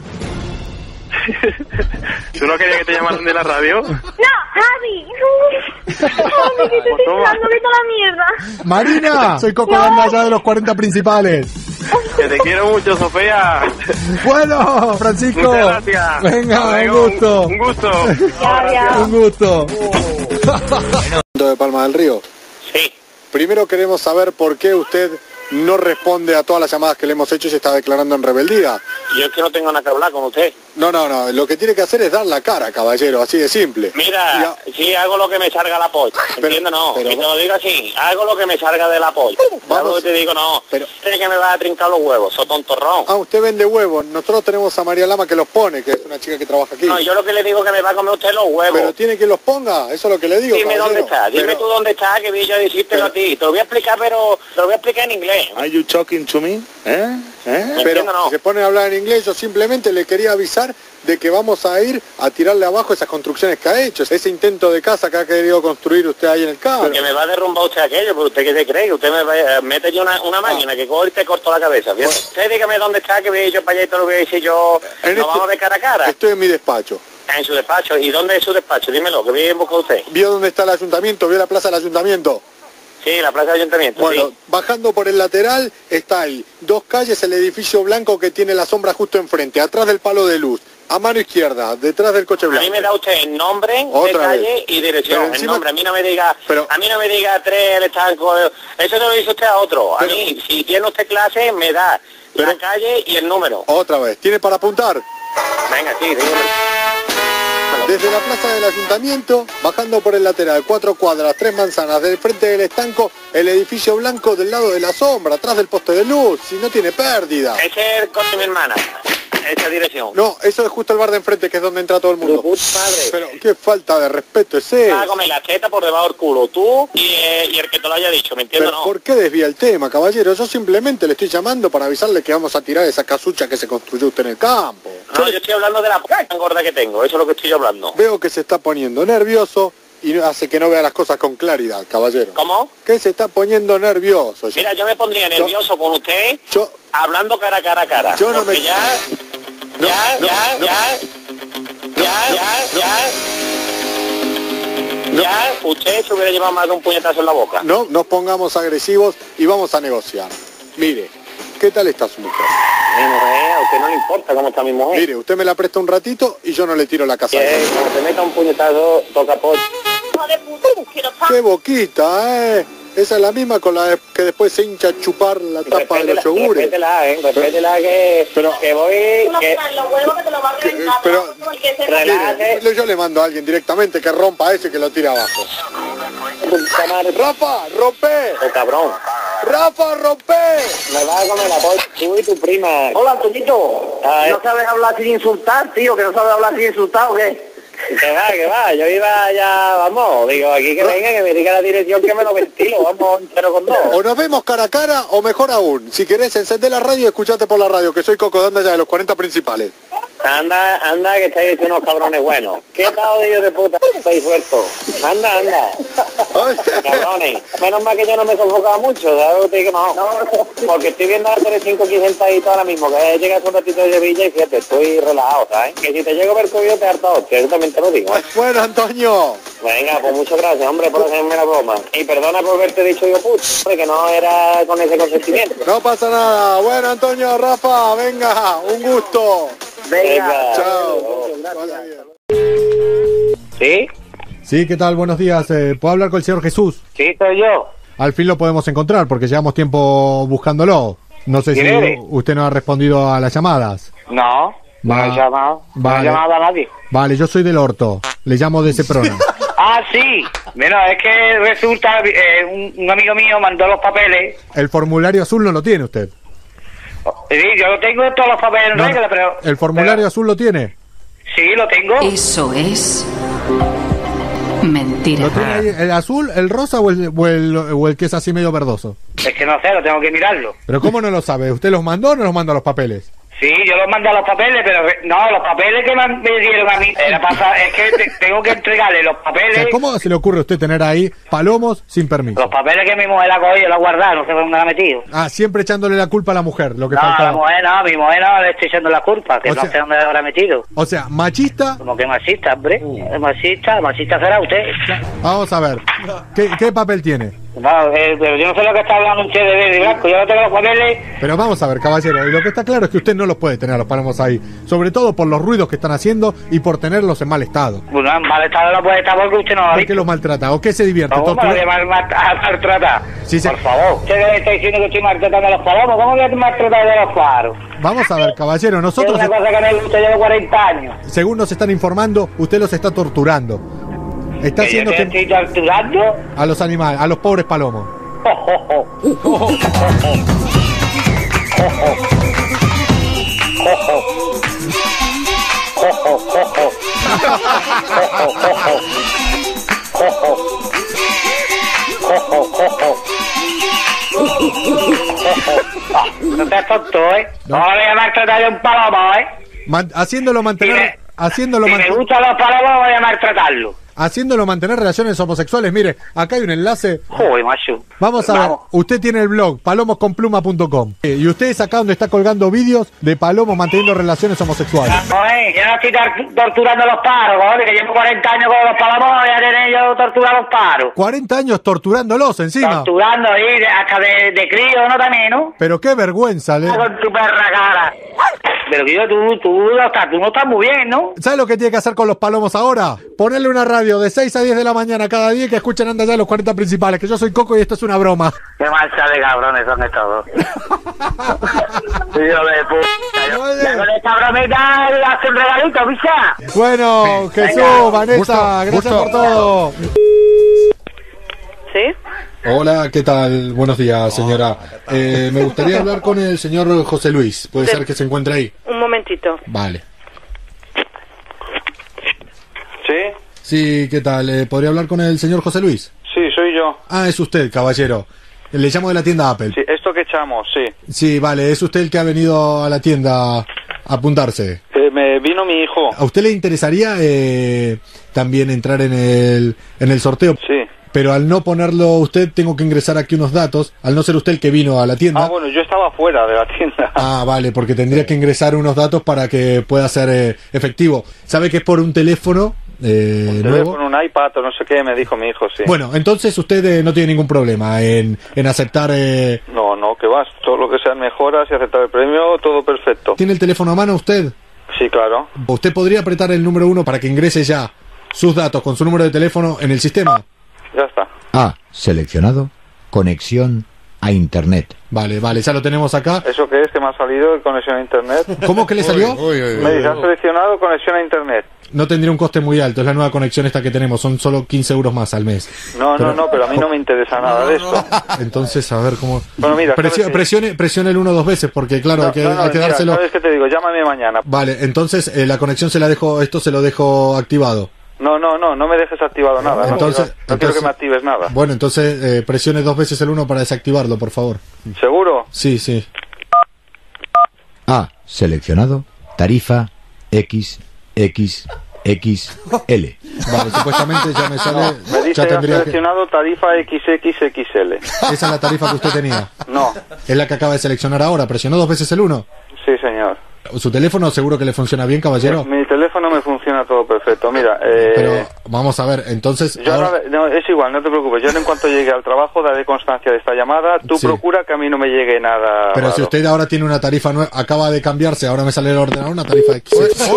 ¿Tú no querías que te llamaran de la radio? No, Javi. Javi, que te estoy Toma. tirando, vete a la mierda. Marina, soy Coco No. Danda, ya de los cuarenta principales. Que te quiero mucho, Sofía. Bueno, Francisco. Muchas gracias. Venga, Hasta un luego, gusto. Un, un gusto. Ya, ya. Un gusto. de Palma del Río. Sí. Primero queremos saber por qué usted no responde a todas las llamadas que le hemos hecho y se está declarando en rebeldía. Yo es que no tengo nada que hablar con usted. No, no, no, lo que tiene que hacer es dar la cara, caballero, así de simple. Mira, si hago lo que me salga la polla, entiendo, no, pero, y te lo digo así, hago lo que me salga de la polla. ¿Sabes lo que te digo? No, pero es que me va a trincar los huevos, sos tontorrón. Ah, usted vende huevos, nosotros tenemos a María Lama que los pone, que es una chica que trabaja aquí. No, yo lo que le digo es que me va a comer usted los huevos. Pero tiene que los ponga, eso es lo que le digo, Dime caballero. dónde está, dime pero... tú dónde está, que vi yo decírtelo a ti. Te lo voy a explicar, pero te lo voy a explicar en inglés. Are you talking to me? ¿Eh? ¿Eh? Pero no. Si se pone a hablar en inglés, yo simplemente le quería avisar de que vamos a ir a tirarle abajo esas construcciones que ha hecho, ese intento de casa que ha querido construir usted ahí en el campo. Porque me va a derrumbar usted aquello, pero usted qué se cree, que usted me va a meter yo una, una máquina ah. que coge y te corto la cabeza. Bueno. Usted dígame dónde está, que voy yo para allá y te lo voy a decir yo, ¿nos este, vamos a ver cara a cara? Estoy en mi despacho. En su despacho, ¿y dónde es su despacho? Dímelo, que voy en busca de usted. ¿Vio dónde está el ayuntamiento? ¿Vio la plaza del ayuntamiento? Sí, la plaza del ayuntamiento, Bueno, sí. Bajando por el lateral está ahí, dos calles, el edificio blanco que tiene la sombra justo enfrente, atrás del palo de luz, a mano izquierda, detrás del coche blanco. A mí me da usted el nombre Otra de calle vez. y dirección, encima... el nombre, a mí no me diga, pero... a mí no me diga tres, el estanco, eso no lo dice usted a otro, pero... a mí, si tiene usted clase, me da pero... la calle y el número. Otra vez, ¿tiene para apuntar? Venga, sí, dígame. Desde la plaza del ayuntamiento, bajando por el lateral, cuatro cuadras, tres manzanas, del frente del estanco, el edificio blanco del lado de la sombra, atrás del poste de luz, si no tiene pérdida. Ese es el coche de mi hermana, esa dirección. No, eso es justo el bar de enfrente, que es donde entra todo el mundo. Madre. Pero qué falta de respeto es ese. Va a comer la teta por debajo del culo, tú y, eh, y el que te lo haya dicho, ¿me entiendes? No. ¿Por qué desvía el tema, caballero? Yo simplemente le estoy llamando para avisarle que vamos a tirar esa casucha que se construyó usted en el campo. No, yo estoy hablando de la p*** tan gorda que tengo, eso es lo que estoy hablando. Veo que se está poniendo nervioso y hace que no vea las cosas con claridad, caballero. ¿Cómo? Que se está poniendo nervioso. Mira, yo me pondría nervioso yo, con usted yo, hablando cara a cara a cara. Yo no me... Ya, no, ya, no, ya, no, ya, no, ya, no, ya, no, ya, no. ya, usted se hubiera llevado más de un puñetazo en la boca. No, nos pongamos agresivos y vamos a negociar. Mire, ¿qué tal está su mujer? Mi mujer, a usted no le importa cómo está mi mujer. Mire, usted me la presta un ratito y yo no le tiro la casa. Eh, como te meta un puñetazo, toca por... ¡Qué boquita, eh! Esa es la misma con la que después se hincha a chupar la tapa respétela, de los yogures. Respétela, eh, respétela que, pero, que voy... Que, que, pero, mire, yo le mando a alguien directamente que rompa ese y que lo tire abajo. ¡Rafa, rompe! ¡Oh, cabrón! ¡Rafa, rompe! Me vas a comer la polla, tú y tu prima. Hola, Antoñito. ¿No sabes hablar sin insultar, tío? ¿Que no sabes hablar sin insultar o qué? Que va, que va, yo iba ya, vamos, digo, aquí que venga, que me diga la dirección, que me lo ventilo, vamos, entero con dos. O nos vemos cara a cara, o mejor aún, si querés encender la radio y escuchate por la radio, que soy Coco de Anda ya de los cuarenta principales. Anda, anda, que estáis unos cabrones buenos. ¿Qué tal de ellos de puta? Estáis sueltos. Anda, anda. Cabrones. Menos mal que yo no me sofocaba mucho, ¿sabes? Que no. Porque estoy viendo a Tele cinco aquí sentadito ahora mismo, que llegas un ratito de Sevilla y fíjate, estoy relajado, ¿sabes? Que si te llego a ver cogido te harta hostia, eso también te lo digo, ¿eh? Bueno, Antonio. Venga, pues muchas gracias, hombre, por hacerme la broma. Y perdona por haberte dicho yo, puto, que no era con ese consentimiento. No pasa nada. Bueno, Antonio, Rafa, venga, un gusto. Venga, venga. Chao. ¿Sí? Sí, ¿qué tal? Buenos días. Eh, ¿Puedo hablar con el señor Jesús? Sí, soy yo. Al fin lo podemos encontrar porque llevamos tiempo buscándolo. No sé si eres? usted no ha respondido a las llamadas. No, no Va, he llamado. Vale. No he llamado a nadie. Vale, yo soy del Orto. Le llamo de Seprona. Ah, sí. Bueno, es que resulta, eh, un, un amigo mío mandó los papeles. El formulario azul no lo tiene usted. Sí, yo lo tengo todos los papeles en no, regla, pero... ¿El formulario pero, azul lo tiene? Sí, lo tengo. Eso es mentira. ¿Lo tiene ahí, el azul, el rosa o el, o, el, o el que es así medio verdoso? Es que no sé, lo tengo que mirarlo. ¿Pero cómo no lo sabe? ¿Usted los mandó o no los mandó los papeles? Sí, yo los mandé a los papeles, pero no, los papeles que me dieron a mí, era pasar, es que te, tengo que entregarle los papeles. O sea, ¿cómo se le ocurre a usted tener ahí palomos sin permiso? Los papeles que mi mujer la cogió, la guardaba, no sé dónde la ha metido. Ah, siempre echándole la culpa a la mujer, lo que no, faltaba. No, la mujer no, mi mujer no le estoy echando la culpa, que o no sea, sé dónde la habrá metido. O sea, machista. Como que machista, hombre. Uh. Machista, machista será usted. Vamos a ver, ¿qué, qué papel tiene? No, eh, pero yo no sé lo que está hablando usted de verde y blanco. Yo no tengo que ponerle... Pero vamos a ver, caballero, y lo que está claro es que usted no los puede tener los palomos ahí. Sobre todo por los ruidos que están haciendo y por tenerlos en mal estado. Bueno, en mal estado no puede estar porque usted no lo ha ¿Por visto. qué los maltrata? ¿O qué se divierte? ¿Cómo Tortura- me lo mal, mal, maltrata? Sí, sí. Por favor. Usted le está diciendo que estoy maltratando a los palomos. ¿Cómo voy a maltratar de los faros? Vamos a ver, caballero, Es nosotros, una cosa que me gusta, llevo cuarenta años. según nos están informando, usted los está torturando. Está ¿Que haciendo yo te que... estoy torturando? A los animales, a los pobres palomos. Jo, jo, jo. Jo, jo. Jo, jo. Jo, jo. Jo, jo, jo, jo. Jo, jo. Jo, jo, jo, jo. Ah, no te tonto, ¿eh? No me voy a maltratar de un palomo, ¿eh? Man- haciéndolo mantener... Haciéndolo, Si me mantener gustan los palomos, voy a maltratarlo. haciéndolo mantener relaciones homosexuales. Mire, acá hay un enlace. Joder, macho. Vamos a ver, usted tiene el blog palomosconpluma punto com y usted es acá donde está colgando vídeos de palomos manteniendo relaciones homosexuales. No, eh, yo no estoy tor- torturando a los paros, joder, que llevo cuarenta años con los palomos, voy a tener yo torturar a los paros. cuarenta años torturándolos encima. Torturando ahí, de- hasta de, de crío, ¿no? También, ¿no? Pero qué vergüenza, le... Con tu perra cara. Pero que yo, tú, tú, no estás, tú no estás muy bien, ¿no? ¿Sabe lo que tiene que hacer con los palomos ahora? Ponerle una radio de seis a diez de la mañana cada día y que escuchen anda ya los cuarenta principales, que yo soy Coco y esto es una broma. Qué mancha de cabrones son estos dos. Hijo de puta. Yo- ya con esta bromita le hace un regalito, picha. Bueno, Jesús, Venga. Vanessa, Gusto, gracias gusto. por todo. ¿Sí? Hola, ¿qué tal? Buenos días, señora. Eh, me gustaría hablar con el señor José Luis. ¿Puede Sí. ser que se encuentre ahí? Un momentito. Vale. ¿Sí? Sí, ¿qué tal? Eh, ¿Podría hablar con el señor José Luis? Sí, soy yo. Ah, es usted, caballero. Le llamo de la tienda Apple. Sí, esto que echamos, sí. Sí, vale, es usted el que ha venido a la tienda a apuntarse. Eh, me vino mi hijo. ¿A usted le interesaría eh, también entrar en el, en el sorteo? Sí. Pero al no ponerlo usted, tengo que ingresar aquí unos datos, al no ser usted el que vino a la tienda. Ah, bueno, yo estaba fuera de la tienda. Ah, vale, porque tendría que ingresar unos datos para que pueda ser eh, efectivo. ¿Sabe que es por un teléfono eh, Un nuevo? teléfono, un iPad o no sé qué, me dijo mi hijo, sí. Bueno, entonces usted eh, no tiene ningún problema en, en aceptar... Eh... No, no, que vas. Todo lo que sean mejoras y aceptar el premio, todo perfecto. ¿Tiene el teléfono a mano usted? Sí, claro. ¿Usted podría apretar el número uno para que ingrese ya sus datos con su número de teléfono en el sistema? Ya está. A. Seleccionado. Conexión a Internet. Vale, vale, ya lo tenemos acá. ¿Eso qué es que me ha salido? ¿Conexión a Internet? ¿Cómo que le salió? Me dice, has seleccionado conexión a Internet. No tendría un coste muy alto, es la nueva conexión esta que tenemos, son solo quince euros más al mes. No, Pero- no, no, pero a mí no me interesa nada de esto. Entonces, a ver cómo... Bueno, mira, Presio- ¿sabes qué? presione, presione el uno dos veces, porque claro, No, hay que, no, no, hay que mira, dárselo... ¿sabes qué te digo? Llámame mañana. Vale, entonces eh, la conexión se la dejo, esto se lo dejo activado. No, no, no, no me dejes activado nada. No Entonces- quiero- no, quiero entonces- que me actives nada. Bueno, entonces eh, presione dos veces el uno para desactivarlo, por favor. ¿Seguro? Sí, sí. A. Seleccionado. Tarifa X X X L. Vale, supuestamente ya me sale... Me dice, ya has tendría que... seleccionado tarifa X X X L. Esa es la tarifa que usted tenía. No, Es la que acaba de seleccionar ahora. ¿Presionó dos veces el uno? sí, señor. ¿Su teléfono seguro que le funciona bien, caballero? Mi teléfono me funciona todo perfecto. Mira, eh, Pero vamos a ver, entonces... yo ahora- no, no, es igual, no te preocupes. Yo en cuanto llegue al trabajo daré constancia de esta llamada. Tú Sí. procura que a mí no me llegue nada Pero raro. si usted ahora tiene una tarifa nueva, acaba de cambiarse, ahora me sale el ordenador una tarifa X.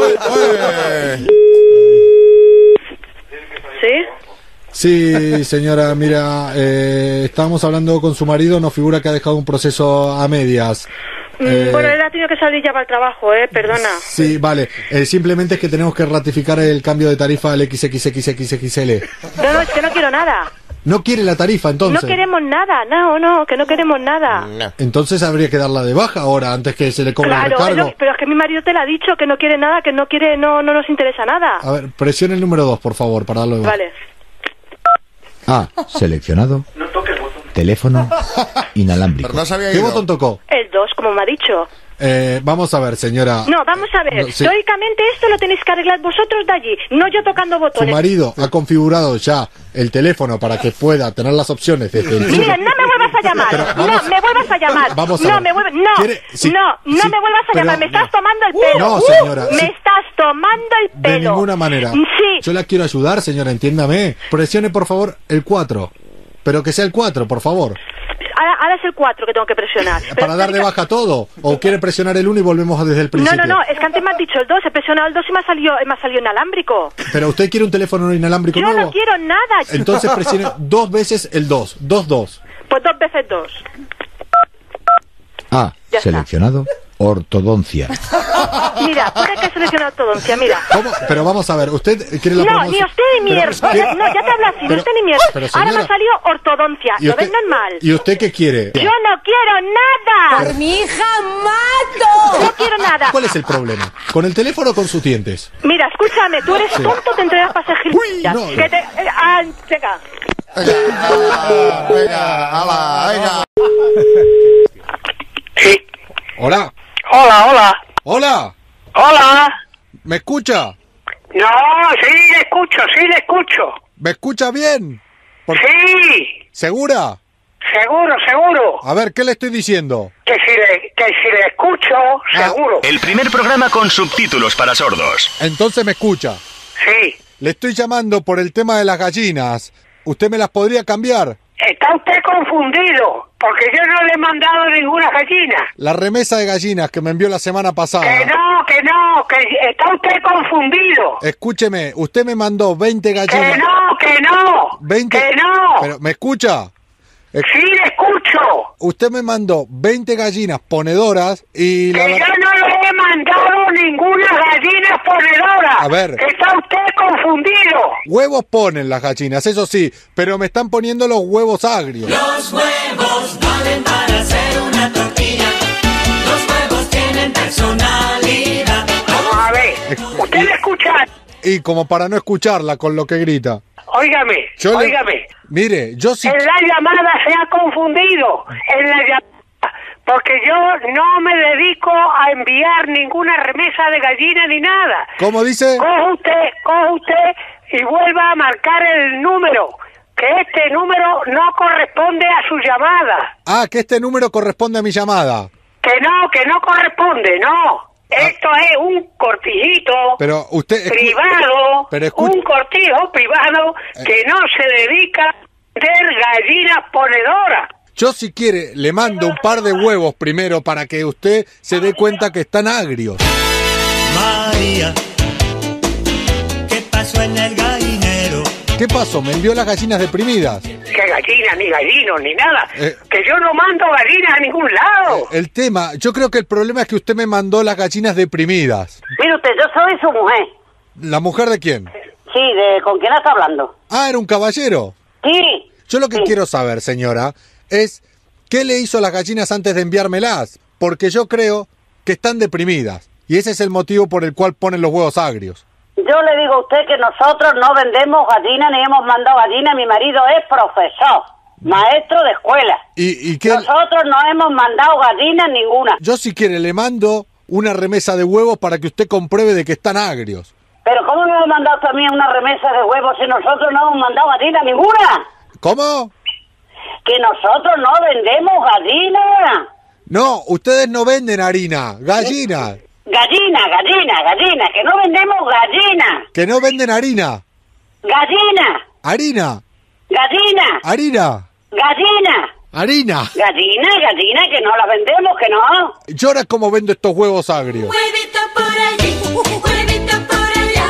¿Sí? Sí, señora, mira, eh, estábamos hablando con su marido, nos figura que ha dejado un proceso a medias. Mm, Eh, Bueno, él ha tenido que salir ya para el trabajo, ¿eh? Perdona. Sí, vale. Eh, simplemente es que tenemos que ratificar el cambio de tarifa al X X X X X L. No, no, es que no quiero nada. No quiere la tarifa, entonces. No queremos nada, no, no, que no queremos nada. Entonces habría que darla de baja ahora, antes que se le cobre el Claro, es recargo. lo- pero es que mi marido te lo ha dicho, que no quiere nada, que no quiere, no, no nos interesa nada. A ver, presione el número dos, por favor, para darlo de baja. Vale. A. Seleccionado. Teléfono inalámbrico. ¿Qué botón tocó? El dos, como me ha dicho. Eh, vamos a ver, señora. No, vamos a ver. No, sí. Teóricamente esto lo tenéis que arreglar vosotros de allí, no yo tocando Su botones. marido ha configurado ya el teléfono para que pueda tener las opciones desde el... Mira, no me vuelvas a llamar. vamos- no, me vuelvas a llamar. Vamos a no, ver. me vuelvas. No, ¿Quiere? Sí, no, no sí, me vuelvas a pero llamar. Me no. estás tomando el pelo. No, señora, Me sí. estás tomando el De pelo. ninguna manera. Sí. Yo la quiero ayudar, señora, entiéndame. Presione, por favor, el cuatro. Pero que sea el cuatro, por favor. Ahora, ahora es el cuatro que tengo que presionar. Pero ¿Para dar de baja todo? ¿O quiere presionar el uno y volvemos desde el principio? No, no, no, es que antes me has dicho el dos, he presionado el dos y me ha salido, me ha salido inalámbrico. ¿Pero usted quiere un teléfono inalámbrico Yo nuevo? no quiero nada. Entonces presione dos veces el dos. Dos, dos. Pues dos veces dos. A. Ya está. Seleccionado. Ortodoncia. Mira, ¿por qué he seleccionado ortodoncia? Mira. ¿Cómo? Pero vamos a ver, ¿usted quiere la No, promoción? ni usted ni Pero, mierda. ¿qué? No, ya te hablo así, ni Pero- usted ni mierda. pero, Ahora me señora- ha salido ortodoncia. ¿Y ¿Lo usted- ves normal? ¿Y usted qué quiere? Yo no quiero nada. Por mi hija mato. No quiero nada. ¿Cuál es el problema? ¿Con el teléfono o con sus dientes? Mira, escúchame, tú eres Sí. tonto, te entregas para ser gilipollas. no. Que te... eh, ah, venga. Venga, venga, ala, venga. Hola. Hola, hola. Hola. Hola. ¿Me escucha? No, sí, le escucho, sí, le escucho. ¿Me escucha bien? Por- Sí, ¿Segura? seguro, seguro. A ver, ¿qué le estoy diciendo? Que si le, que si le escucho, seguro. El primer programa con subtítulos para sordos. Entonces me escucha. Sí. Le estoy llamando por el tema de las gallinas. ¿Usted me las podría cambiar? Está usted confundido, porque yo no le he mandado ninguna gallina. La remesa de gallinas que me envió la semana pasada. Que no, que no, que está usted confundido. Escúcheme, usted me mandó veinte Que gallinas. no, que no, veinte... que no. Pero, ¿me escucha? Es- Sí, le escucho. Usted me mandó veinte gallinas ponedoras y la Que ver- yo no le he mandado ninguna gallina ponedora. A ver. Que está usted confundido. Huevos ponen las gallinas, eso sí, pero me están poniendo los huevos agrios. Los huevos valen para hacer una tortilla. Los huevos tienen personalidad. Vamos a ver. ¿Usted me escucha? Y como para no escucharla con lo que grita. Óigame, Yo le- óigame. Mire, yo sí... En la llamada se ha confundido. En la llamada. Porque yo no me dedico a enviar ninguna remesa de gallina ni nada. ¿Cómo dice? Coge usted, coge usted y vuelva a marcar el número. Que este número no corresponde a su llamada. Ah, que este número corresponde a mi llamada. Que no, que no corresponde, no. Esto es un cortijito Pero usted... escu- privado, Pero escu- un cortijo privado que no se dedica a vender gallinas ponedoras. Yo si quiere le mando un par de huevos primero para que usted se dé cuenta que están agrios. María, ¿qué pasó en el gallinero? ¿Qué pasó? Me envió las gallinas deprimidas. Que gallinas, ni gallinos, ni nada. Eh. Que yo no mando gallinas a ningún lado. El tema, yo creo que el problema es que usted me mandó las gallinas deprimidas. Mire usted, yo soy su mujer. ¿La mujer de quién? Sí, de ¿con quién está hablando? Ah, era un caballero. Sí. Yo lo que quiero saber, señora, es ¿qué le hizo a las gallinas antes de enviármelas? Porque yo creo que están deprimidas. Y ese es el motivo por el cual ponen los huevos agrios. Yo le digo a usted que nosotros no vendemos gallinas ni hemos mandado gallinas. Mi marido es profesor, maestro de escuela. ¿Y, y qué? Nosotros no hemos mandado gallinas ninguna. Yo si quiere le mando una remesa de huevos para que usted compruebe de que están agrios. Pero ¿cómo me hemos mandado también una remesa de huevos si nosotros no hemos mandado gallinas ninguna? ¿Cómo? Que nosotros no vendemos gallinas. No, ustedes no venden harina, gallinas. Gallina, gallina, gallina, que no vendemos gallina. Que no venden harina. Gallina, Harina, gallina, harina, gallina. harina. Gallina, gallina, que no la vendemos, que no. ¿Yo ahora cómo vendo estos huevos agrios? Huevito por allí, huevito por allá.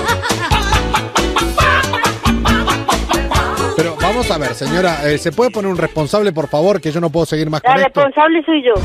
Pero vamos a ver, señora, eh, ¿se puede poner un responsable, por favor, que yo no puedo seguir más La con esto? responsable soy yo.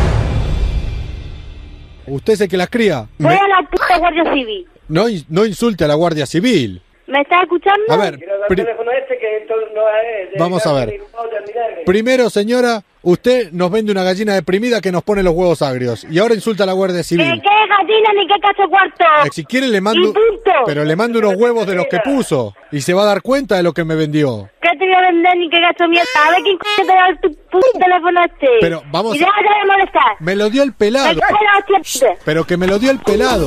¿Usted es el que las cría? Voy Me- a la puta Guardia Civil. no, in- no insulte a la Guardia Civil. ¿Me estás escuchando? A ver, pri- este que esto no es... vamos a ver. Primero, señora, usted nos vende una gallina deprimida que nos pone los huevos agrios. Y ahora insulta a la Guardia ¿Qué, Civil. qué gallina ni qué cacho cuarto? Eh, Si quiere le mando, Y punto. pero le mando unos huevos de los que puso. Y se va a dar cuenta de lo que me vendió. ¿Qué te voy a vender ni qué gasto mierda? A ver quién coño te da tu puto teléfono este. Pero vamos Y a- déjate de molestar. Me lo dio el pelado. Me cago en la hostia. Pero que me lo dio el pelado.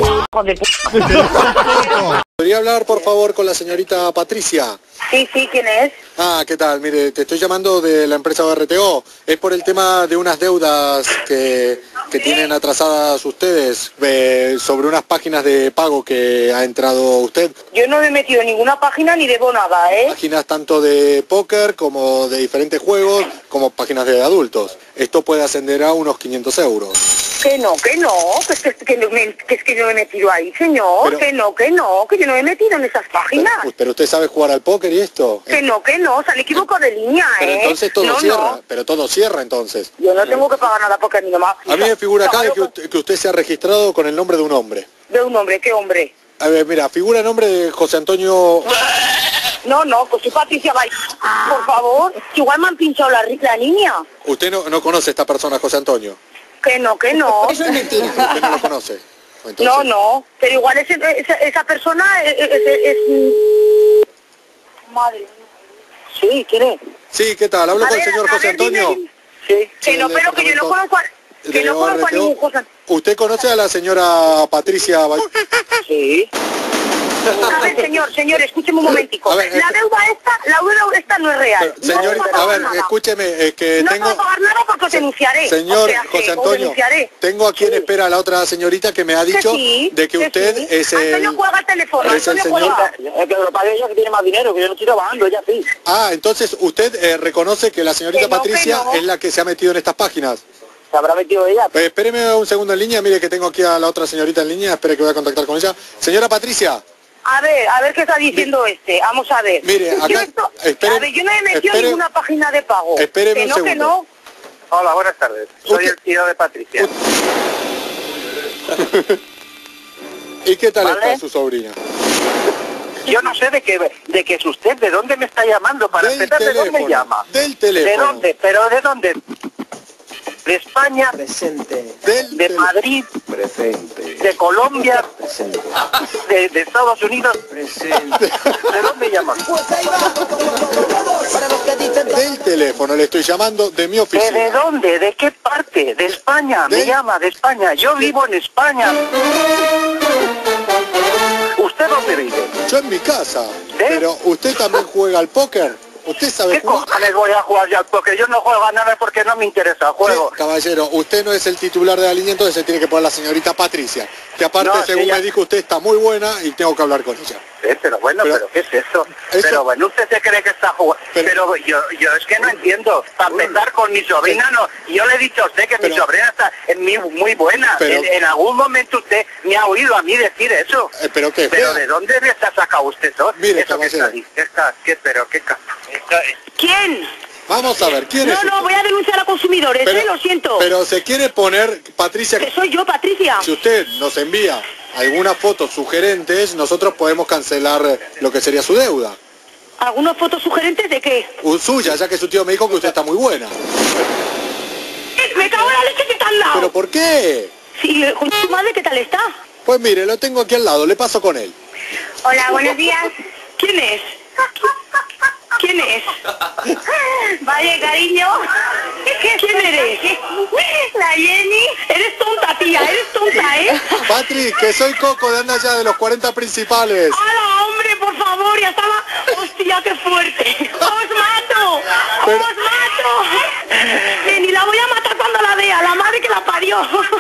¿Podría hablar, por favor, con la señorita Patricia? Sí, sí, ¿quién es? Ah, ¿qué tal? Mire, te estoy llamando de la empresa B R T O. Es por el tema de unas deudas que, que tienen atrasadas ustedes eh, sobre unas páginas de pago que ha entrado usted. Yo no me he metido en ninguna página ni debo nada, ¿eh? Páginas tanto de póker como de diferentes juegos, como páginas de adultos. Esto puede ascender a unos quinientos euros. Que no, que no, que es que, que, no me, que es que yo no me he metido ahí, señor. Pero- que no, que no, que yo no me he metido en esas páginas. Pero, pero usted sabe jugar al póker y esto. Que no, que no, se han equivocado de línea, Pero ¿eh? entonces todo no, cierra, no, pero todo cierra entonces. yo no tengo que pagar nada porque mi mamá... A mí me figura acá de que usted, que usted se ha registrado con el nombre de un hombre. De un hombre, ¿qué hombre? A ver, mira, figura el nombre de José Antonio... No, no, pues soy Patricia Bay. Por favor, que igual me han pinchado la, la niña. Usted no, no conoce a esta persona, José Antonio. Que no, que no. Eso es mentira. Usted no lo conoce. Entonces- No, no, pero igual ese- esa, esa persona es... es, es- es- Madre mía. Sí, ¿quién es? Sí, ¿qué tal? Hablo A con el ver, señor a José ver, dime, Antonio. dime. Sí. Que no, del pero que yo no departamento conozco a, que de no conozco a O R T O. ningún José. ¿Usted conoce a la señora Patricia Bay- Sí. A ver, señor, señor, escúcheme un momentico. A ver, la este- deuda esta, la deuda esta no es real. Señorita, no puedo a pagar ver, nada. escúcheme, es que No tengo... puedo pagar nada porque os denunciaré. Señor O sea, que José os Antonio, denunciaré. tengo aquí en espera a la otra señorita que me ha Que dicho sí, de que que usted sí. es el... Antonio cuelga el teléfono, es el Antonio señor... cuelga. Es que lo pague ella que tiene más dinero, que yo no estoy trabajando, ella sí. Ah, entonces usted eh, reconoce que la señorita Que no, Patricia que no. es la que se ha metido en estas páginas. ¿Se habrá metido ella? Eh, espéreme un segundo en línea, mire que tengo aquí a la otra señorita en línea, espere que voy a contactar con ella. Señora Patricia, A ver, a ver qué está diciendo este. Vamos a ver. Mire, acá- Yo esto- espere- a ver, yo no he metido espere- en ninguna página de pago. espéreme que un no, que segundo. no. Hola, buenas tardes. Soy el tío de Patricia. ¿y qué tal ¿Vale? está su sobrina? Yo no sé de qué, de qué es usted, de dónde me está llamando, para Del empezar, ¿de dónde teléfono, llama? del teléfono. ¿De dónde? ¿Pero de dónde? ¿De España? Presente. Del ¿De tel- Madrid? Presente. ¿De Colombia? Presente. ¿De, de Estados Unidos? Presente. ¿De dónde llama? Del teléfono, le estoy llamando de mi ¿De, oficina. ¿De dónde? ¿De qué parte? ¿De España? Me de- llama, de España. Yo vivo en España. ¿Usted dónde vive? Yo en mi casa. ¿Eh? Pero usted también juega al póker. ¿Usted sabe ¿Qué jugar? cojones voy a jugar ya? Porque yo no juego a nada porque no me interesa el juego. Sí, caballero, usted no es el titular de la línea, entonces se tiene que poner la señorita Patricia. Que aparte, No, sí, según ya- me dijo usted, está muy buena y tengo que hablar con ella. Sí, pero bueno, Pero- pero, ¿qué es eso? eso- Pero bueno, usted se cree que está jugando. Pero- Pero, yo, yo es que no entiendo. Para empezar con mi sobrina, no. Yo le he dicho a usted que Pero- mi sobrina está es muy, muy buena. Pero- en, en algún momento usted me ha oído a mí decir eso. Eh, ¿Pero qué? Pero ¿de dónde le está sacado usted eso? Mire, eso que caballero. está, di- está, ¿qué, pero qué ca- esta- ¿Quién? Vamos a ver, ¿quién es No, no, usted? voy a denunciar a consumidores, Pero- ¿eh? Lo siento. Pero se quiere poner, Patricia, Que soy yo, Patricia. si usted nos envía algunas fotos sugerentes, nosotros podemos cancelar lo que sería su deuda. ¿Algunas fotos sugerentes de qué? U- Suya, ya que su tío me dijo que usted está muy buena. Eh, Me cago en la leche que te han dado. ¿Pero por qué? Sí, con tu madre, ¿qué tal está? Pues mire, lo tengo aquí al lado, le paso con él. Hola, buenos días. ¿Quién es? ¿Quién es? Vaya, cariño. ¿Quién eres? La Jenny. Eres tonta, tía, eres tonta, ¿eh? Patri, que soy Coco de Anda Ya de los cuarenta principales. ¡Hala, hombre, por favor! Ya estaba... ¡Hostia, qué fuerte! ¡Os mato! Pero- ¡Os mato! Que ni la voy a matar cuando la vea, la madre que la parió.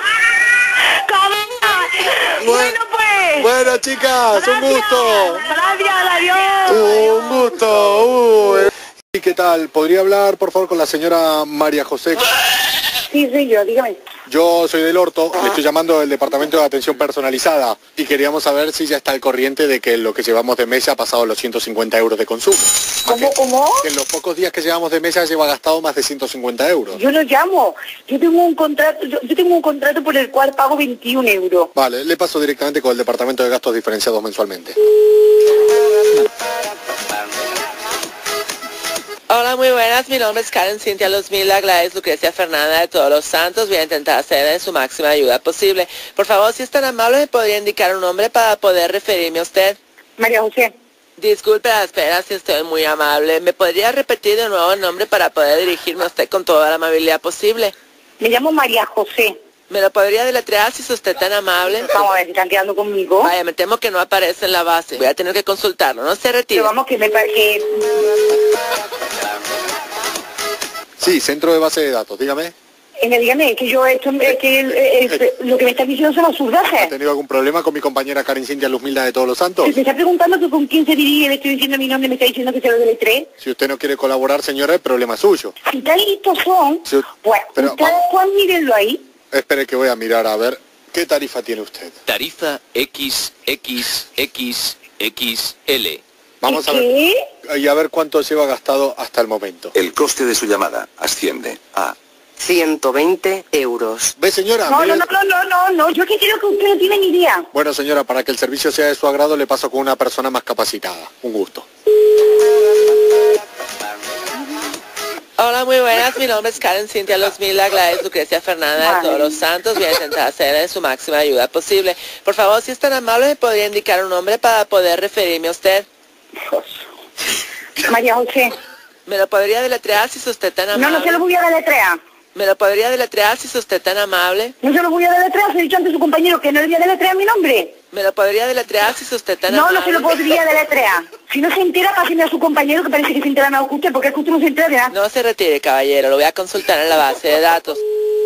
¡Cabrona! Bueno, pues... Bueno, chicas, un gusto. Gracias, adiós. Un gusto. Uh. ¿Y qué tal? ¿Podría hablar, por favor, con la señora María José? Sí, sí, yo, dígame. Yo soy del Horto, le estoy llamando del Departamento de Atención Personalizada y queríamos saber si ya está al corriente de que lo que llevamos de mes ya ha pasado los ciento cincuenta euros de consumo. ¿Cómo, cómo? Que en los pocos días que llevamos de mes ya lleva gastado más de ciento cincuenta euros. Yo no llamo. Yo tengo un contrato, yo, yo tengo un contrato por el cual pago veintiún euros. Vale, le paso directamente con el Departamento de Gastos Diferenciados mensualmente. Hola, muy buenas. Mi nombre es Karen Cintia Luzmila Gladys Lucrecia Fernanda de Todos los Santos. Voy a intentar hacer de su máxima ayuda posible. Por favor, si es tan amable, ¿me podría indicar un nombre para poder referirme a usted? María José. Disculpe la espera si estoy muy amable. ¿Me podría repetir de nuevo el nombre para poder dirigirme a usted con toda la amabilidad posible? Me llamo María José. ¿Me lo podría deletrear si es usted tan amable? Vamos a ver, ¿están quedando conmigo? Vaya, me temo que no aparece en la base. Voy a tener que consultarlo. No se retire. Pero vamos, que me parece... Sí, centro de base de datos, dígame. Venga, dígame, es que yo esto, es que el- el- lo que me estás diciendo son ¿Ha absurdaces. tenido algún problema con mi compañera Karin Cintia Luzmilda de Todos los Santos? Si me está preguntando que con quién se dirige, le estoy diciendo mi nombre, me está diciendo que se lo deletré. Si usted no quiere colaborar, señora, el problema es suyo. Si tan listos son, Si- pues pero ustedes pues mírenlo ahí. Espere que voy a mirar a ver qué tarifa tiene usted. Tarifa X X X X L. Vamos a ver y a ver cuánto lleva gastado hasta el momento. El coste de su llamada asciende a ciento veinte euros. ¿Ve, señora? No, no, Mire- no, no, no, no, no, yo que creo que usted no tiene ni idea. Bueno, señora, para que el servicio sea de su agrado, le paso con una persona más capacitada. Un gusto. Hola, muy buenas. Mi nombre es Karen Cintia Los Mila Gladys Lucrecia Fernanda de Todos los Santos. Voy a intentar hacer de su máxima ayuda posible. Por favor, si es tan amable, ¿me podría indicar un nombre para poder referirme a usted? María José. ¿Me lo podría deletrear si es usted tan amable? No, no se lo voy a deletrear. ¿Me lo podría deletrear si es usted tan amable? No se lo voy a deletrear, se lo he dicho antes a su compañero que no le voy a deletrear mi nombre. ¿Me lo podría deletrear si es usted tan No, amable? no se lo podría deletrear. Si no se entera, páseme a su compañero que parece que se entera mejor que usted, porque es que usted no se entera de nada. No se retire, caballero. Lo voy a consultar en la base de datos.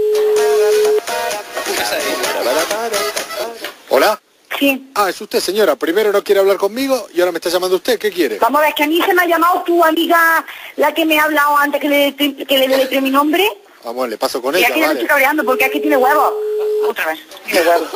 ¿Hola? Sí. Ah, es usted, señora. Primero no quiere hablar conmigo y ahora me está llamando usted. ¿Qué quiere? Vamos a ver, que a mí se me ha llamado tu amiga, la que me ha hablado antes que le, que le deletré mi nombre. Vamos, le paso con Y ella, aquí le vale. estoy cabreando porque aquí tiene huevos. Otra vez, tiene huevos.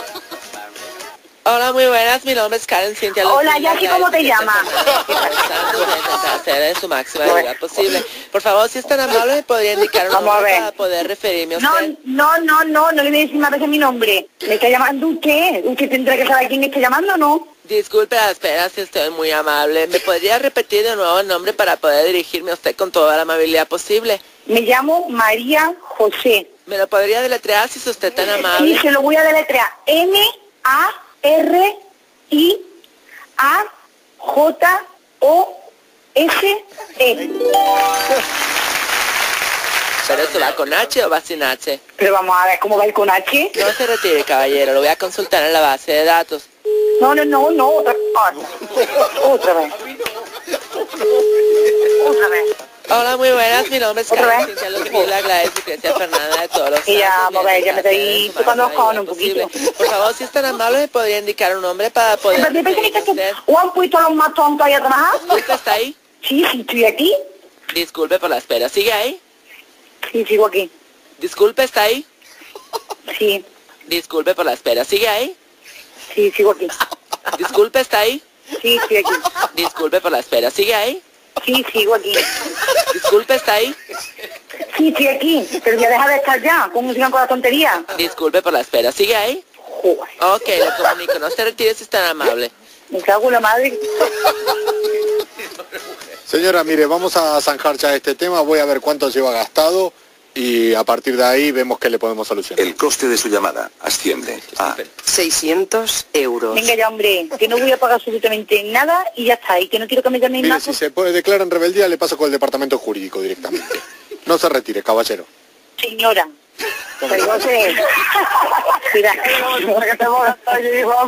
Hola, muy buenas. Mi nombre es Karen Cintia Los Hola, Mila Jackie, ¿cómo te Gladys llamas? Lucrecia Fernanda. Voy a intentar hacer de su máxima ayuda posible. Por favor, si es tan amable, ¿me podría indicar un Vamos a nombre ver. para poder referirme a No, usted? no, no, no, no le voy a decir más veces mi nombre. ¿Me está llamando usted? ¿Usted tendrá que saber quién está llamando o no? Disculpe la espera, si estoy muy amable. ¿Me podría repetir de nuevo el nombre para poder dirigirme a usted con toda la amabilidad posible? Me llamo María José. ¿Me lo podría deletrear si es usted tan amable? Sí, se lo voy a deletrear. M A R I A J O S E. ¿Pero esto va con H o va sin H? Pero vamos a ver cómo va a ir con H. No se retire, caballero. Lo voy a consultar en la base de datos. No, no, no, no, otra, otra vez. Otra vez. Hola, muy buenas. Mi nombre es ¿Otra Karen vez? Cintia Los Mila Gladys Lucrecia Fernanda de Todos los Y ya, Santos. vamos a ver, ya me estoy tocando los cojones un poquito. Por favor, si es tan amable, ¿me podría indicar un nombre para poder ¿Me parece referirme a que usted? o han puesto a los más tontos ahí a trabajar? ¿Usted está ahí? Sí, sí, estoy aquí. Disculpe por la espera. ¿Sigue ahí? Sí, sigo aquí. Disculpe, ¿está ahí? Sí. Disculpe por la espera. ¿Sigue ahí? Sí, sigo aquí. Disculpe, ¿está ahí? Sí, estoy aquí. Disculpe por la espera. ¿Sigue ahí? Sí, sigo aquí. Disculpe, ¿está ahí? Sí, estoy aquí. Pero ya deja de estar ya. ¿Cómo sigan con la tontería? Disculpe por la espera. ¿Sigue ahí? Ok, le comunico. No se retire si es tan amable. Me cago en la madre. Señora, mire, vamos a zanjar ya este tema. Voy a ver cuánto lleva gastado y a partir de ahí vemos qué le podemos solucionar. El coste de su llamada asciende a seiscientos euros. Venga ya, hombre, que no voy a pagar absolutamente nada y ya está. Y que no quiero que me llamen Mire, más. si se puede declarar en rebeldía, le paso con el departamento jurídico directamente. No se retire, caballero. Señora. Pero no sé. Mira, que te voy a estar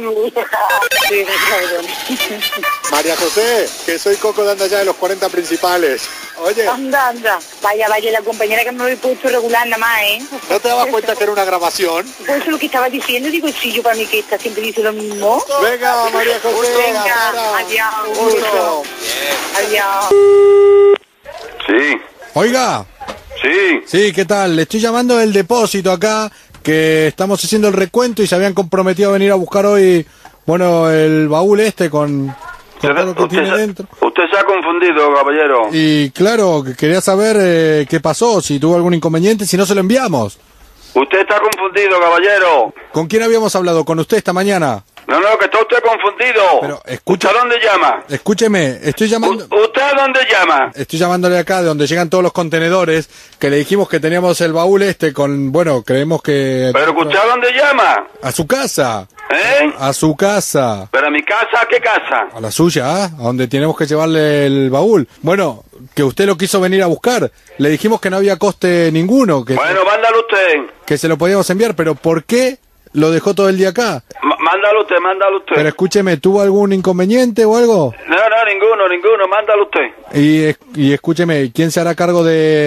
María José, que soy Coco de anda ya de los cuarenta principales. Oye, Anda, anda. Vaya, vaya, la compañera que me lo he puesto regular nada más, ¿eh? ¿no te dabas cuenta que era una grabación? Pues eso es lo que estaba diciendo. Digo, sí, yo para mí que esta siempre dice lo mismo. Venga, María José. Venga, afuera. adiós. Un gusto. Adiós. Sí. Oiga. Sí. Sí, ¿qué tal? Le estoy llamando del depósito acá, que estamos haciendo el recuento y se habían comprometido a venir a buscar hoy, bueno, el baúl este con, con todo lo que tiene dentro. Usted se ha confundido, caballero. Y claro, que quería saber eh, qué pasó, si tuvo algún inconveniente, si no se lo enviamos. Usted está confundido, caballero. ¿Con quién habíamos hablado? ¿Con usted esta mañana? No, no, que está usted confundido. Pero escucha, ¿Usted a dónde llama? Escúcheme, estoy llamando... ¿Usted a dónde llama? Estoy llamándole acá de donde llegan todos los contenedores, que le dijimos que teníamos el baúl este con, bueno, creemos que... ¿Pero que usted a dónde llama? A su casa. ¿Eh? A su casa. ¿Pero a mi casa? ¿A qué casa? A la suya, ¿ah? A donde tenemos que llevarle el baúl. Bueno, que usted lo quiso venir a buscar. Le dijimos que no había coste ninguno, que, Bueno, mándalo usted. que se lo podíamos enviar, pero ¿por qué lo dejó todo el día acá? M- mándalo usted, mándalo usted. Pero escúcheme, ¿tuvo algún inconveniente o algo? No, no, ninguno, ninguno, mándalo usted. Y, es- y escúcheme, ¿quién se hará cargo de,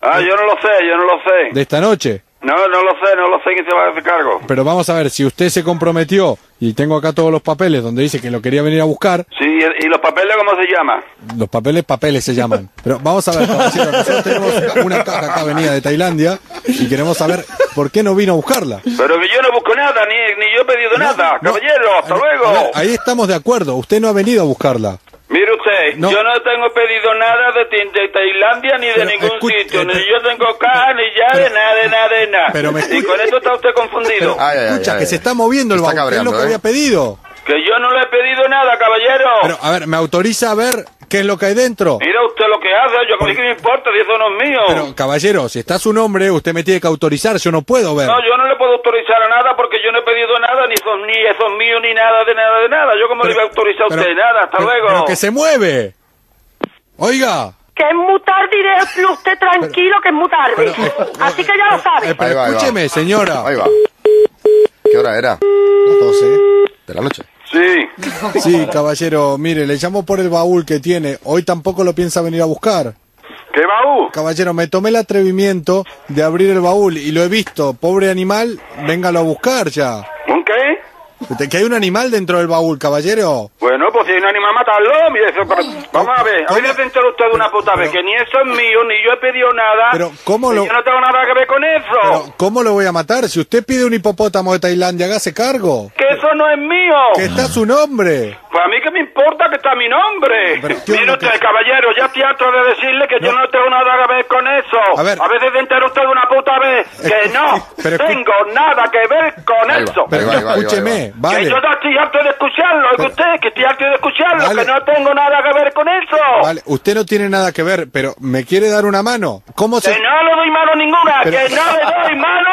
Ah, yo no lo sé, yo no lo sé. ¿De esta noche? No, no lo sé, no lo sé quién se va a hacer cargo. Pero vamos a ver, si usted se comprometió, y tengo acá todos los papeles donde dice que lo quería venir a buscar. Sí, ¿y los papeles cómo se llama? Los papeles, papeles se llaman. Pero vamos a ver, caballero, nosotros tenemos una caja acá venida de Tailandia y queremos saber por qué no vino a buscarla. Pero que yo no busco nada, ni, ni yo he pedido No, nada. no. Caballero, hasta A luego. ver, ahí estamos de acuerdo, usted no ha venido a buscarla. Mire usted, No. yo no tengo pedido nada de, ti- de Tailandia ni de Pero, ningún escuche, sitio, eh, ni pero- yo tengo caja, ni llave, pero- nada de nada de nada. pero me y escuche- con esto está usted confundido. Pero, escucha, que se está moviendo el Está baúl, ¿qué es lo cabreando, que ¿eh? había pedido? Que yo no le he pedido nada, caballero. Pero, a ver, ¿me autoriza a ver qué es lo que hay dentro? Mira usted lo que hace, yo a mí que me importa, si eso no es mío. Pero, caballero, si está su nombre, usted me tiene que autorizar, yo no puedo ver. No, yo no le puedo autorizar a nada porque yo no he pedido nada, ni son ni eso es mío, ni nada de nada de nada. Yo como le iba a autorizar a pero- usted nada, hasta pero- luego. Pero que se mueve. Oiga. Que es muy tarde y déjelo usted tranquilo, que es muy tarde. Así que ya lo sabe. Eh, pero Ahí va, ahí va. escúcheme, señora. Ahí va. ¿Qué hora era? Las doce. De la noche. Sí. Sí, caballero, mire, le llamo por el baúl que tiene. Hoy tampoco lo piensa venir a buscar. ¿Qué baúl? Caballero, me tomé el atrevimiento de abrir el baúl y lo he visto. Pobre animal, véngalo a buscar ya. ¿Un qué? ¿De que hay un animal dentro del baúl, caballero? Bueno, pues si hay un animal, matarlo. Mire, eso, pero- vamos a ver, a ver, se enteró usted de una puta vez, que ni eso es mío, ni yo he pedido nada. Pero, ¿cómo y lo- yo no tengo nada que ver con eso. Pero, ¿cómo lo voy a matar? Si usted pide un hipopótamo de Tailandia, hágase cargo. Que eso no es mío. Que está su nombre. Pues a mí que me importa que está mi nombre. Pero, ¿qué Mire onda usted, que- caballero, ya estoy harto de decirle que yo no tengo nada que ver con eso. A ver. veces se entera usted de una puta vez que no pero escu- tengo nada que ver con Ahí va, eso. Pero ahí va, ahí va, ahí va, escúcheme, ahí vale. Que yo ya estoy harto de escucharlo, oiga usted, que estoy harto de escucharlo, Vale. que no tengo nada que ver con eso. Vale, usted no tiene nada que ver, pero ¿me quiere dar una mano? ¿Cómo se, Que no le doy mano ninguna, Pero- que no le doy mano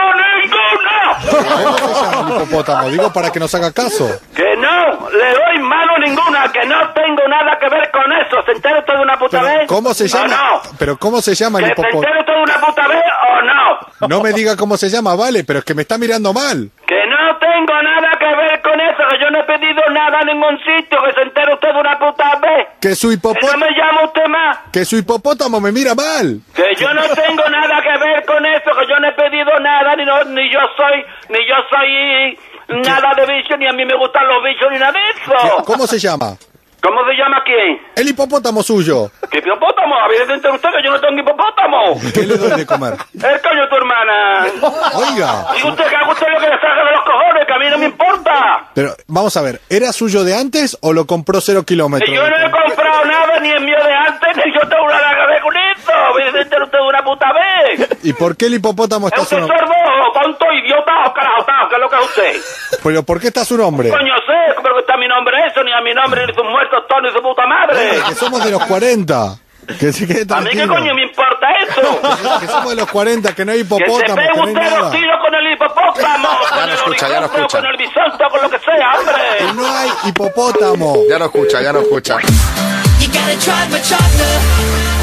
ninguna. ¿Cómo se llama el hipopótamo? Digo para que nos haga caso. Que no le doy mano ninguna, que no tengo nada que ver con eso. ¿Se entera usted de una puta Pero, vez? ¿Cómo se ¿O llama? no? Pero ¿cómo se llama el ¿Que se hipopótamo? entera usted de una puta vez o no? No me diga cómo se llama, vale, pero es que me está mirando mal. Que no tengo nada que ver con eso, que yo no he pedido nada a ningún sitio, que se entere usted de una puta vez. Que su Que no hipopótamo, me llama usted más. que su hipopótamo me mira mal. Que yo no tengo nada que ver con eso, que yo no he pedido nada, ni, no, ni yo soy, ni yo soy nada de bicho, ni a mí me gustan los bichos, ni nada de eso. ¿Cómo se llama? ¿Cómo se llama quién? El hipopótamo suyo. ¿Qué hipopótamo? A ver, entre usted que yo no tengo hipopótamo. ¿Qué le doy de comer? El coño de tu hermana. Oiga. Diga usted que haga usted lo que le salga de los cojones, que a mí no me importa. Pero vamos a ver, ¿era suyo de antes o lo compró cero kilómetros? Que yo no he comprado nada, ni es mío de antes, ni yo tengo nada que ver con eso. A ver, entre usted de una puta vez. ¿Y por qué el hipopótamo ¿Es está usted su nombre? sordo, tonto, idiota o carajo, tajo? ¿Qué es lo que es usted? Pero ¿por qué está su nombre? Coño sé, pero que está mi nombre eso, ni a mi nombre, ni sus muertos todos, ni su puta madre. Que somos de los cuarenta. Que se quede A mí qué tranquilo. coño me importa eso. Que somos de los cuarenta, que no hay Que se hipopótamo, pegue que no hay usted nada. los tiros con el hipopótamo, con no el escucha, ya no helicóptero, escucha. con el bisonte, con lo que sea, Que hombre. no hay hipopótamo. Ya no escucha, ya no escucha. You gotta try my chocolate.